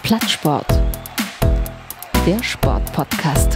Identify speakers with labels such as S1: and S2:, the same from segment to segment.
S1: Plattsport, der Sportpodcast.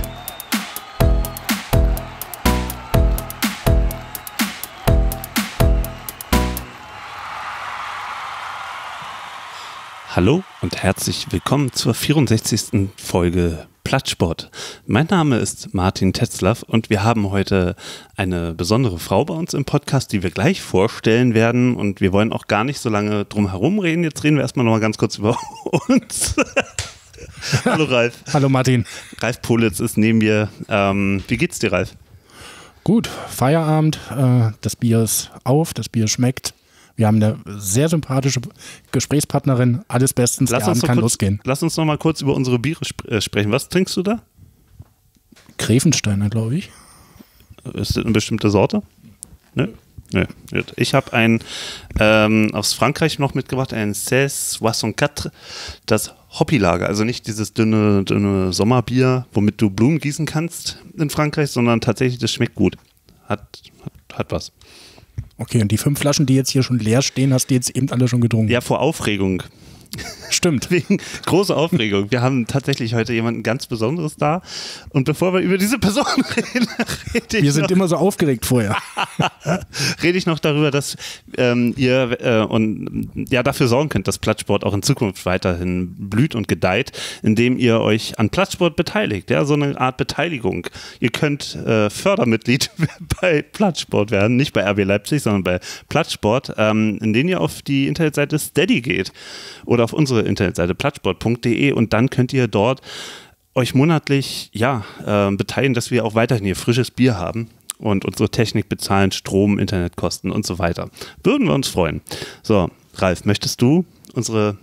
S2: Hallo und herzlich willkommen zur 64. Folge Plattsport. Mein Name ist Martin Tetzlaff und wir haben heute eine besondere Frau bei uns im Podcast, die wir gleich vorstellen werden, und wir wollen auch gar nicht so lange drum herum reden. Jetzt reden wir erstmal noch mal ganz kurz über uns. Hallo Ralf.
S3: Hallo Martin.
S2: Ralf Politz ist neben mir. Wie geht's dir, Ralf?
S3: Gut, Feierabend, das Bier ist auf, das Bier schmeckt. Wir haben eine sehr sympathische Gesprächspartnerin, alles bestens, der Abend kann losgehen.
S2: Lass uns noch mal kurz über unsere Biere sprechen. Was trinkst du da?
S3: Grevensteiner, glaube ich.
S2: Ist das eine bestimmte Sorte? Ne? Nö. Ich habe ein aus Frankreich noch mitgebracht, ein 1664, das Hoppylager. Also nicht dieses dünne Sommerbier, womit du Blumen gießen kannst in Frankreich, sondern tatsächlich, das schmeckt gut. Hat was.
S3: Okay, und die 5 Flaschen, die jetzt hier schon leer stehen, hast du jetzt eben alle schon getrunken?
S2: Ja, vor Aufregung.
S3: Stimmt.
S2: Wegen großer Aufregung. Wir haben tatsächlich heute jemanden ganz Besonderes da. Und bevor wir über diese Person reden,
S3: wir sind immer so aufgeregt vorher.
S2: Rede ich noch darüber, dass ihr dafür sorgen könnt, dass Plattsport auch in Zukunft weiterhin blüht und gedeiht, indem ihr euch an Plattsport beteiligt. Ja, so eine Art Beteiligung. Ihr könnt Fördermitglied bei Plattsport werden, nicht bei RB Leipzig, sondern bei Plattsport, indem ihr auf die Internetseite Steady geht oder auf unsere Internetseite plattsport.de, und dann könnt ihr dort euch monatlich beteiligen, dass wir auch weiterhin hier frisches Bier haben und unsere Technik bezahlen, Strom, Internetkosten und so weiter. Würden wir uns freuen. So, Ralf, möchtest du unsere,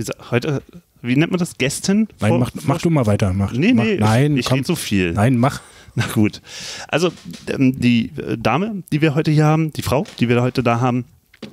S2: wie nennt man das, Gästin?
S3: Nein, mach du mal weiter.
S2: Nein, ich rede so viel.
S3: Nein, mach.
S2: Na gut. Also die Dame, die wir heute hier haben, die Frau, die wir heute da haben,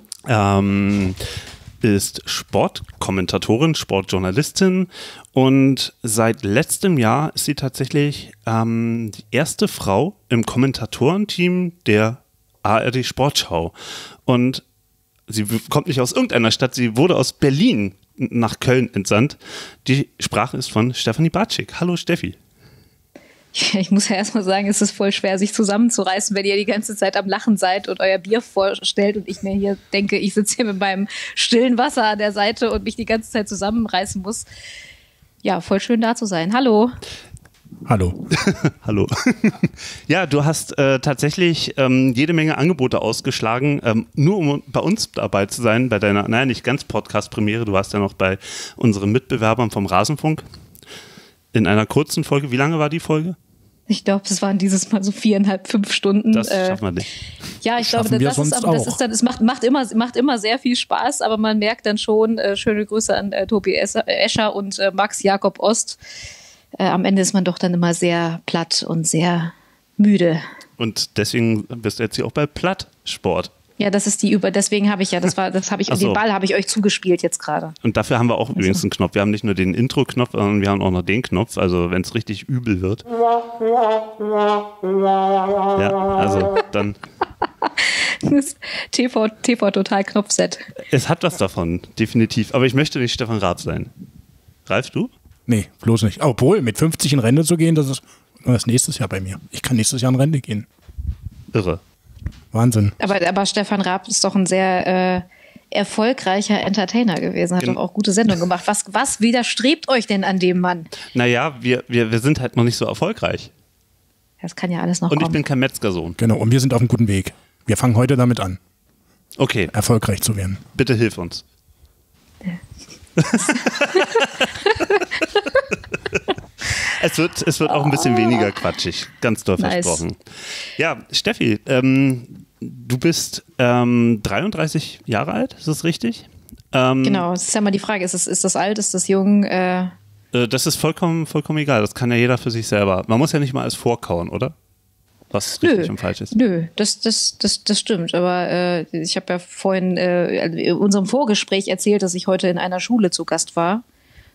S2: ist Sportkommentatorin, Sportjournalistin, und seit letztem Jahr ist sie tatsächlich die erste Frau im Kommentatorenteam der ARD Sportschau. Und sie kommt nicht aus irgendeiner Stadt, sie wurde aus Berlin nach Köln entsandt. Die Sprache ist von Stefanie Bartschik. Hallo Steffi.
S4: Ich muss ja erstmal sagen, es ist voll schwer, sich zusammenzureißen, wenn ihr die ganze Zeit am Lachen seid und euer Bier vorstellt und ich mir hier denke, ich sitze hier mit meinem stillen Wasser an der Seite und mich die ganze Zeit zusammenreißen muss. Ja, voll schön da zu sein. Hallo.
S3: Hallo.
S2: Hallo. Ja, du hast tatsächlich jede Menge Angebote ausgeschlagen, nur um bei uns dabei zu sein, bei deiner, nicht ganz Podcast-Premiere, du warst ja noch bei unseren Mitbewerbern vom Rasenfunk in einer kurzen Folge. Wie lange war die Folge?
S4: Ich glaube, es waren dieses Mal so 4,5, 5 Stunden.
S2: Das schaffen wir nicht.
S4: Ja, ich glaube, es macht immer sehr viel Spaß, aber man merkt dann schon, schöne Grüße an Tobi Escher und Max Jakob Ost. Am Ende ist man doch dann immer sehr platt und sehr müde.
S2: Und deswegen bist du jetzt hier auch bei Plattsport.
S4: Ja, das ist deswegen habe ich den Ball habe ich euch zugespielt jetzt gerade.
S2: Und dafür haben wir auch übrigens einen Knopf. Wir haben nicht nur den Intro-Knopf, sondern wir haben auch noch den Knopf. Also wenn es richtig übel wird. Ja, also dann.
S4: Das TV Total Knopfset.
S2: Es hat was davon, definitiv. Aber ich möchte nicht Stefan Raab sein. Ralf, du?
S3: Nee, bloß nicht. Obwohl, mit 50 in Rente zu gehen, das ist nächstes Jahr bei mir. Ich kann nächstes Jahr in Rente gehen.
S2: Irre.
S3: Wahnsinn.
S4: Aber Stefan Raab ist doch ein sehr erfolgreicher Entertainer gewesen, hat doch auch gute Sendungen gemacht. Was widerstrebt euch denn an dem Mann?
S2: Naja, wir sind halt noch nicht so erfolgreich.
S4: Das kann ja alles noch kommen.
S2: Und ich bin kein Metzgersohn.
S3: Genau, und wir sind auf einem guten Weg. Wir fangen heute damit an.
S2: Okay.
S3: Erfolgreich zu werden.
S2: Bitte hilf uns. Es wird auch ein bisschen weniger quatschig, ganz doll versprochen. Ja, Steffi, du bist 33 Jahre alt, ist das richtig?
S4: Genau, das ist ja mal die Frage, ist das alt, ist das jung?
S2: Das ist vollkommen egal, das kann ja jeder für sich selber. Man muss ja nicht mal alles vorkauen, oder? Was richtig und falsch ist.
S4: Nö, das stimmt, aber ich habe ja vorhin in unserem Vorgespräch erzählt, dass ich heute in einer Schule zu Gast war.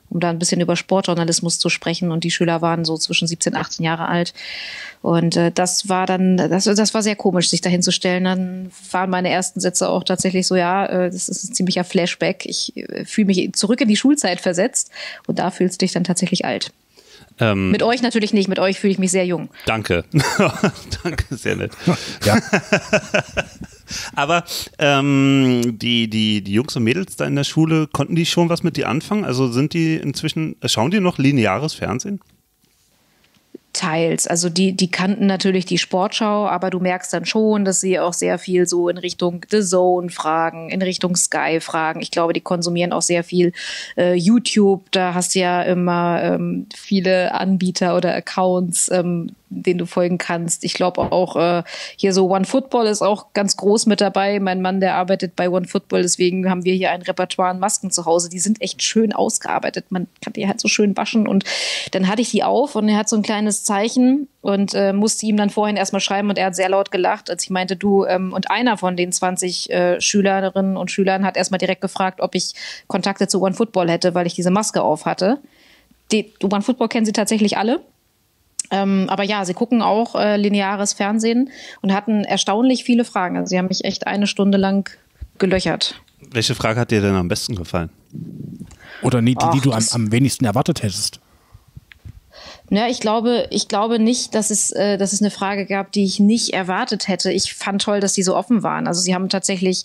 S4: um da ein bisschen über Sportjournalismus zu sprechen. Und die Schüler waren so zwischen 17 und 18 Jahre alt. Und das war sehr komisch, sich da hinzustellen. Dann waren meine ersten Sätze auch tatsächlich so, das ist ein ziemlicher Flashback. Ich fühle mich zurück in die Schulzeit versetzt und da fühlst du dich dann tatsächlich alt. Mit euch natürlich nicht, mit euch fühle ich mich sehr jung.
S2: Danke. Danke, sehr nett.
S3: Ja.
S2: Aber die Jungs und Mädels da in der Schule, konnten die schon was mit dir anfangen? Also schauen die noch lineares Fernsehen?
S4: Teils. Also die kannten natürlich die Sportschau, aber du merkst dann schon, dass sie auch sehr viel so in Richtung The Zone fragen, in Richtung Sky fragen. Ich glaube, die konsumieren auch sehr viel YouTube. Da hast du ja immer viele Anbieter oder Accounts, denen du folgen kannst. Ich glaube auch hier so OneFootball ist auch ganz groß mit dabei. Mein Mann, der arbeitet bei OneFootball, deswegen haben wir hier ein Repertoire an Masken zu Hause. Die sind echt schön ausgearbeitet. Man kann die halt so schön waschen und dann hatte ich die auf und er hat so ein kleines Zeichen und musste ihm dann vorhin erstmal schreiben und er hat sehr laut gelacht, als ich meinte, und einer von den 20 Schülerinnen und Schülern hat erstmal direkt gefragt, ob ich Kontakte zu OneFootball hätte, weil ich diese Maske auf hatte. OneFootball kennen sie tatsächlich alle. Aber ja, sie gucken auch lineares Fernsehen und hatten erstaunlich viele Fragen. Also sie haben mich echt 1 Stunde lang gelöchert.
S2: Welche Frage hat dir denn am besten gefallen?
S3: Oder die du am wenigsten erwartet hättest?
S4: Ja, ich glaube nicht, dass es eine Frage gab, die ich nicht erwartet hätte. Ich fand toll, dass sie so offen waren. Also sie haben tatsächlich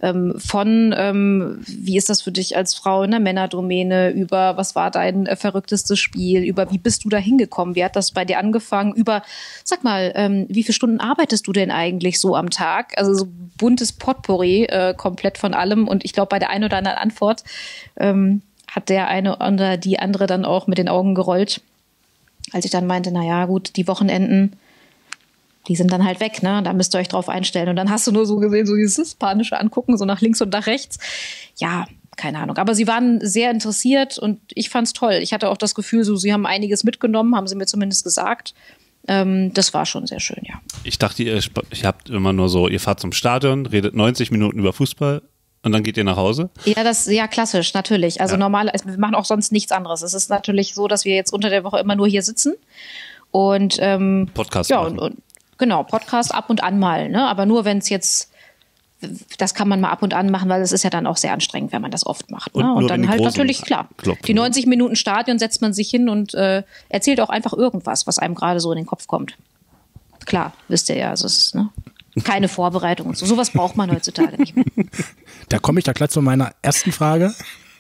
S4: wie ist das für dich als Frau in der Männerdomäne, über was war dein verrücktestes Spiel, über wie bist du da hingekommen, wie hat das bei dir angefangen, sag mal, wie viele Stunden arbeitest du denn eigentlich so am Tag? Also so buntes Potpourri, komplett von allem. Und ich glaube, bei der einen oder anderen Antwort hat der eine oder die andere dann auch mit den Augen gerollt. Als ich dann meinte, naja gut, die Wochenenden, die sind dann halt weg, ne? Da müsst ihr euch drauf einstellen. Und dann hast du nur so gesehen, so dieses panische Angucken, so nach links und nach rechts. Ja, keine Ahnung. Aber sie waren sehr interessiert und ich fand's toll. Ich hatte auch das Gefühl, so, sie haben einiges mitgenommen, haben sie mir zumindest gesagt. Das war schon sehr schön, ja.
S2: Ich dachte, ihr habt immer nur so, ihr fahrt zum Stadion, redet 90 Minuten über Fußball. Und dann geht ihr nach Hause?
S4: Ja, klassisch, natürlich. Also normal, wir machen auch sonst nichts anderes. Es ist natürlich so, dass wir jetzt unter der Woche immer nur hier sitzen und
S2: Podcast
S4: machen. Und genau, Podcast ab und an mal, ne? Aber nur wenn es jetzt, das kann man mal ab und an machen, weil es ist ja dann auch sehr anstrengend, wenn man das oft macht. Ne? Und dann halt natürlich, klar, die 90 Minuten Stadion setzt man sich hin und erzählt auch einfach irgendwas, was einem gerade so in den Kopf kommt. Klar, wisst ihr ja, also es ist, ne? Keine Vorbereitung und so. Sowas braucht man heutzutage nicht mehr.
S3: Da komme ich da gleich zu meiner ersten Frage.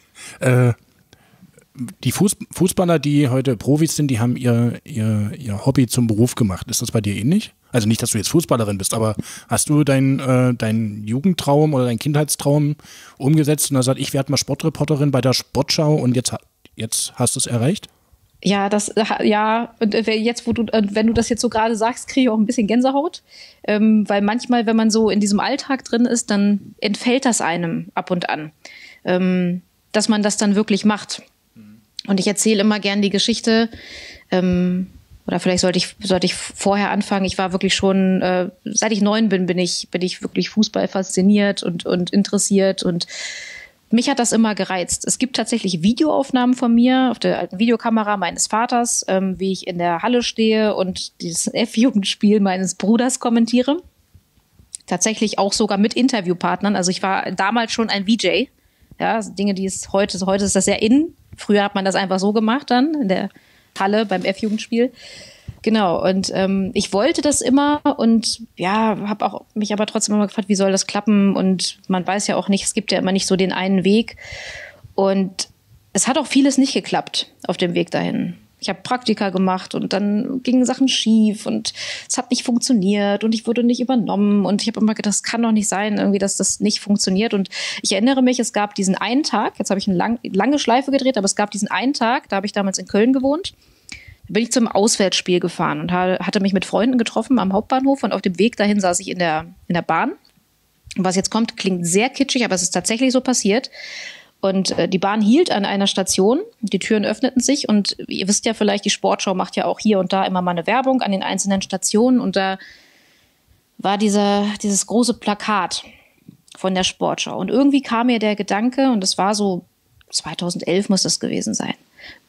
S3: Die Fußballer, die heute Profis sind, die haben ihr Hobby zum Beruf gemacht. Ist das bei dir ähnlich? Also nicht, dass du jetzt Fußballerin bist, aber hast du deinen Jugendtraum oder deinen Kindheitstraum umgesetzt und hast gesagt, ich werde mal Sportreporterin bei der Sportschau und jetzt hast du es erreicht?
S4: Ja, und jetzt, wenn du das jetzt so gerade sagst, kriege ich auch ein bisschen Gänsehaut, weil manchmal, wenn man so in diesem Alltag drin ist, dann entfällt das einem ab und an, dass man das dann wirklich macht. Und ich erzähle immer gern die Geschichte, oder vielleicht sollte ich vorher anfangen. Ich war wirklich schon, seit ich 9 bin ich wirklich Fußball fasziniert und interessiert und mich hat das immer gereizt. Es gibt tatsächlich Videoaufnahmen von mir auf der alten Videokamera meines Vaters, wie ich in der Halle stehe und dieses F-Jugendspiel meines Bruders kommentiere. Tatsächlich auch sogar mit Interviewpartnern. Also ich war damals schon ein VJ. Ja, Dinge, die es heute ist das sehr in. Früher hat man das einfach so gemacht dann in der Halle beim F-Jugendspiel. Genau, und ich wollte das immer und ja, habe auch mich aber trotzdem immer gefragt, wie soll das klappen? Und man weiß ja auch nicht, es gibt ja immer nicht so den einen Weg. Und es hat auch vieles nicht geklappt auf dem Weg dahin. Ich habe Praktika gemacht und dann gingen Sachen schief und es hat nicht funktioniert und ich wurde nicht übernommen und ich habe immer gedacht, das kann doch nicht sein, irgendwie, dass das nicht funktioniert. Und ich erinnere mich, es gab diesen einen Tag, jetzt habe ich eine lange Schleife gedreht, aber es gab diesen einen Tag, da habe ich damals in Köln gewohnt. Da bin ich zum Auswärtsspiel gefahren und hatte mich mit Freunden getroffen am Hauptbahnhof und auf dem Weg dahin saß ich in der Bahn. Und was jetzt kommt, klingt sehr kitschig, aber es ist tatsächlich so passiert. Und die Bahn hielt an einer Station, die Türen öffneten sich und ihr wisst ja vielleicht, die Sportschau macht ja auch hier und da immer mal eine Werbung an den einzelnen Stationen und da war dieses große Plakat von der Sportschau und irgendwie kam mir der Gedanke und das war so 2011 muss das gewesen sein.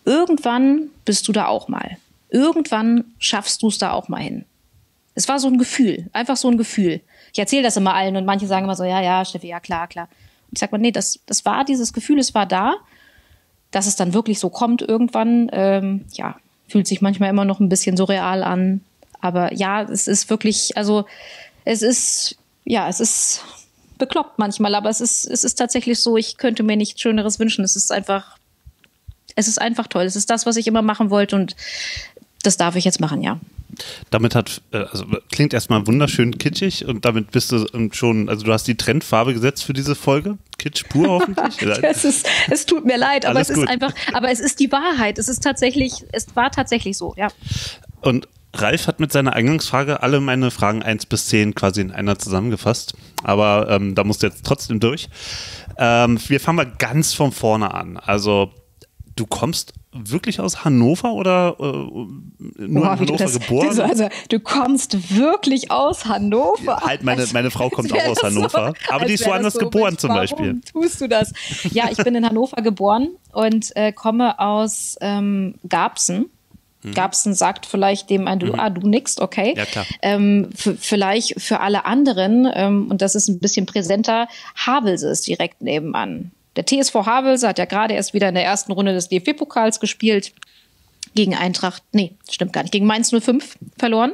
S4: irgendwann bist du da auch mal. Irgendwann schaffst du es da auch mal hin. Es war so ein Gefühl, einfach so ein Gefühl. Ich erzähle das immer allen und manche sagen immer so, ja, Steffi, ja, klar. Und ich sage mal, nee, das war dieses Gefühl, es war da. Dass es dann wirklich so kommt irgendwann, fühlt sich manchmal immer noch ein bisschen surreal an. Aber ja, es ist wirklich, also es ist bekloppt manchmal, aber es ist tatsächlich so, ich könnte mir nichts Schöneres wünschen. Es ist einfach toll. Es ist das, was ich immer machen wollte und das darf ich jetzt machen, ja.
S2: Damit klingt erstmal wunderschön kitschig und damit bist du schon, also du hast die Trendfarbe gesetzt für diese Folge. Kitsch pur hoffentlich.
S4: Es tut mir leid, aber
S2: Alles
S4: es ist
S2: gut.
S4: einfach, aber es ist die Wahrheit. Es war tatsächlich so, ja.
S2: Und Ralf hat mit seiner Eingangsfrage alle meine Fragen 1 bis 10 quasi in einer zusammengefasst. Aber da musst du jetzt trotzdem durch. Wir fangen mal ganz von vorne an. Also du kommst wirklich aus Hannover oder nur in Hannover geboren?
S4: Also, du kommst wirklich aus Hannover?
S2: Ja, halt, meine Frau kommt auch aus Hannover. Aber die ist woanders geboren zum Beispiel.
S4: Warum tust du das? Ja, ich bin in Hannover geboren und komme aus Garbsen. Garbsen sagt vielleicht dem ein du nickst, okay.
S2: Ja, klar.
S4: Vielleicht für alle anderen, und das ist ein bisschen präsenter, Havelse ist direkt nebenan. Der TSV Havelse hat ja gerade erst wieder in der ersten Runde des DFB-Pokals gespielt. Gegen gegen Mainz 05 verloren.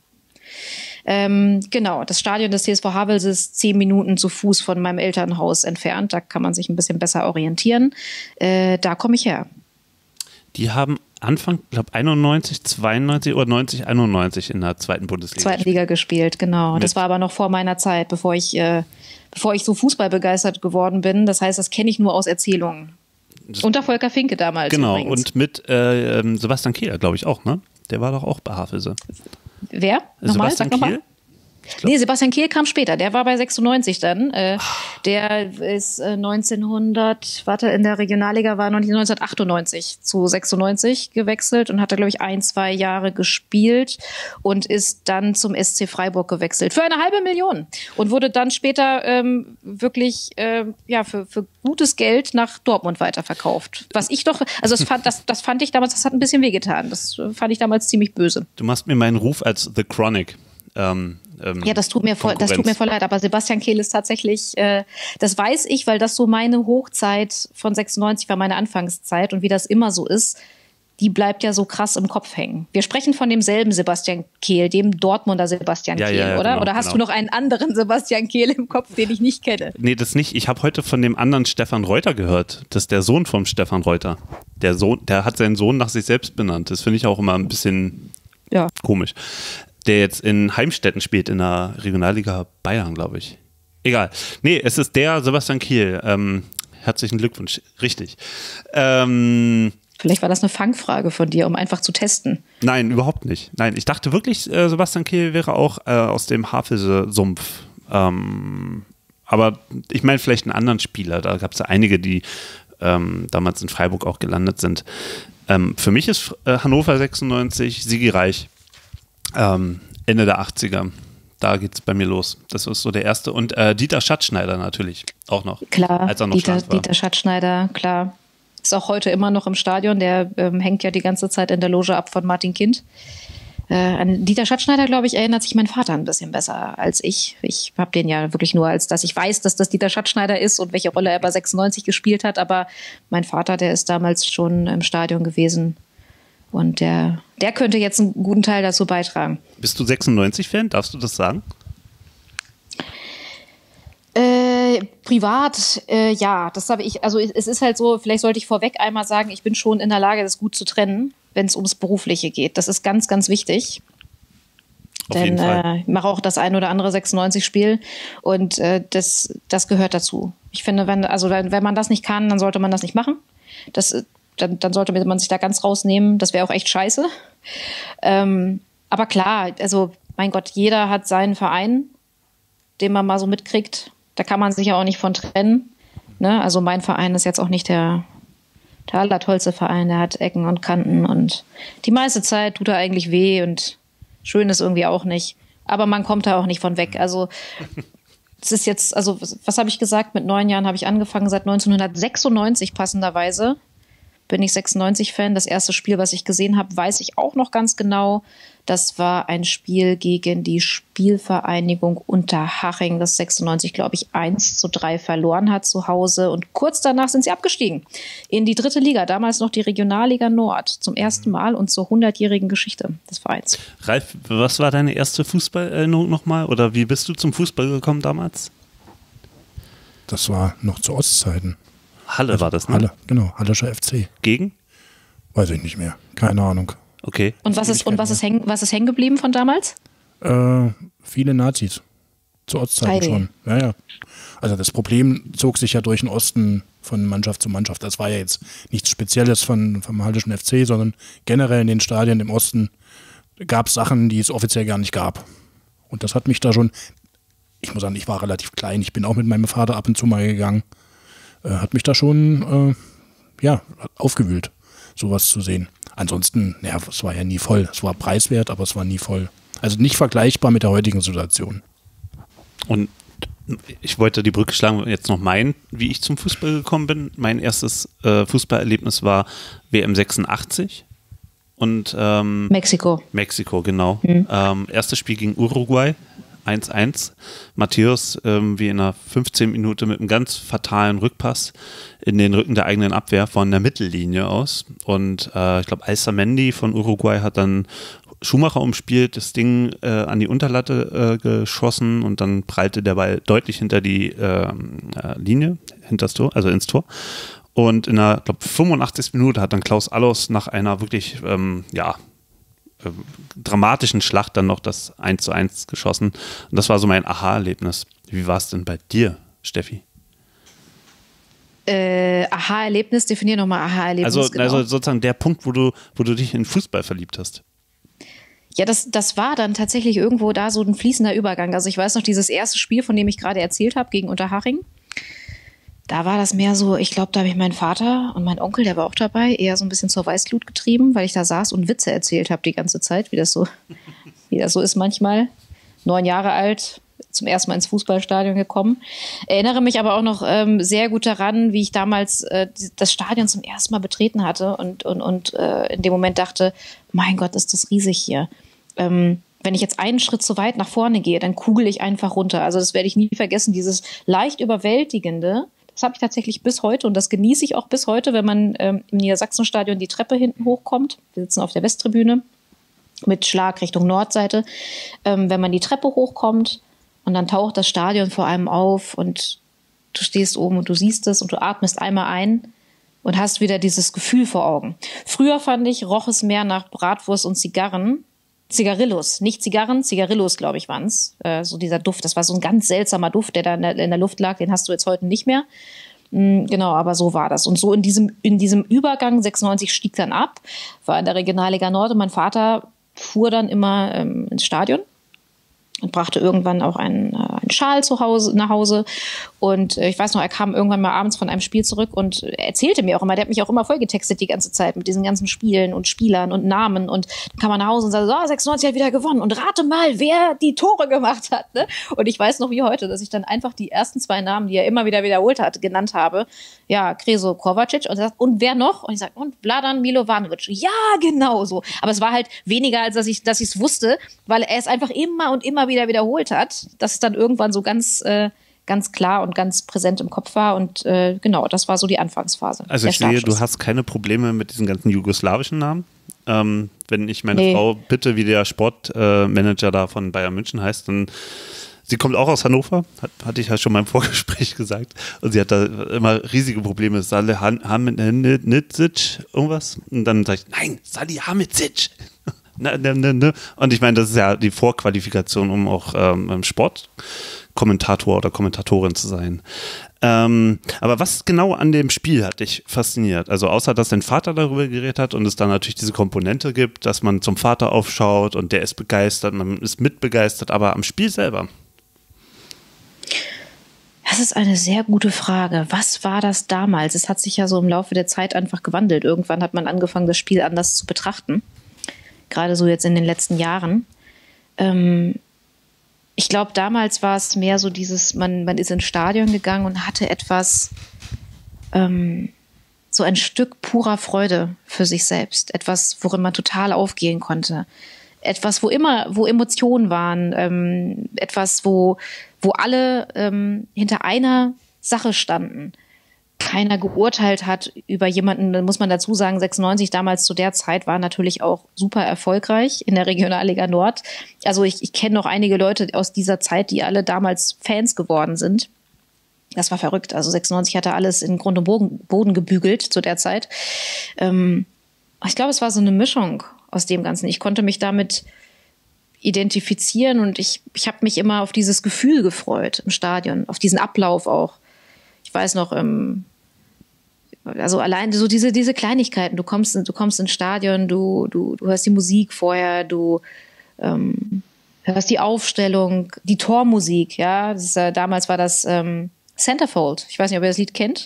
S4: Genau, das Stadion des TSV Havelse ist 10 Minuten zu Fuß von meinem Elternhaus entfernt. Da kann man sich ein bisschen besser orientieren. Da komme ich her.
S2: Die haben Anfang, glaube 91, 92 oder 90, 91 in der zweiten Bundesliga.
S4: Zweiten Liga gespielt, genau. Das war aber noch vor meiner Zeit, bevor ich so fußballbegeistert geworden bin. Das heißt, das kenne ich nur aus Erzählungen. Unter Volker Finke damals.
S2: Genau,
S4: übrigens.
S2: und mit Sebastian Kehl, glaube ich auch, ne? Der war doch auch bei Havelse.
S4: Wer? Nochmal?
S2: Sebastian
S4: Sag nochmal.
S2: Kehl?
S4: Nee, Sebastian Kehl kam später. Der war bei 96 dann. Der ist in der Regionalliga war 1998 zu 96 gewechselt und hat da, glaube ich, 1-2 Jahre gespielt und ist dann zum SC Freiburg gewechselt. Für 500.000 und wurde dann später wirklich für gutes Geld nach Dortmund weiterverkauft. Was ich doch, also das fand ich damals, das hat ein bisschen wehgetan. Das fand ich damals ziemlich böse.
S2: Du machst mir meinen Ruf als The Chronic.
S4: Ja, das tut mir voll leid, aber Sebastian Kehl ist tatsächlich, das weiß ich, weil das so meine Hochzeit von 96 war, meine Anfangszeit und wie das immer so ist, die bleibt ja so krass im Kopf hängen. Wir sprechen von demselben Sebastian Kehl, dem Dortmunder Sebastian Kehl, oder?
S2: Genau,
S4: oder hast du noch einen anderen Sebastian Kehl im Kopf, den ich nicht kenne?
S2: Nee, das nicht. Ich habe heute von dem anderen Stefan Reuter gehört. Das ist der Sohn vom Stefan Reuter. Der hat seinen Sohn nach sich selbst benannt. Das finde ich auch immer ein bisschen komisch. Der jetzt in Heimstetten spielt, in der Regionalliga Bayern, glaube ich. Egal. Nee, es ist der Sebastian Kehl. Herzlichen Glückwunsch. Richtig.
S4: Vielleicht war das eine Fangfrage von dir, um einfach zu testen.
S2: Nein, überhaupt nicht. Nein, ich dachte wirklich, Sebastian Kehl wäre auch aus dem Havelse-Sumpf. Aber ich meine vielleicht einen anderen Spieler. Da gab es ja einige, die damals in Freiburg auch gelandet sind. Für mich ist Hannover 96 Sigi Reich. Ende der 80er. Da geht es bei mir los. Das ist so der erste. Und Dieter Schatzschneider natürlich auch noch.
S4: Klar,
S2: als er noch
S4: Dieter Schatzschneider, klar. Ist auch heute immer noch im Stadion. Der hängt ja die ganze Zeit in der Loge ab von Martin Kind. An Dieter Schatzschneider, glaube ich, erinnert sich mein Vater ein bisschen besser als ich. Ich habe den ja wirklich nur als, dass ich weiß, dass das Dieter Schatzschneider ist und welche Rolle er bei 96 gespielt hat. Aber mein Vater, der ist damals schon im Stadion gewesen. Und der könnte jetzt einen guten Teil dazu beitragen.
S2: Bist du 96-Fan? Darfst du das sagen?
S4: Privat, ja, das habe ich, also es ist halt so, vielleicht sollte ich vorweg einmal sagen, ich bin schon in der Lage, das gut zu trennen, wenn es ums Berufliche geht. Das ist ganz, ganz wichtig.
S2: Auf jeden Fall.
S4: Ich mache auch das ein oder andere 96-Spiel und das gehört dazu. Ich finde, wenn man das nicht kann, dann sollte man das nicht machen. Dann sollte man sich da ganz rausnehmen. Das wäre auch echt scheiße. Aber klar, also mein Gott, jeder hat seinen Verein, den man mal so mitkriegt. Da kann man sich ja auch nicht von trennen. Ne? Also mein Verein ist jetzt auch nicht der allertollste Verein. Der hat Ecken und Kanten und die meiste Zeit tut er eigentlich weh und schön ist irgendwie auch nicht. Aber man kommt da auch nicht von weg. Also es ist jetzt, was habe ich gesagt? Mit 9 Jahren habe ich angefangen. Seit 1996 passenderweise bin ich 96-Fan. Das erste Spiel, was ich gesehen habe, weiß ich auch noch ganz genau. Das war ein Spiel gegen die Spielvereinigung Unterhaching, das 96, glaube ich, 1:3 verloren hat zu Hause. Und kurz danach sind sie abgestiegen in die 3. Liga, damals noch die Regionalliga Nord, zum ersten Mal und zur 100-jährigen Geschichte des Vereins.
S2: Ralf, was war deine erste Fußballerinnerung nochmal? Oder wie bist du zum Fußball gekommen damals?
S3: Das war noch zu Ostzeiten.
S2: Halle war das, ne?
S3: Halle, genau, Hallischer FC.
S2: Gegen?
S3: Weiß ich nicht mehr, keine Ahnung.
S2: Okay.
S4: Und was ist hängen geblieben von damals?
S3: Viele Nazis. Zu Ostzeiten schon. Ja. Also das Problem zog sich ja durch den Osten von Mannschaft zu Mannschaft. Das war ja jetzt nichts Spezielles vom Hallischen FC, sondern generell in den Stadien im Osten gab es Sachen, die es offiziell gar nicht gab. Und das hat mich da schon, ich muss sagen, ich war relativ klein. Ich bin auch mit meinem Vater ab und zu mal gegangen. Hat mich da schon aufgewühlt, sowas zu sehen. Ansonsten, ja, es war ja nie voll. Es war preiswert, aber es war nie voll. Also nicht vergleichbar mit der heutigen Situation.
S2: Und ich wollte die Brücke schlagen, jetzt noch wie ich zum Fußball gekommen bin. Mein erstes Fußballerlebnis war WM 86 und
S4: Mexiko.
S2: Mexiko, genau. Erstes Spiel gegen Uruguay, 1:1. Matthäus wie in einer 15 Minute mit einem ganz fatalen Rückpass in den Rücken der eigenen Abwehr von der Mittellinie aus. Und ich glaube, Alzamendi von Uruguay hat dann Schumacher umspielt, das Ding an die Unterlatte geschossen und dann prallte der Ball deutlich hinter die Linie, hinter das Tor, also ins Tor. Und in der, glaube 85. Minute hat dann Klaus Allofs nach einer wirklich dramatischen Schlacht dann noch das 1:1 geschossen. Und das war so mein Aha-Erlebnis. Wie war es denn bei dir, Steffi?
S4: Aha-Erlebnis, definier nochmal Aha-Erlebnis.
S2: Also sozusagen der Punkt, wo du dich in Fußball verliebt hast.
S4: Ja, das war dann tatsächlich irgendwo da so ein fließender Übergang. Also ich weiß noch, dieses erste Spiel, von dem ich gerade erzählt habe, gegen Unterhaching, da war das mehr so, ich glaube, da habe ich meinen Vater und mein Onkel, der war auch dabei, eher so ein bisschen zur Weißglut getrieben, weil ich da saß und Witze erzählt habe die ganze Zeit, wie das so ist manchmal. 9 Jahre alt, zum ersten Mal ins Fußballstadion gekommen. Erinnere mich aber auch noch sehr gut daran, wie ich damals das Stadion zum ersten Mal betreten hatte und in dem Moment dachte, mein Gott, ist das riesig hier. Wenn ich jetzt einen Schritt zu weit nach vorne gehe, dann kugel ich einfach runter. Also das werde ich nie vergessen, dieses leicht Überwältigende. Das habe ich tatsächlich bis heute und das genieße ich auch bis heute, wenn man im Niedersachsenstadion die Treppe hinten hochkommt. Wir sitzen auf der Westtribüne mit Schlag Richtung Nordseite. Wenn man die Treppe hochkommt und dann taucht das Stadion vor einem auf und du stehst oben und du siehst es und du atmest einmal ein und hast wieder dieses Gefühl vor Augen. Früher fand ich, roch es mehr nach Bratwurst und Zigarren. Zigarillos, nicht Zigarren, Zigarillos, glaube ich, waren es. So dieser Duft, das war so ein ganz seltsamer Duft, der da in der Luft lag, den hast du jetzt heute nicht mehr. Genau, aber so war das. Und so in diesem Übergang, 96 stieg dann ab, war in der Regionalliga Nord und mein Vater fuhr dann immer ins Stadion und brachte irgendwann auch einen Schal nach Hause. Und ich weiß noch, er kam irgendwann mal abends von einem Spiel zurück und erzählte mir auch immer, der hat mich auch immer vollgetextet die ganze Zeit mit diesen ganzen Spielen und Spielern und Namen. Und dann kam er nach Hause und sagte, so, 96 hat wieder gewonnen. Und rate mal, wer die Tore gemacht hat. Ne? Und ich weiß noch wie heute, dass ich dann einfach die ersten 2 Namen, die er immer wieder wiederholt hat, genannt habe. Ja, Kreso Kovacic. Und er sagt, und wer noch? Und ich sage, und Vladan Milovanovic. Ja, genau so. Aber es war halt weniger, als dass ich es wusste, weil er es einfach immer und immer wieder wiederholt hat, dass es dann irgendwann so ganz klar und ganz präsent im Kopf war und genau, das war so die Anfangsphase.
S2: Also ich sehe, du hast keine Probleme mit diesen ganzen jugoslawischen Namen. Wenn ich meine Frau bitte, wie der Sportmanager da von Bayern München heißt, dann sie kommt auch aus Hannover, hatte ich ja schon mal im Vorgespräch gesagt, und sie hat da immer riesige Probleme, Salihamidzic, irgendwas, und dann sage ich, nein, Salihamidzic. Und ich meine, das ist ja die Vorqualifikation, um auch Sportkommentator oder Kommentatorin zu sein. Aber was genau an dem Spiel hat dich fasziniert? Also außer, dass dein Vater darüber geredet hat und es dann natürlich diese Komponente gibt, dass man zum Vater aufschaut und der ist begeistert, man ist mitbegeistert, aber am Spiel selber?
S4: Das ist eine sehr gute Frage. Was war das damals? Es hat sich ja so im Laufe der Zeit einfach gewandelt. Irgendwann hat man angefangen, das Spiel anders zu betrachten. Gerade so jetzt in den letzten Jahren. Ich glaube, damals war es mehr so dieses, man ist ins Stadion gegangen und hatte etwas, so ein Stück purer Freude für sich selbst. Etwas, worin man total aufgehen konnte. Etwas, wo Emotionen waren. Etwas, wo alle hinter einer Sache standen. Keiner geurteilt hat über jemanden, dann muss man dazu sagen, 96 damals zu der Zeit war natürlich auch super erfolgreich in der Regionalliga Nord. Also ich kenne noch einige Leute aus dieser Zeit, die alle damals Fans geworden sind. Das war verrückt. Also 96 hatte alles in Grund und Boden gebügelt zu der Zeit. Ich glaube, es war so eine Mischung aus dem Ganzen. Ich konnte mich damit identifizieren und ich habe mich immer auf dieses Gefühl gefreut im Stadion, auf diesen Ablauf auch. Ich weiß noch, also allein so diese Kleinigkeiten. Du kommst ins Stadion, du hörst die Musik vorher, du hörst die Aufstellung, die Tormusik. Ja, damals war das Centerfold. Ich weiß nicht, ob ihr das Lied kennt.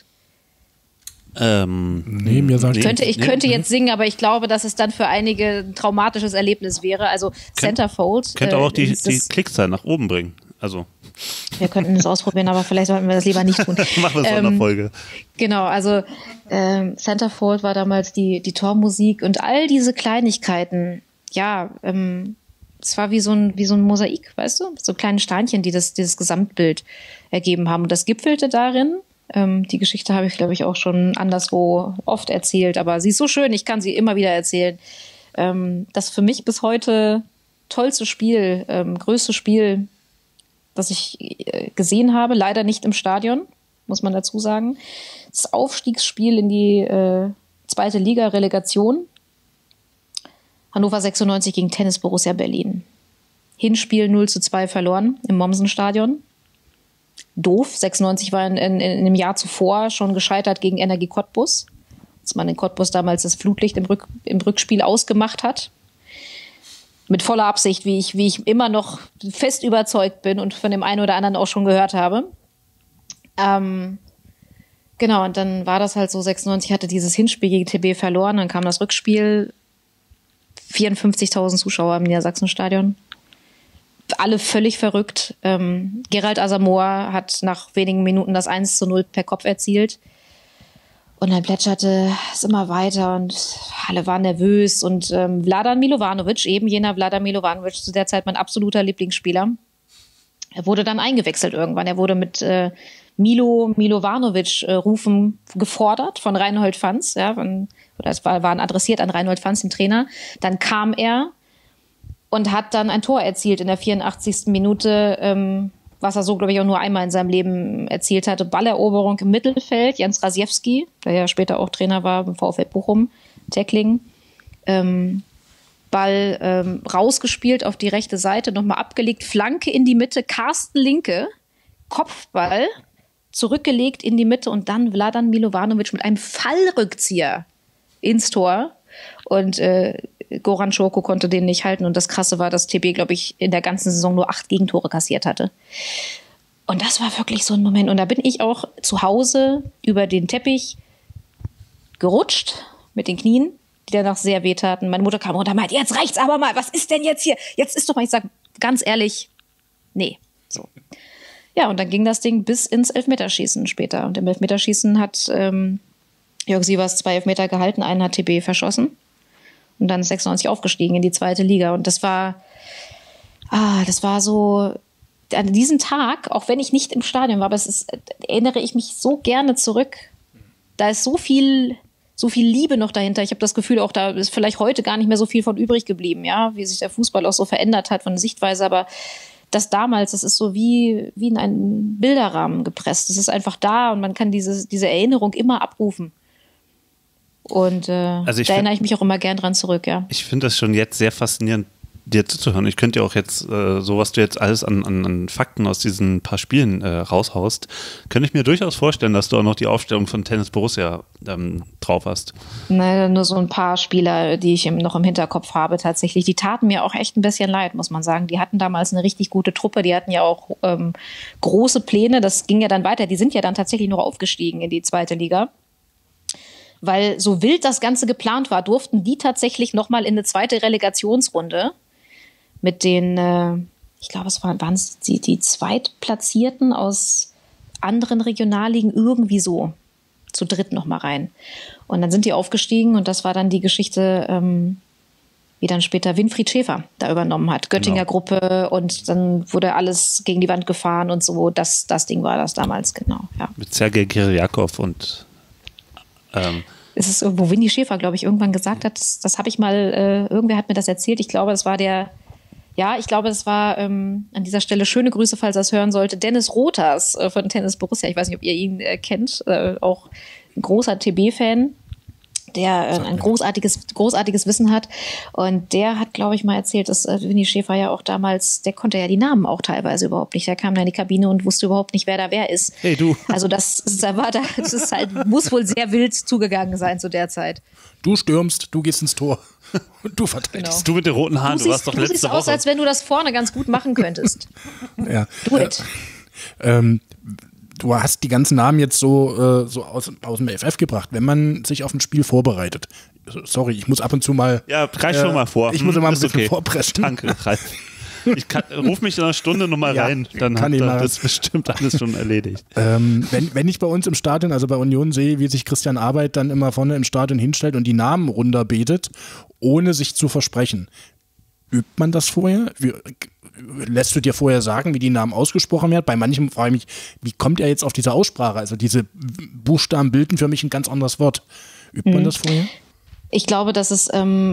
S3: Nee, mir sagt
S4: ich könnte jetzt singen, aber ich glaube, dass es dann für einige ein traumatisches Erlebnis wäre. Also Centerfold.
S2: Könnte auch die Klickzahl nach oben bringen. Also.
S4: Wir könnten es ausprobieren, aber vielleicht sollten wir das lieber nicht tun.
S2: Machen wir es in der Folge.
S4: Genau, also Centerfold war damals die Tormusik und all diese Kleinigkeiten, ja, es war wie so ein Mosaik, weißt du? So kleine Steinchen, die dieses Gesamtbild ergeben haben. Und das gipfelte darin. Die Geschichte habe ich, glaube ich, auch schon anderswo oft erzählt, aber sie ist so schön, ich kann sie immer wieder erzählen. Das für mich bis heute tollste Spiel, größte Spiel, das ich gesehen habe, leider nicht im Stadion, muss man dazu sagen. Das Aufstiegsspiel in die zweite Liga, Relegation. Hannover 96 gegen Tennis Borussia Berlin. Hinspiel 0:2 verloren im Mommsen-Stadion. Doof. 96 war in einem Jahr zuvor schon gescheitert gegen Energie Cottbus. Als man in Cottbus damals das Flutlicht im Rückspiel ausgemacht hat. Mit voller Absicht, wie ich immer noch fest überzeugt bin und von dem einen oder anderen auch schon gehört habe. Genau, und dann war das halt so, 96 hatte dieses Hinspiel gegen TB verloren, dann kam das Rückspiel, 54.000 Zuschauer im Niedersachsenstadion. Alle völlig verrückt. Gerald Asamoah hat nach wenigen Minuten das 1:0 per Kopf erzielt. Und dann plätscherte es immer weiter und alle waren nervös. Und Vladan Milovanovic, eben jener Vladan Milovanovic, zu der Zeit mein absoluter Lieblingsspieler, er wurde dann eingewechselt irgendwann. Er wurde mit Milovanovic-Rufen gefordert von Reinhold Fanz. Ja, es waren adressiert an Reinhold Fanz, den Trainer. Dann kam er und hat dann ein Tor erzielt in der 84. Minute, was er so, glaube ich, auch nur einmal in seinem Leben erzielt hatte. Balleroberung im Mittelfeld, Jens Rasiewski, der ja später auch Trainer war beim VfL Bochum, Tackling. Ball rausgespielt auf die rechte Seite, nochmal abgelegt, Flanke in die Mitte, Carsten Linke, Kopfball, zurückgelegt in die Mitte und dann Vladan Milovanovic mit einem Fallrückzieher ins Tor. Und Goran Čorko konnte den nicht halten. Und das Krasse war, dass TB, glaube ich, in der ganzen Saison nur 8 Gegentore kassiert hatte. Und das war wirklich so ein Moment. Und da bin ich auch zu Hause über den Teppich gerutscht mit den Knien, die danach sehr wehtaten. Meine Mutter kam runter und meinte, jetzt reicht's aber mal. Was ist denn jetzt hier? Jetzt ist doch mal, ich sage ganz ehrlich, nee. So. Ja, und dann ging das Ding bis ins Elfmeterschießen später. Und im Elfmeterschießen hat Jörg Sievers 2 Elfmeter gehalten, einen hat TB verschossen. Und dann ist 96 aufgestiegen in die zweite Liga. Und das war so, an diesen Tag, auch wenn ich nicht im Stadion war, aber erinnere ich mich so gerne zurück. Da ist so viel Liebe noch dahinter. Ich habe das Gefühl, auch da ist vielleicht heute gar nicht mehr so viel von übrig geblieben, ja, wie sich der Fußball auch so verändert hat von der Sichtweise. Aber das damals, das ist so wie in einen Bilderrahmen gepresst. Das ist einfach da und man kann diese Erinnerung immer abrufen. Und da erinnere ich mich auch immer gern dran zurück, ja.
S2: Ich finde das schon jetzt sehr faszinierend, dir zuzuhören. Ich könnte ja auch jetzt, so was du jetzt alles an Fakten aus diesen paar Spielen raushaust, könnte ich mir durchaus vorstellen, dass du auch noch die Aufstellung von Tennis Borussia drauf hast.
S4: Nein, nur so ein paar Spieler, die ich noch im Hinterkopf habe tatsächlich. Die taten mir auch echt ein bisschen leid, muss man sagen. Die hatten damals eine richtig gute Truppe. Die hatten ja auch große Pläne. Das ging ja dann weiter. Die sind ja dann tatsächlich noch aufgestiegen in die zweite Liga. Weil so wild das Ganze geplant war, durften die tatsächlich nochmal in eine zweite Relegationsrunde mit den, ich glaube, waren es die Zweitplatzierten aus anderen Regionalligen, irgendwie so. zu dritt nochmal rein. Und dann sind die aufgestiegen und das war dann die Geschichte, wie dann später Winfried Schäfer da übernommen hat. Göttinger Gruppe und dann wurde alles gegen die Wand gefahren und so. Das Ding war das damals, genau. Ja.
S2: Mit Sergei Kirjakov und
S4: Es ist irgendwo Winnie Schäfer, glaube ich, irgendwann gesagt hat, das habe ich mal, irgendwer hat mir das erzählt. Ich glaube, das war an dieser Stelle schöne Grüße, falls er es hören sollte, Dennis Rothers von Tennis Borussia. Ich weiß nicht, ob ihr ihn kennt, auch ein großer TB-Fan, der ein großartiges Wissen hat. Und der hat, glaube ich, mal erzählt, dass Winnie Schäfer ja auch damals, der konnte ja die Namen auch teilweise überhaupt nicht. Der kam da in die Kabine und wusste überhaupt nicht, wer da wer ist.
S2: Hey, du.
S4: Also muss wohl sehr wild zugegangen sein zu der Zeit.
S3: Du stürmst, du gehst ins Tor und du verteidigst.
S4: Genau.
S2: Du mit den roten Haaren, du warst doch letzte
S4: siehst
S2: Woche.
S4: aus, als wenn du das vorne ganz gut machen könntest.
S3: Ja.
S4: Do it.
S3: Du hast die ganzen Namen jetzt so aus dem FF gebracht. Wenn man sich auf ein Spiel vorbereitet, sorry, ich muss ab und zu mal.
S2: Ja, reicht schon mal vor.
S3: Ich muss immer ein
S2: Ist
S3: bisschen
S2: okay.
S3: vorpreschen.
S2: Danke, Ralf. Ruf mich in einer Stunde nochmal
S3: Ja,
S2: rein, dann
S3: kann
S2: hat
S3: ich
S2: er
S3: machen.
S2: das bestimmt alles schon erledigt.
S3: Wenn ich bei uns im Stadion, also bei Union sehe, wie sich Christian Arbeit dann immer vorne im Stadion hinstellt und die Namen runterbetet, ohne sich zu versprechen. Übt man das vorher? Lässt du dir vorher sagen, wie die Namen ausgesprochen werden? Bei manchem frage ich mich, wie kommt er jetzt auf diese Aussprache? Also diese Buchstaben bilden für mich ein ganz anderes Wort. Übt man das vorher?
S4: Ich glaube, dass es, um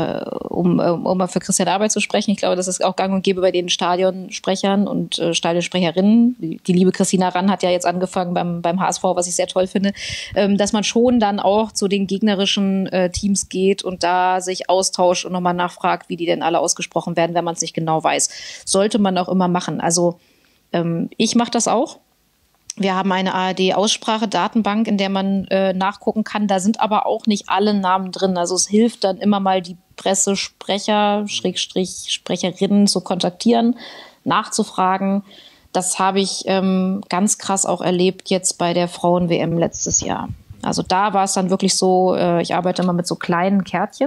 S4: mal für Christian Arbeit zu sprechen, ich glaube, das ist auch gang und gäbe bei den Stadionsprechern und Stadionsprecherinnen. Die liebe Christina Rann hat ja jetzt angefangen beim HSV, was ich sehr toll finde, dass man schon dann auch zu den gegnerischen Teams geht und da sich austauscht und nochmal nachfragt, wie die denn alle ausgesprochen werden, wenn man es nicht genau weiß. Sollte man auch immer machen. Also ich mache das auch. Wir haben eine ARD-Aussprache-Datenbank, in der man nachgucken kann. Da sind aber auch nicht alle Namen drin. Also es hilft dann immer mal, die Pressesprecher, Sprecherinnen zu kontaktieren, nachzufragen. Das habe ich ganz krass auch erlebt jetzt bei der Frauen-WM letztes Jahr. Also da war es dann wirklich so, ich arbeite immer mit so kleinen Kärtchen,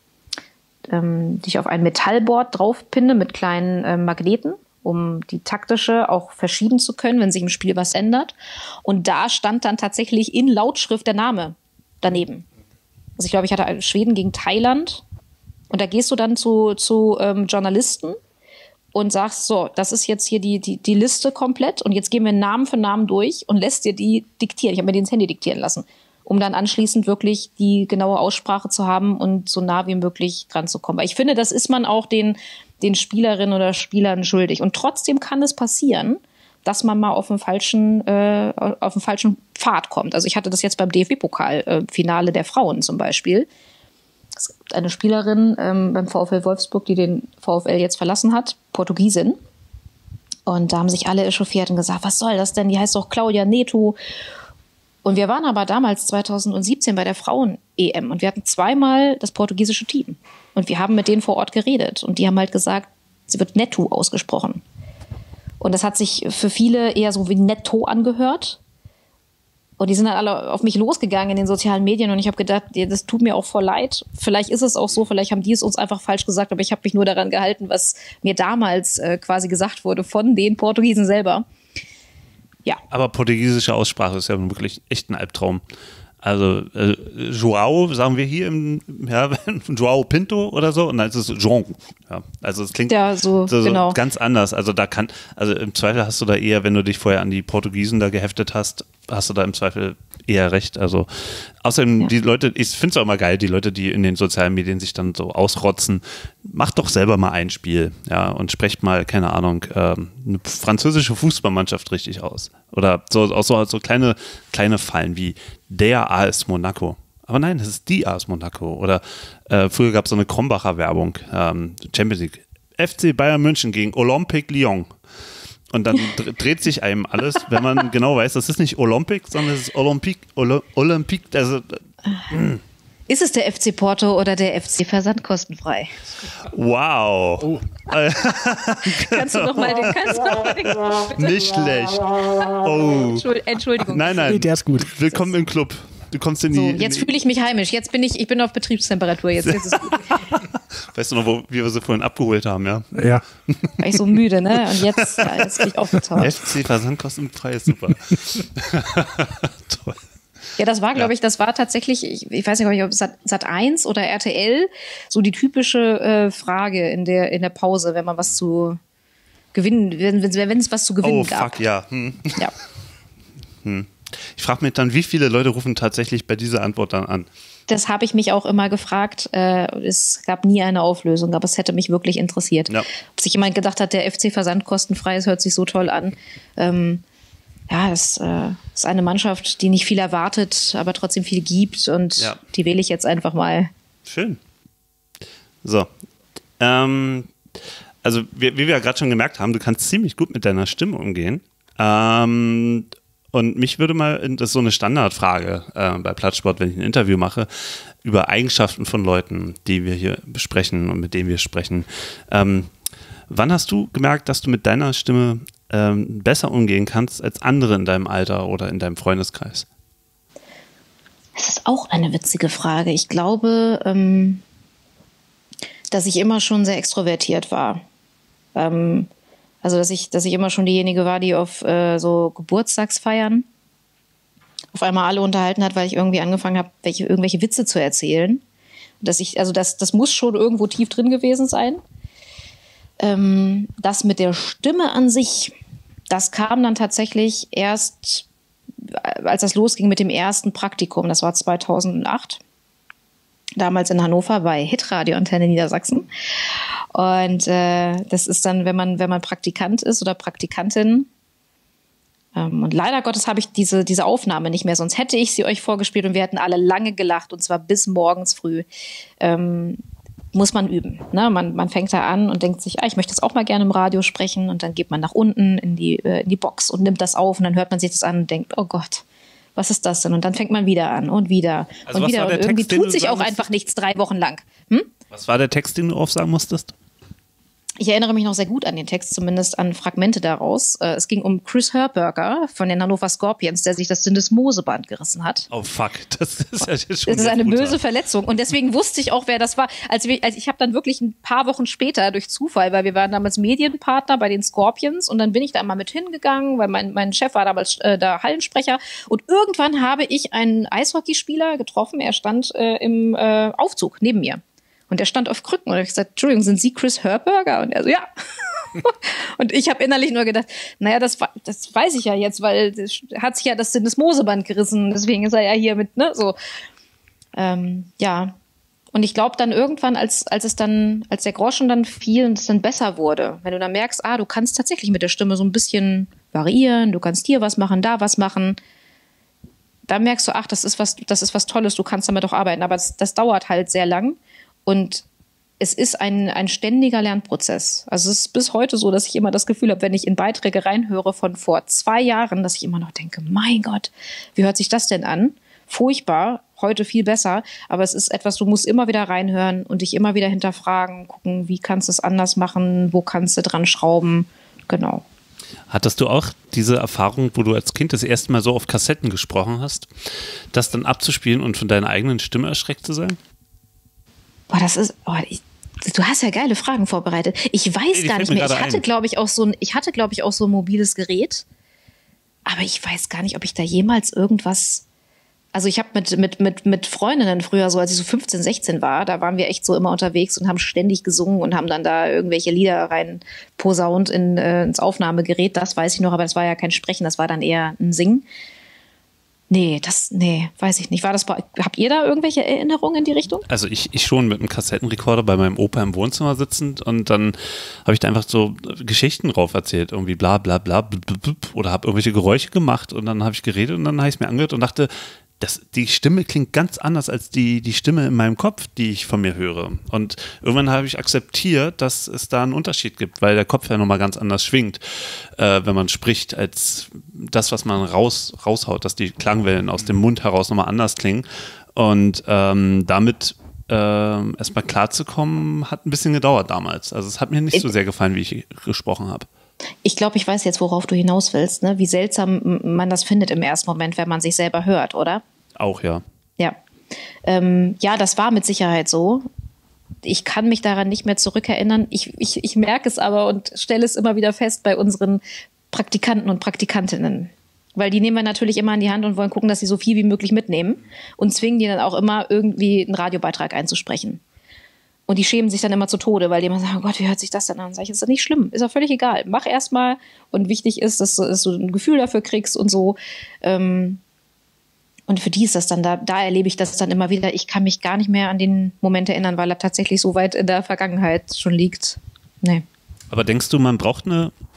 S4: die ich auf ein Metallboard draufpinne mit kleinen Magneten, um die taktische auch verschieben zu können, wenn sich im Spiel was ändert. Und da stand dann tatsächlich in Lautschrift der Name daneben. Also ich glaube, ich hatte Schweden gegen Thailand. Und da gehst du dann zu Journalisten und sagst, so, das ist jetzt hier die Liste komplett und jetzt gehen wir Namen für Namen durch und lässt dir die diktieren. Ich habe mir die ins Handy diktieren lassen, um dann anschließend wirklich die genaue Aussprache zu haben und so nah wie möglich dran zu kommen. Weil ich finde, das ist man auch den Spielerinnen oder Spielern schuldig. Und trotzdem kann es passieren, dass man mal auf den falschen Pfad kommt. Also ich hatte das jetzt beim DFB-Pokal-Finale der Frauen zum Beispiel. Es gibt eine Spielerin beim VfL Wolfsburg, die den VfL jetzt verlassen hat, Portugiesin. Und da haben sich alle echauffiert und gesagt, was soll das denn? Die heißt doch Claudia Neto. Und wir waren aber damals 2017 bei der Frauen-EM und wir hatten zweimal das portugiesische Team. Und wir haben mit denen vor Ort geredet. Und die haben halt gesagt, sie wird Netto ausgesprochen. Und das hat sich für viele eher so wie Netto angehört. Und die sind dann alle auf mich losgegangen in den sozialen Medien. Und ich habe gedacht, das tut mir auch voll leid. Vielleicht ist es auch so, vielleicht haben die es uns einfach falsch gesagt. Aber ich habe mich nur daran gehalten, was mir damals quasi gesagt wurde von den Portugiesen selber. Ja.
S2: Aber portugiesische Aussprache ist ja wirklich echt ein Albtraum. Also João, sagen wir hier João Pinto oder so, und dann ist es João. Ja, also es klingt
S4: ja, so genau.
S2: Ganz anders. Also im Zweifel hast du da eher, wenn du dich vorher an die Portugiesen da geheftet hast, hast du da im Zweifel eher recht. Also außerdem die Leute, ich finde es auch immer geil, die Leute, die in den sozialen Medien sich dann so ausrotzen, macht doch selber mal ein Spiel, ja, und sprecht mal, keine Ahnung, eine französische Fußballmannschaft richtig aus. Oder so kleine Fallen wie der AS Monaco. Aber nein, das ist die AS Monaco. Oder früher gab es so eine Krombacher Werbung, Champions League. FC Bayern München gegen Olympique Lyon. Und dann dreht sich einem alles, wenn man genau weiß, das ist nicht Olympique, sondern es ist Olympique. Also,
S4: Ist es der FC Porto oder der FC Versand kostenfrei?
S2: Wow.
S3: Oh.
S4: Kannst du noch mal den
S2: Nicht schlecht. Oh.
S4: Entschuldigung.
S2: Nein.
S3: Nee, der ist gut.
S2: Willkommen im Club. Du kommst in die.
S4: So, jetzt fühle ich mich heimisch. Ich bin auf Betriebstemperatur. Jetzt ist es gut.
S2: Weißt du noch, wie wir sie vorhin abgeholt haben, ja?
S3: Ja.
S4: War ich so müde, ne? Und jetzt bin ich aufgetaucht.
S2: FC Versand kostenfrei ist super. Toll.
S4: Ja, das war, glaube ich, das war tatsächlich, ich weiß nicht, ob Sat.1 oder RTL, so die typische Frage in der Pause, wenn man was zu gewinnen, wenn es was zu gewinnen gab.
S2: Oh, fuck, ja.
S4: Ja.
S2: Ich frage mich dann, wie viele Leute rufen tatsächlich bei dieser Antwort dann an?
S4: Das habe ich mich auch immer gefragt. Es gab nie eine Auflösung, aber es hätte mich wirklich interessiert. Ja. Ob sich jemand gedacht hat, der FC Versand kostenfrei, es hört sich so toll an. Ja, es ist eine Mannschaft, die nicht viel erwartet, aber trotzdem viel gibt und die wähle ich jetzt einfach mal. Schön.
S2: So. Also, wie wir ja gerade schon gemerkt haben, du kannst ziemlich gut mit deiner Stimme umgehen. Und mich würde mal, das ist so eine Standardfrage bei Plattsport, wenn ich ein Interview mache, über Eigenschaften von Leuten, die wir hier besprechen und mit denen wir sprechen. Wann hast du gemerkt, dass du mit deiner Stimme besser umgehen kannst als andere in deinem Alter oder in deinem Freundeskreis?
S4: Das ist auch eine witzige Frage. Ich glaube, dass ich immer schon sehr extrovertiert war. Also, dass ich immer schon diejenige war, die auf so Geburtstagsfeiern auf einmal alle unterhalten hat, weil ich irgendwie angefangen habe, irgendwelche Witze zu erzählen. Das muss schon irgendwo tief drin gewesen sein. Das mit der Stimme an sich, das kam dann tatsächlich erst, als das losging mit dem ersten Praktikum. Das war 2008. Damals in Hannover bei Hitradio Antenne Niedersachsen. Und das ist dann, wenn man Praktikant ist oder Praktikantin. Und leider Gottes habe ich diese Aufnahme nicht mehr, sonst hätte ich sie euch vorgespielt und wir hätten alle lange gelacht und zwar bis morgens früh. Muss man üben. Ne? Man fängt da an und denkt sich, ich möchte jetzt auch mal gerne im Radio sprechen und dann geht man nach unten in die Box und nimmt das auf und dann hört man sich das an und denkt, oh Gott, was ist das denn? Und dann fängt man wieder an und wieder und wieder und irgendwie tut sich auch einfach nichts 3 Wochen lang.
S2: Was war der Text, den du aufsagen musstest?
S4: Ich erinnere mich noch sehr gut an den Text, zumindest an Fragmente daraus. Es ging um Chris Herberger von den Hannover Scorpions, der sich das Syndesmoseband gerissen hat.
S2: Oh fuck, das ist ja schon.
S4: Das ist eine böse Verletzung und deswegen wusste ich auch, wer das war. Also ich habe dann wirklich ein paar Wochen später durch Zufall, weil wir waren damals Medienpartner bei den Scorpions und dann bin ich da mal mit hingegangen, weil mein Chef war damals da Hallensprecher und irgendwann habe ich einen Eishockeyspieler getroffen. Er stand im Aufzug neben mir. Und er stand auf Krücken und ich gesagt, Entschuldigung, sind Sie Chris Herberger? Und er so, ja. Und ich habe innerlich nur gedacht, naja, das weiß ich ja jetzt, weil hat sich ja das Syndesmoseband gerissen, deswegen ist er ja hier mit, ne, so. Ja. Und ich glaube dann irgendwann, als der Groschen dann fiel und es dann besser wurde, wenn du dann merkst, du kannst tatsächlich mit der Stimme so ein bisschen variieren, du kannst hier was machen, da was machen, da merkst du, das ist was Tolles, du kannst damit auch arbeiten, aber das dauert halt sehr lang. Und es ist ein ständiger Lernprozess. Also es ist bis heute so, dass ich immer das Gefühl habe, wenn ich in Beiträge reinhöre von vor 2 Jahren, dass ich immer noch denke, mein Gott, wie hört sich das denn an? Furchtbar, heute viel besser. Aber es ist etwas, du musst immer wieder reinhören und dich immer wieder hinterfragen, gucken, wie kannst du es anders machen, wo kannst du dran schrauben. Genau.
S2: Hattest du auch diese Erfahrung, wo du als Kind das erste Mal so auf Kassetten gesprochen hast, das dann abzuspielen und von deiner eigenen Stimme erschreckt zu sein?
S4: Du hast ja geile Fragen vorbereitet. Ich weiß gar nicht mehr. Ich hatte, glaube ich, auch so ein mobiles Gerät. Aber ich weiß gar nicht, ob ich da jemals irgendwas. Also ich habe mit Freundinnen früher, so als ich so 15, 16 war, da waren wir echt so immer unterwegs und haben ständig gesungen und haben dann da irgendwelche Lieder rein posaunt ins Aufnahmegerät. Das weiß ich noch, aber das war ja kein Sprechen, das war dann eher ein Singen. Nee, weiß ich nicht. Habt ihr da irgendwelche Erinnerungen in die Richtung?
S2: Also ich schon mit einem Kassettenrekorder bei meinem Opa im Wohnzimmer sitzend und dann habe ich da einfach so Geschichten drauf erzählt, irgendwie bla bla bla oder habe irgendwelche Geräusche gemacht und dann habe ich geredet und dann habe ich es mir angehört und dachte, die Stimme klingt ganz anders als die Stimme in meinem Kopf, die ich von mir höre. Und irgendwann habe ich akzeptiert, dass es da einen Unterschied gibt, weil der Kopf ja nochmal ganz anders schwingt, wenn man spricht, als das, was man raushaut, dass die Klangwellen aus dem Mund heraus nochmal anders klingen. Und damit erstmal klarzukommen, hat ein bisschen gedauert damals. Also es hat mir nicht so sehr gefallen, wie ich gesprochen habe.
S4: Ich glaube, ich weiß jetzt, worauf du hinaus willst, ne? Wie seltsam man das findet im ersten Moment, wenn man sich selber hört, oder?
S2: Auch, ja.
S4: Ja. Ja, das war mit Sicherheit so. Ich kann mich daran nicht mehr zurückerinnern. Ich merke es aber und stelle es immer wieder fest bei unseren Praktikanten und Praktikantinnen. Weil die nehmen wir natürlich immer in die Hand und wollen gucken, dass sie so viel wie möglich mitnehmen und zwingen die dann auch immer irgendwie einen Radiobeitrag einzusprechen. Und die schämen sich dann immer zu Tode, weil die immer sagen, oh Gott, wie hört sich das denn an? Sag ich, ist doch nicht schlimm, ist doch völlig egal. Mach erst mal und wichtig ist, dass du ein Gefühl dafür kriegst und so. Und für die ist das dann, da erlebe ich das dann immer wieder. Ich kann mich gar nicht mehr an den Moment erinnern, weil er tatsächlich so weit in der Vergangenheit schon liegt. Nee.
S2: Aber denkst du, man braucht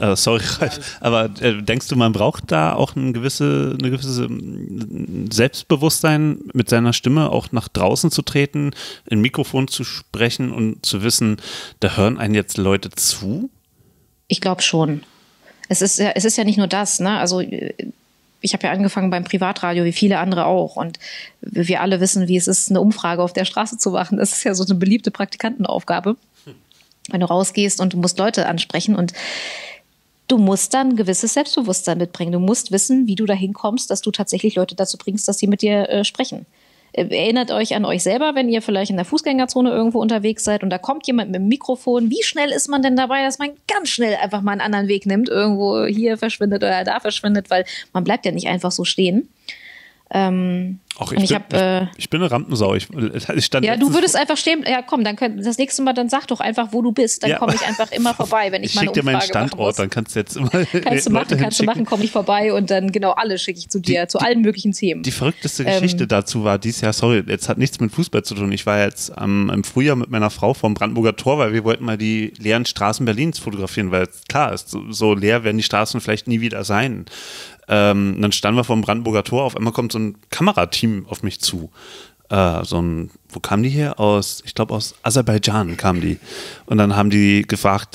S2: denkst du, man braucht da auch eine gewisse Selbstbewusstsein mit seiner Stimme auch nach draußen zu treten, in Mikrofon zu sprechen und zu wissen, da hören einen jetzt Leute zu?
S4: Ich glaube schon. Es ist ja nicht nur das, ne? Also ich habe ja angefangen beim Privatradio, wie viele andere auch. Und wir alle wissen, wie es ist, eine Umfrage auf der Straße zu machen. Das ist ja so eine beliebte Praktikantenaufgabe. Wenn du rausgehst und du musst Leute ansprechen und du musst dann ein gewisses Selbstbewusstsein mitbringen. Du musst wissen, wie du dahin kommst, dass du tatsächlich Leute dazu bringst, dass sie mit dir sprechen. Erinnert euch an euch selber, wenn ihr vielleicht in der Fußgängerzone irgendwo unterwegs seid und da kommt jemand mit dem Mikrofon. Wie schnell ist man denn dabei, dass man ganz schnell einfach mal einen anderen Weg nimmt, irgendwo hier verschwindet oder da verschwindet, weil man bleibt ja nicht einfach so stehen. Ich bin eine Rampensau. Du würdest einfach stehen. Ja, komm, das nächste Mal, dann sag doch einfach, wo du bist. Dann komme ich einfach immer vorbei, wenn ich meine Umfrage mache. Ich schicke dir meinen Standort,
S2: dann kannst du jetzt immer
S4: kannst du machen, komme ich vorbei und dann genau alle schicke ich zu dir, zu allen möglichen Themen.
S2: Die verrückteste Geschichte dazu war dieses Jahr, sorry, jetzt hat nichts mit Fußball zu tun. Ich war jetzt im Frühjahr mit meiner Frau vom Brandenburger Tor, weil wir wollten mal die leeren Straßen Berlins fotografieren, weil klar ist, so leer werden die Straßen vielleicht nie wieder sein. Dann standen wir vor dem Brandenburger Tor, auf einmal kommt so ein Kamerateam auf mich zu. Wo kamen die her? Ich glaube aus Aserbaidschan kamen die. Und dann haben die gefragt,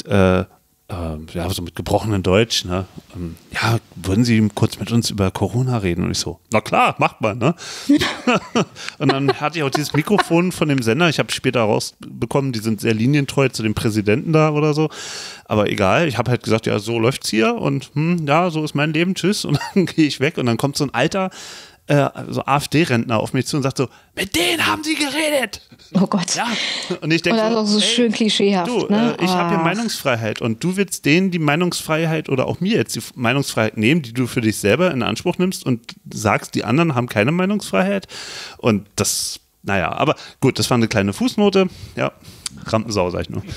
S2: so mit gebrochenem Deutsch, ne? Würden Sie kurz mit uns über Corona reden? Und ich so, na klar, macht man, ne? Und dann hatte ich auch dieses Mikrofon von dem Sender, ich habe später rausbekommen, die sind sehr linientreu zu dem Präsidenten da oder so, aber egal, ich habe halt gesagt, ja, so läuft's hier und so ist mein Leben, tschüss, und dann gehe ich weg und dann kommt so ein alter so AfD-Rentner auf mich zu und sagt so, mit denen haben sie geredet.
S4: Oh Gott.
S2: Ja. Und ich denke
S4: das ist auch so schön klischeehaft.
S2: Ich habe hier Meinungsfreiheit und du willst denen die Meinungsfreiheit oder auch mir jetzt die Meinungsfreiheit nehmen, die du für dich selber in Anspruch nimmst und sagst, die anderen haben keine Meinungsfreiheit. Und das, aber gut, das war eine kleine Fußnote. Ja, Rampensau, sag ich nur.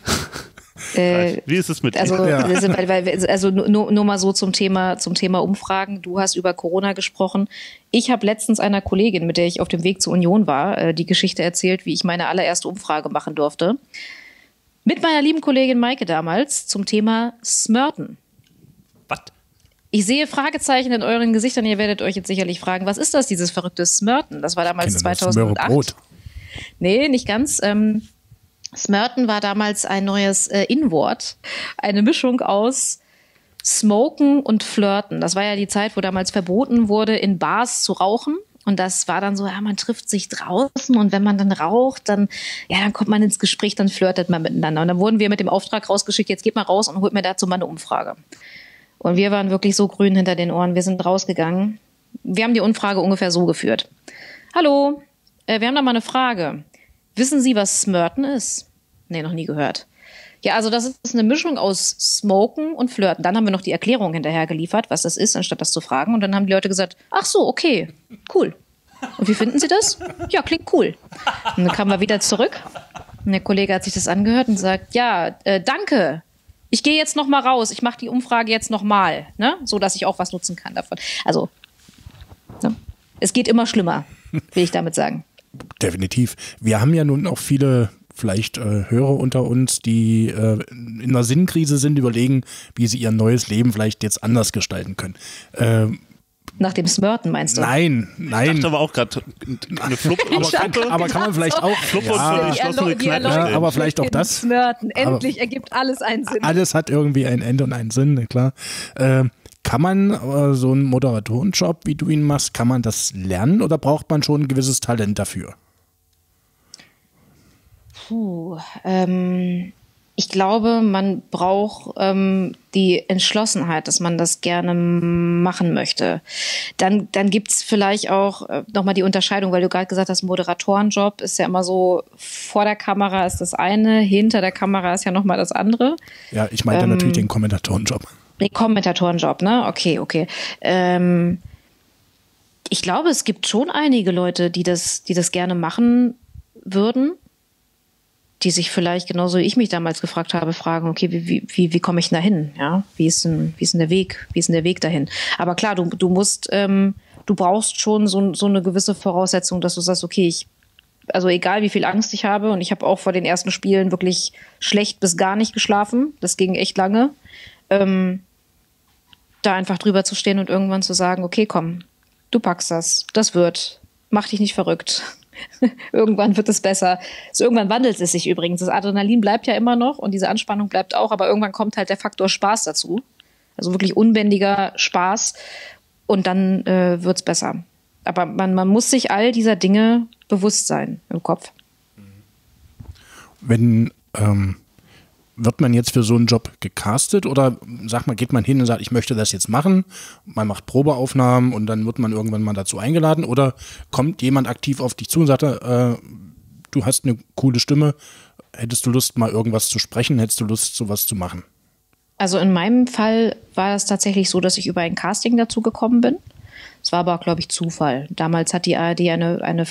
S2: Wie ist es mit dir?
S4: Also nur mal so zum Thema Umfragen. Du hast über Corona gesprochen. Ich habe letztens einer Kollegin, mit der ich auf dem Weg zur Union war, die Geschichte erzählt, wie ich meine allererste Umfrage machen durfte. Mit meiner lieben Kollegin Maike damals zum Thema Smurten.
S2: Was?
S4: Ich sehe Fragezeichen in euren Gesichtern. Ihr werdet euch jetzt sicherlich fragen, was ist das, dieses verrückte Smurten? Das war damals 2008. Nee, nicht ganz. Smurten war damals ein neues In-Wort, eine Mischung aus Smoken und Flirten. Das war ja die Zeit, wo damals verboten wurde, in Bars zu rauchen. Und das war dann so, man trifft sich draußen und wenn man dann raucht, dann kommt man ins Gespräch, dann flirtet man miteinander. Und dann wurden wir mit dem Auftrag rausgeschickt, jetzt geht mal raus und holt mir dazu mal eine Umfrage. Und wir waren wirklich so grün hinter den Ohren, wir sind rausgegangen. Wir haben die Umfrage ungefähr so geführt. Hallo, wir haben da mal eine Frage. Wissen Sie, was Smurten ist? Nee, noch nie gehört. Ja, also das ist eine Mischung aus Smoken und Flirten. Dann haben wir noch die Erklärung hinterher geliefert, was das ist, anstatt das zu fragen. Und dann haben die Leute gesagt, ach so, okay, cool. Und wie finden Sie das? Ja, klingt cool. Und dann kamen wir wieder zurück. Und der Kollege hat sich das angehört und sagt, danke. Ich gehe jetzt noch mal raus. Ich mache die Umfrage jetzt noch mal, ne? So dass ich auch was nutzen kann davon. Also, ne? Es geht immer schlimmer, will ich damit sagen.
S3: Definitiv. Wir haben ja nun auch viele vielleicht Hörer unter uns, die in einer Sinnkrise sind, überlegen, wie sie ihr neues Leben vielleicht jetzt anders gestalten können.
S4: Nach dem Smurten meinst du?
S3: Nein.
S2: Ich dachte aber auch gerade eine
S3: aber kann man vielleicht auch aber vielleicht auch das.
S4: Smurten. Endlich ergibt alles einen Sinn.
S3: Alles hat irgendwie ein Ende und einen Sinn, klar. Kann man so einen Moderatorenjob, wie du ihn machst, kann man das lernen oder braucht man schon ein gewisses Talent dafür?
S4: Ich glaube, man braucht die Entschlossenheit, dass man das gerne machen möchte. Dann gibt es vielleicht auch nochmal die Unterscheidung, weil du gerade gesagt hast, Moderatorenjob ist ja immer so, vor der Kamera ist das eine, hinter der Kamera ist ja nochmal das andere.
S3: Ja, ich meinte natürlich den Kommentatorenjob.
S4: Nee, Kommentatorenjob, ne? Okay. Ich glaube, es gibt schon einige Leute, die das gerne machen würden, die sich vielleicht genauso wie ich mich damals gefragt habe, fragen, okay, wie komme ich denn da hin? Ja? Wie ist denn der Weg? Wie ist denn der Weg dahin? Aber klar, du musst, du brauchst schon so eine gewisse Voraussetzung, dass du sagst, okay, also egal wie viel Angst ich habe, und ich habe auch vor den ersten Spielen wirklich schlecht bis gar nicht geschlafen, das ging echt lange, da einfach drüber zu stehen und irgendwann zu sagen, okay, komm, du packst das wird, mach dich nicht verrückt. Irgendwann wird es besser. Irgendwann wandelt es sich übrigens. Das Adrenalin bleibt ja immer noch und diese Anspannung bleibt auch, aber irgendwann kommt halt der Faktor Spaß dazu. Also wirklich unbändiger Spaß und dann wird es besser. Aber man muss sich all dieser Dinge bewusst sein im Kopf.
S3: Wird man jetzt für so einen Job gecastet oder geht man hin und sagt, ich möchte das jetzt machen, man macht Probeaufnahmen und dann wird man irgendwann mal dazu eingeladen oder kommt jemand aktiv auf dich zu und sagt, du hast eine coole Stimme, hättest du Lust mal irgendwas zu sprechen, hättest du Lust sowas zu machen?
S4: Also in meinem Fall war es tatsächlich so, dass ich über ein Casting dazu gekommen bin. Es war aber, glaube ich, Zufall. Damals hat die ARD eine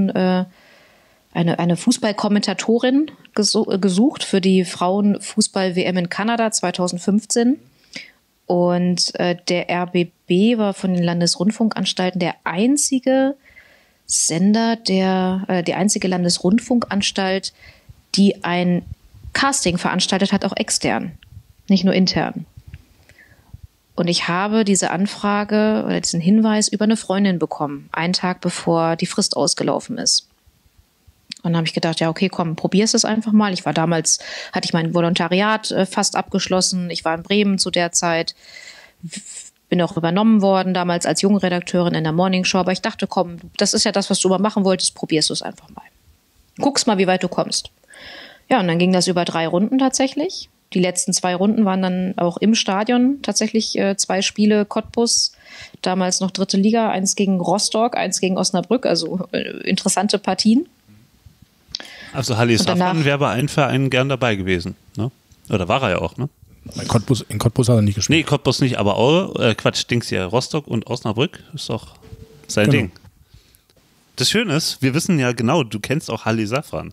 S4: Fußballkommentatorin gesucht für die Frauenfußball-WM in Kanada 2015. Und der RBB war von den Landesrundfunkanstalten der einzige Sender, die einzige Landesrundfunkanstalt, die ein Casting veranstaltet hat, auch extern, nicht nur intern. Und ich habe diese Anfrage oder diesen Hinweis über eine Freundin bekommen, einen Tag bevor die Frist ausgelaufen ist. Und dann habe ich gedacht, ja, okay, komm, probier's es einfach mal. Hatte ich mein Volontariat fast abgeschlossen. Ich war in Bremen zu der Zeit, bin auch übernommen worden, damals als junge Redakteurin in der Morningshow. Aber ich dachte, komm, das ist ja das, was du mal machen wolltest, probierst du es einfach mal. Guckst mal, wie weit du kommst. Ja, und dann ging das über 3 Runden tatsächlich. Die letzten 2 Runden waren dann auch im Stadion tatsächlich 2 Spiele, Cottbus, damals noch 3. Liga, 1 gegen Rostock, 1 gegen Osnabrück, also interessante Partien.
S2: Also Halli Safran wäre bei einem Verein gern dabei gewesen, ne? Oder war er ja auch, ne?
S3: In Cottbus hat er nicht gespielt.
S2: Nee, Cottbus nicht, aber Rostock und Osnabrück ist doch sein Ding. Das Schöne ist, wir wissen ja genau, du kennst auch Halli Safran.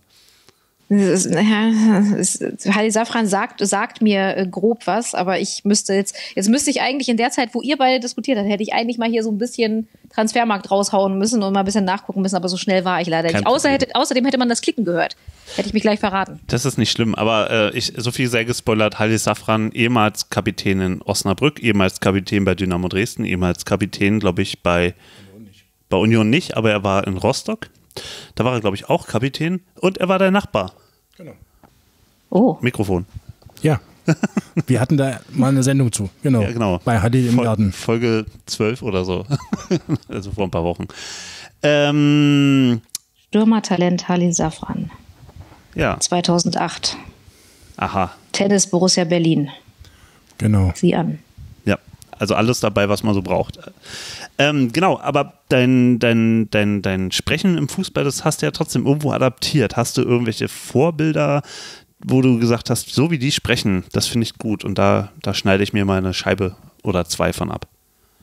S4: Halli Safran sagt mir grob was, aber jetzt müsste ich eigentlich in der Zeit, wo ihr beide diskutiert habt, hätte ich eigentlich mal hier so ein bisschen Transfermarkt raushauen müssen und mal ein bisschen nachgucken müssen, aber so schnell war ich leider nicht. Außerdem hätte man das Klicken gehört. Hätte ich mich gleich verraten. Das
S2: ist nicht schlimm, aber so viel sei gespoilert, Halli Safran, ehemals Kapitän in Osnabrück, ehemals Kapitän bei Dynamo Dresden, ehemals Kapitän, glaube ich, bei Union nicht, aber er war in Rostock. Da war er, glaube ich, auch Kapitän und er war dein Nachbar. Genau.
S4: Oh.
S2: Mikrofon.
S3: Ja. Wir hatten da mal eine Sendung zu. Genau. Ja, genau. Bei Halli im Garten.
S2: Folge 12 oder so. Also vor ein paar Wochen.
S4: Stürmertalent Halli Safran.
S2: Ja.
S4: 2008.
S2: Aha.
S4: Tennis Borussia Berlin.
S3: Genau.
S4: Sieh an.
S2: Ja, also alles dabei, was man so braucht. Genau, aber dein Sprechen im Fußball, das hast du ja trotzdem irgendwo adaptiert. Hast du irgendwelche Vorbilder, wo du gesagt hast, so wie die sprechen, das finde ich gut und da schneide ich mir mal eine Scheibe oder 2 von ab?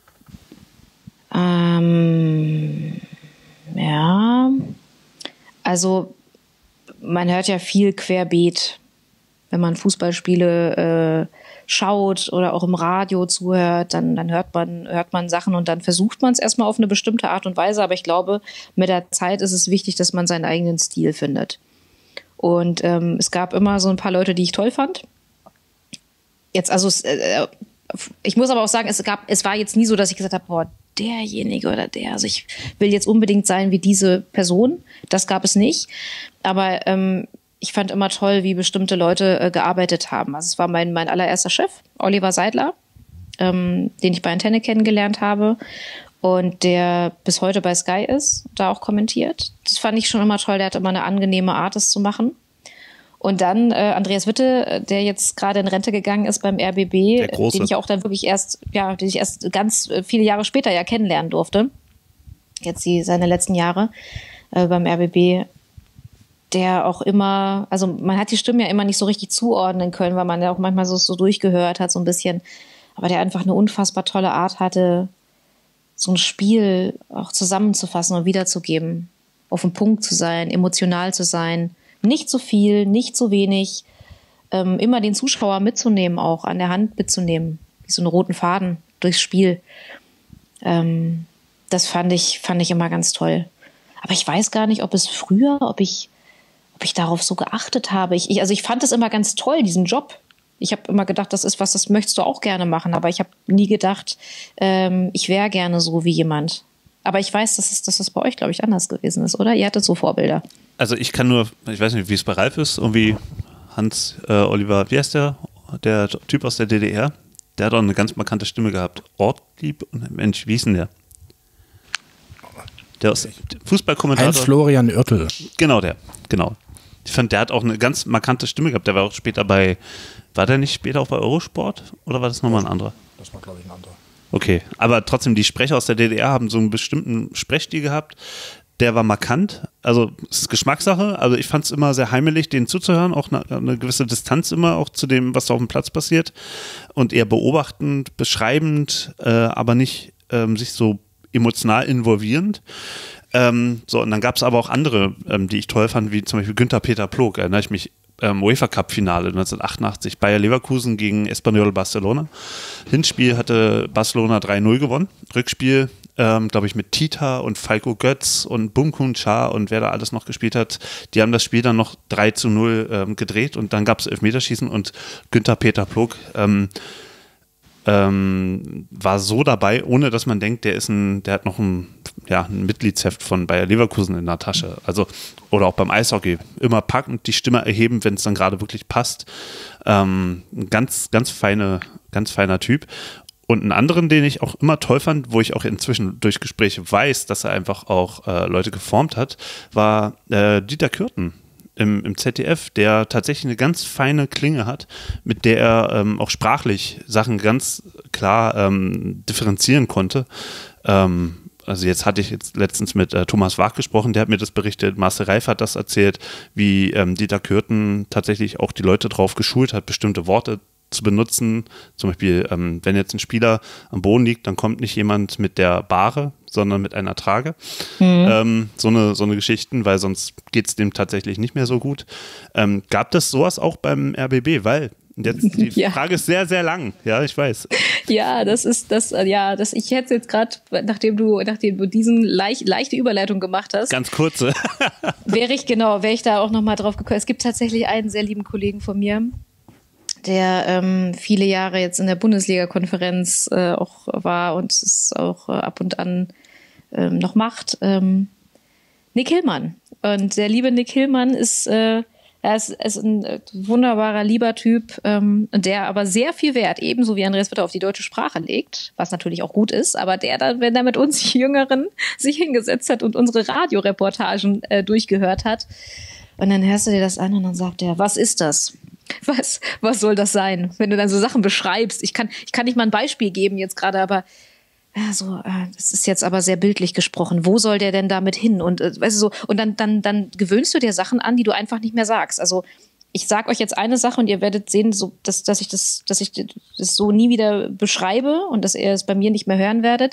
S4: Ja, also man hört ja viel querbeet, wenn man Fußballspiele schaut oder auch im Radio zuhört, dann hört man Sachen und dann versucht man es erstmal auf eine bestimmte Art und Weise, aber ich glaube, mit der Zeit ist es wichtig, dass man seinen eigenen Stil findet. Und es gab immer so ein paar Leute, die ich toll fand. Jetzt, also ich muss aber auch sagen, es war jetzt nie so, dass ich gesagt habe, boah, derjenige oder der, also ich will jetzt unbedingt sein wie diese Person. Das gab es nicht. Aber ich fand immer toll, wie bestimmte Leute gearbeitet haben. Also es war mein allererster Chef, Oliver Seidler, den ich bei Antenne kennengelernt habe und der bis heute bei Sky ist, da auch kommentiert. Das fand ich schon immer toll, der hat immer eine angenehme Art, das zu machen. Und dann Andreas Witte, der jetzt gerade in Rente gegangen ist beim RBB, den ich auch dann wirklich erst ganz viele Jahre später ja kennenlernen durfte. Jetzt seine letzten Jahre beim RBB. Der auch immer, also man hat die Stimme ja immer nicht so richtig zuordnen können, weil man ja auch manchmal so durchgehört hat, so ein bisschen. aber der einfach eine unfassbar tolle Art hatte, so ein Spiel auch zusammenzufassen und wiederzugeben, auf den Punkt zu sein, emotional zu sein, nicht zu viel, nicht zu wenig, immer den Zuschauer mitzunehmen, auch an der Hand mitzunehmen, wie so einen roten Faden durchs Spiel. Das fand ich immer ganz toll. Aber ich weiß gar nicht, ob ich darauf so geachtet habe. Ich fand es immer ganz toll, diesen Job. Ich habe immer gedacht, das ist was, das möchtest du auch gerne machen. Aber ich habe nie gedacht, ich wäre gerne so wie jemand. Aber ich weiß, dass es bei euch, glaube ich, anders gewesen ist, oder? Ihr hattet so Vorbilder.
S2: Also ich weiß nicht, wie es bei Ralf ist, irgendwie Hans Oliver, wie heißt der Typ aus der DDR? Der hat auch eine ganz markante Stimme gehabt. Ortlieb, Mensch, wie hieß denn der? Der aus Fußballkommentator.
S3: Heinz-Florian Oertel.
S2: Genau. Ich fand, der hat auch eine ganz markante Stimme gehabt. Der war auch später war der nicht später auch bei Eurosport? Oder war das nochmal ein anderer?
S3: Das war, glaube ich, ein anderer.
S2: Okay, aber trotzdem, die Sprecher aus der DDR haben so einen bestimmten Sprechstil gehabt. Der war markant, also es ist Geschmackssache. Also ich fand es immer sehr heimelig, denen zuzuhören, auch eine gewisse Distanz immer auch zu dem, was da auf dem Platz passiert und eher beobachtend, beschreibend, aber nicht sich so emotional involvierend. So, und dann gab es aber auch andere, die ich toll fand, wie zum Beispiel Günther Peter Ploog, erinnere ich mich, UEFA Cup Finale 1988, Bayer Leverkusen gegen Espanyol Barcelona. Hinspiel hatte Barcelona 3-0 gewonnen, Rückspiel glaube ich, mit Tita und Falco Götz und Bumkun Cha und wer da alles noch gespielt hat, die haben das Spiel dann noch 3-0 gedreht und dann gab es Elfmeterschießen und Günther Peter Ploog war so dabei, ohne dass man denkt, der hat noch ein Mitgliedsheft von Bayer Leverkusen in der Tasche. Also, oder auch beim Eishockey. Immer packend die Stimme erheben, wenn es dann gerade wirklich passt. Ein ganz feiner Typ. Und einen anderen, den ich auch immer toll fand, wo ich auch inzwischen durch Gespräche weiß, dass er einfach auch Leute geformt hat, war Dieter Kürten im ZDF, der tatsächlich eine ganz feine Klinge hat, mit der er auch sprachlich Sachen ganz klar differenzieren konnte. Also hatte ich letztens mit Thomas Wag gesprochen, der hat mir das berichtet, Marcel Reif hat das erzählt, wie Dieter Kürten tatsächlich auch die Leute drauf geschult hat, bestimmte Worte zu benutzen. Zum Beispiel, wenn jetzt ein Spieler am Boden liegt, dann kommt nicht jemand mit der Bahre, sondern mit einer Trage. So eine Geschichten, weil sonst geht es dem tatsächlich nicht mehr so gut. Gab es sowas auch beim RBB? Weil jetzt die Frage ist sehr, sehr lang. Ja, ich weiß.
S4: Ja, ich hätte jetzt gerade, nachdem du diesen leichte Überleitung gemacht hast.
S2: Ganz kurze.
S4: wäre ich da auch nochmal drauf gekommen. Es gibt tatsächlich einen sehr lieben Kollegen von mir, der viele Jahre jetzt in der Bundesliga-Konferenz auch war und es auch ab und an noch macht. Nick Hillmann. Und der liebe Nick Hillmann ist ein wunderbarer, lieber Typ, der aber sehr viel Wert, ebenso wie Andreas Witter, auf die deutsche Sprache legt, was natürlich auch gut ist, aber der dann, wenn er mit uns Jüngeren sich hingesetzt hat und unsere Radioreportagen durchgehört hat, und dann hörst du dir das an und dann sagt er, was ist das? Was soll das sein? Wenn du dann so Sachen beschreibst. Ich kann nicht mal ein Beispiel geben jetzt gerade, aber das ist jetzt aber sehr bildlich gesprochen. Wo soll der denn damit hin? Und weißt du so, und dann gewöhnst du dir Sachen an, die du einfach nicht mehr sagst. Also ich sag euch jetzt eine Sache und ihr werdet sehen, so, dass ich das so nie wieder beschreibe und dass ihr es bei mir nicht mehr hören werdet.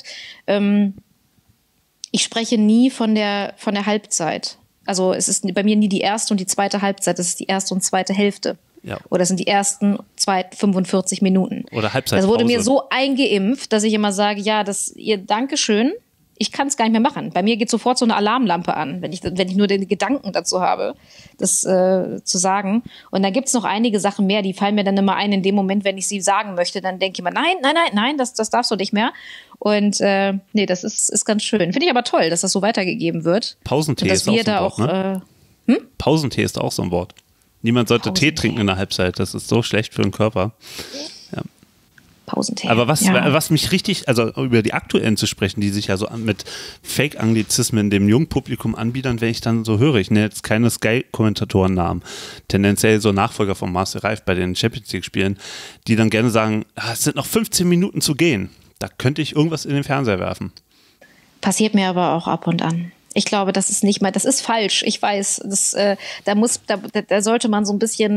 S4: Ich spreche nie von der Halbzeit. Also es ist bei mir nie die erste und die zweite Halbzeit, das ist die erste und zweite Hälfte. Ja. Oder es sind die ersten 45 Minuten.
S2: Oder Halbzeit.
S4: Das wurde mir so eingeimpft, dass ich immer sage, Dankeschön, ich kann es gar nicht mehr machen. Bei mir geht sofort so eine Alarmlampe an, wenn ich nur den Gedanken dazu habe, das zu sagen. Und dann gibt es noch einige Sachen mehr, die fallen mir dann immer ein in dem Moment, wenn ich sie sagen möchte. Dann denke ich immer, nein, das darfst du nicht mehr. Und das ist ganz schön. Finde ich aber toll, dass das so weitergegeben wird.
S2: Pausentee ist auch so ein Wort, ne? Pausentee ist auch so ein Wort. Niemand sollte Tee trinken in der Halbzeit. Das ist so schlecht für den Körper. Ja.
S4: Pausentee.
S2: Aber was mich richtig, also über die Aktuellen zu sprechen, die sich ja so mit Fake-Anglizismen dem jungen Publikum anbiedern, wenn ich dann so höre, ich nenne jetzt keine Sky-Kommentatoren-Namen, tendenziell so Nachfolger von Marcel Reif bei den Champions League-Spielen, die dann gerne sagen, es sind noch 15 Minuten zu gehen. Da könnte ich irgendwas in den Fernseher werfen.
S4: Passiert mir aber auch ab und an. Ich glaube, das ist falsch. Ich weiß, da sollte man so ein bisschen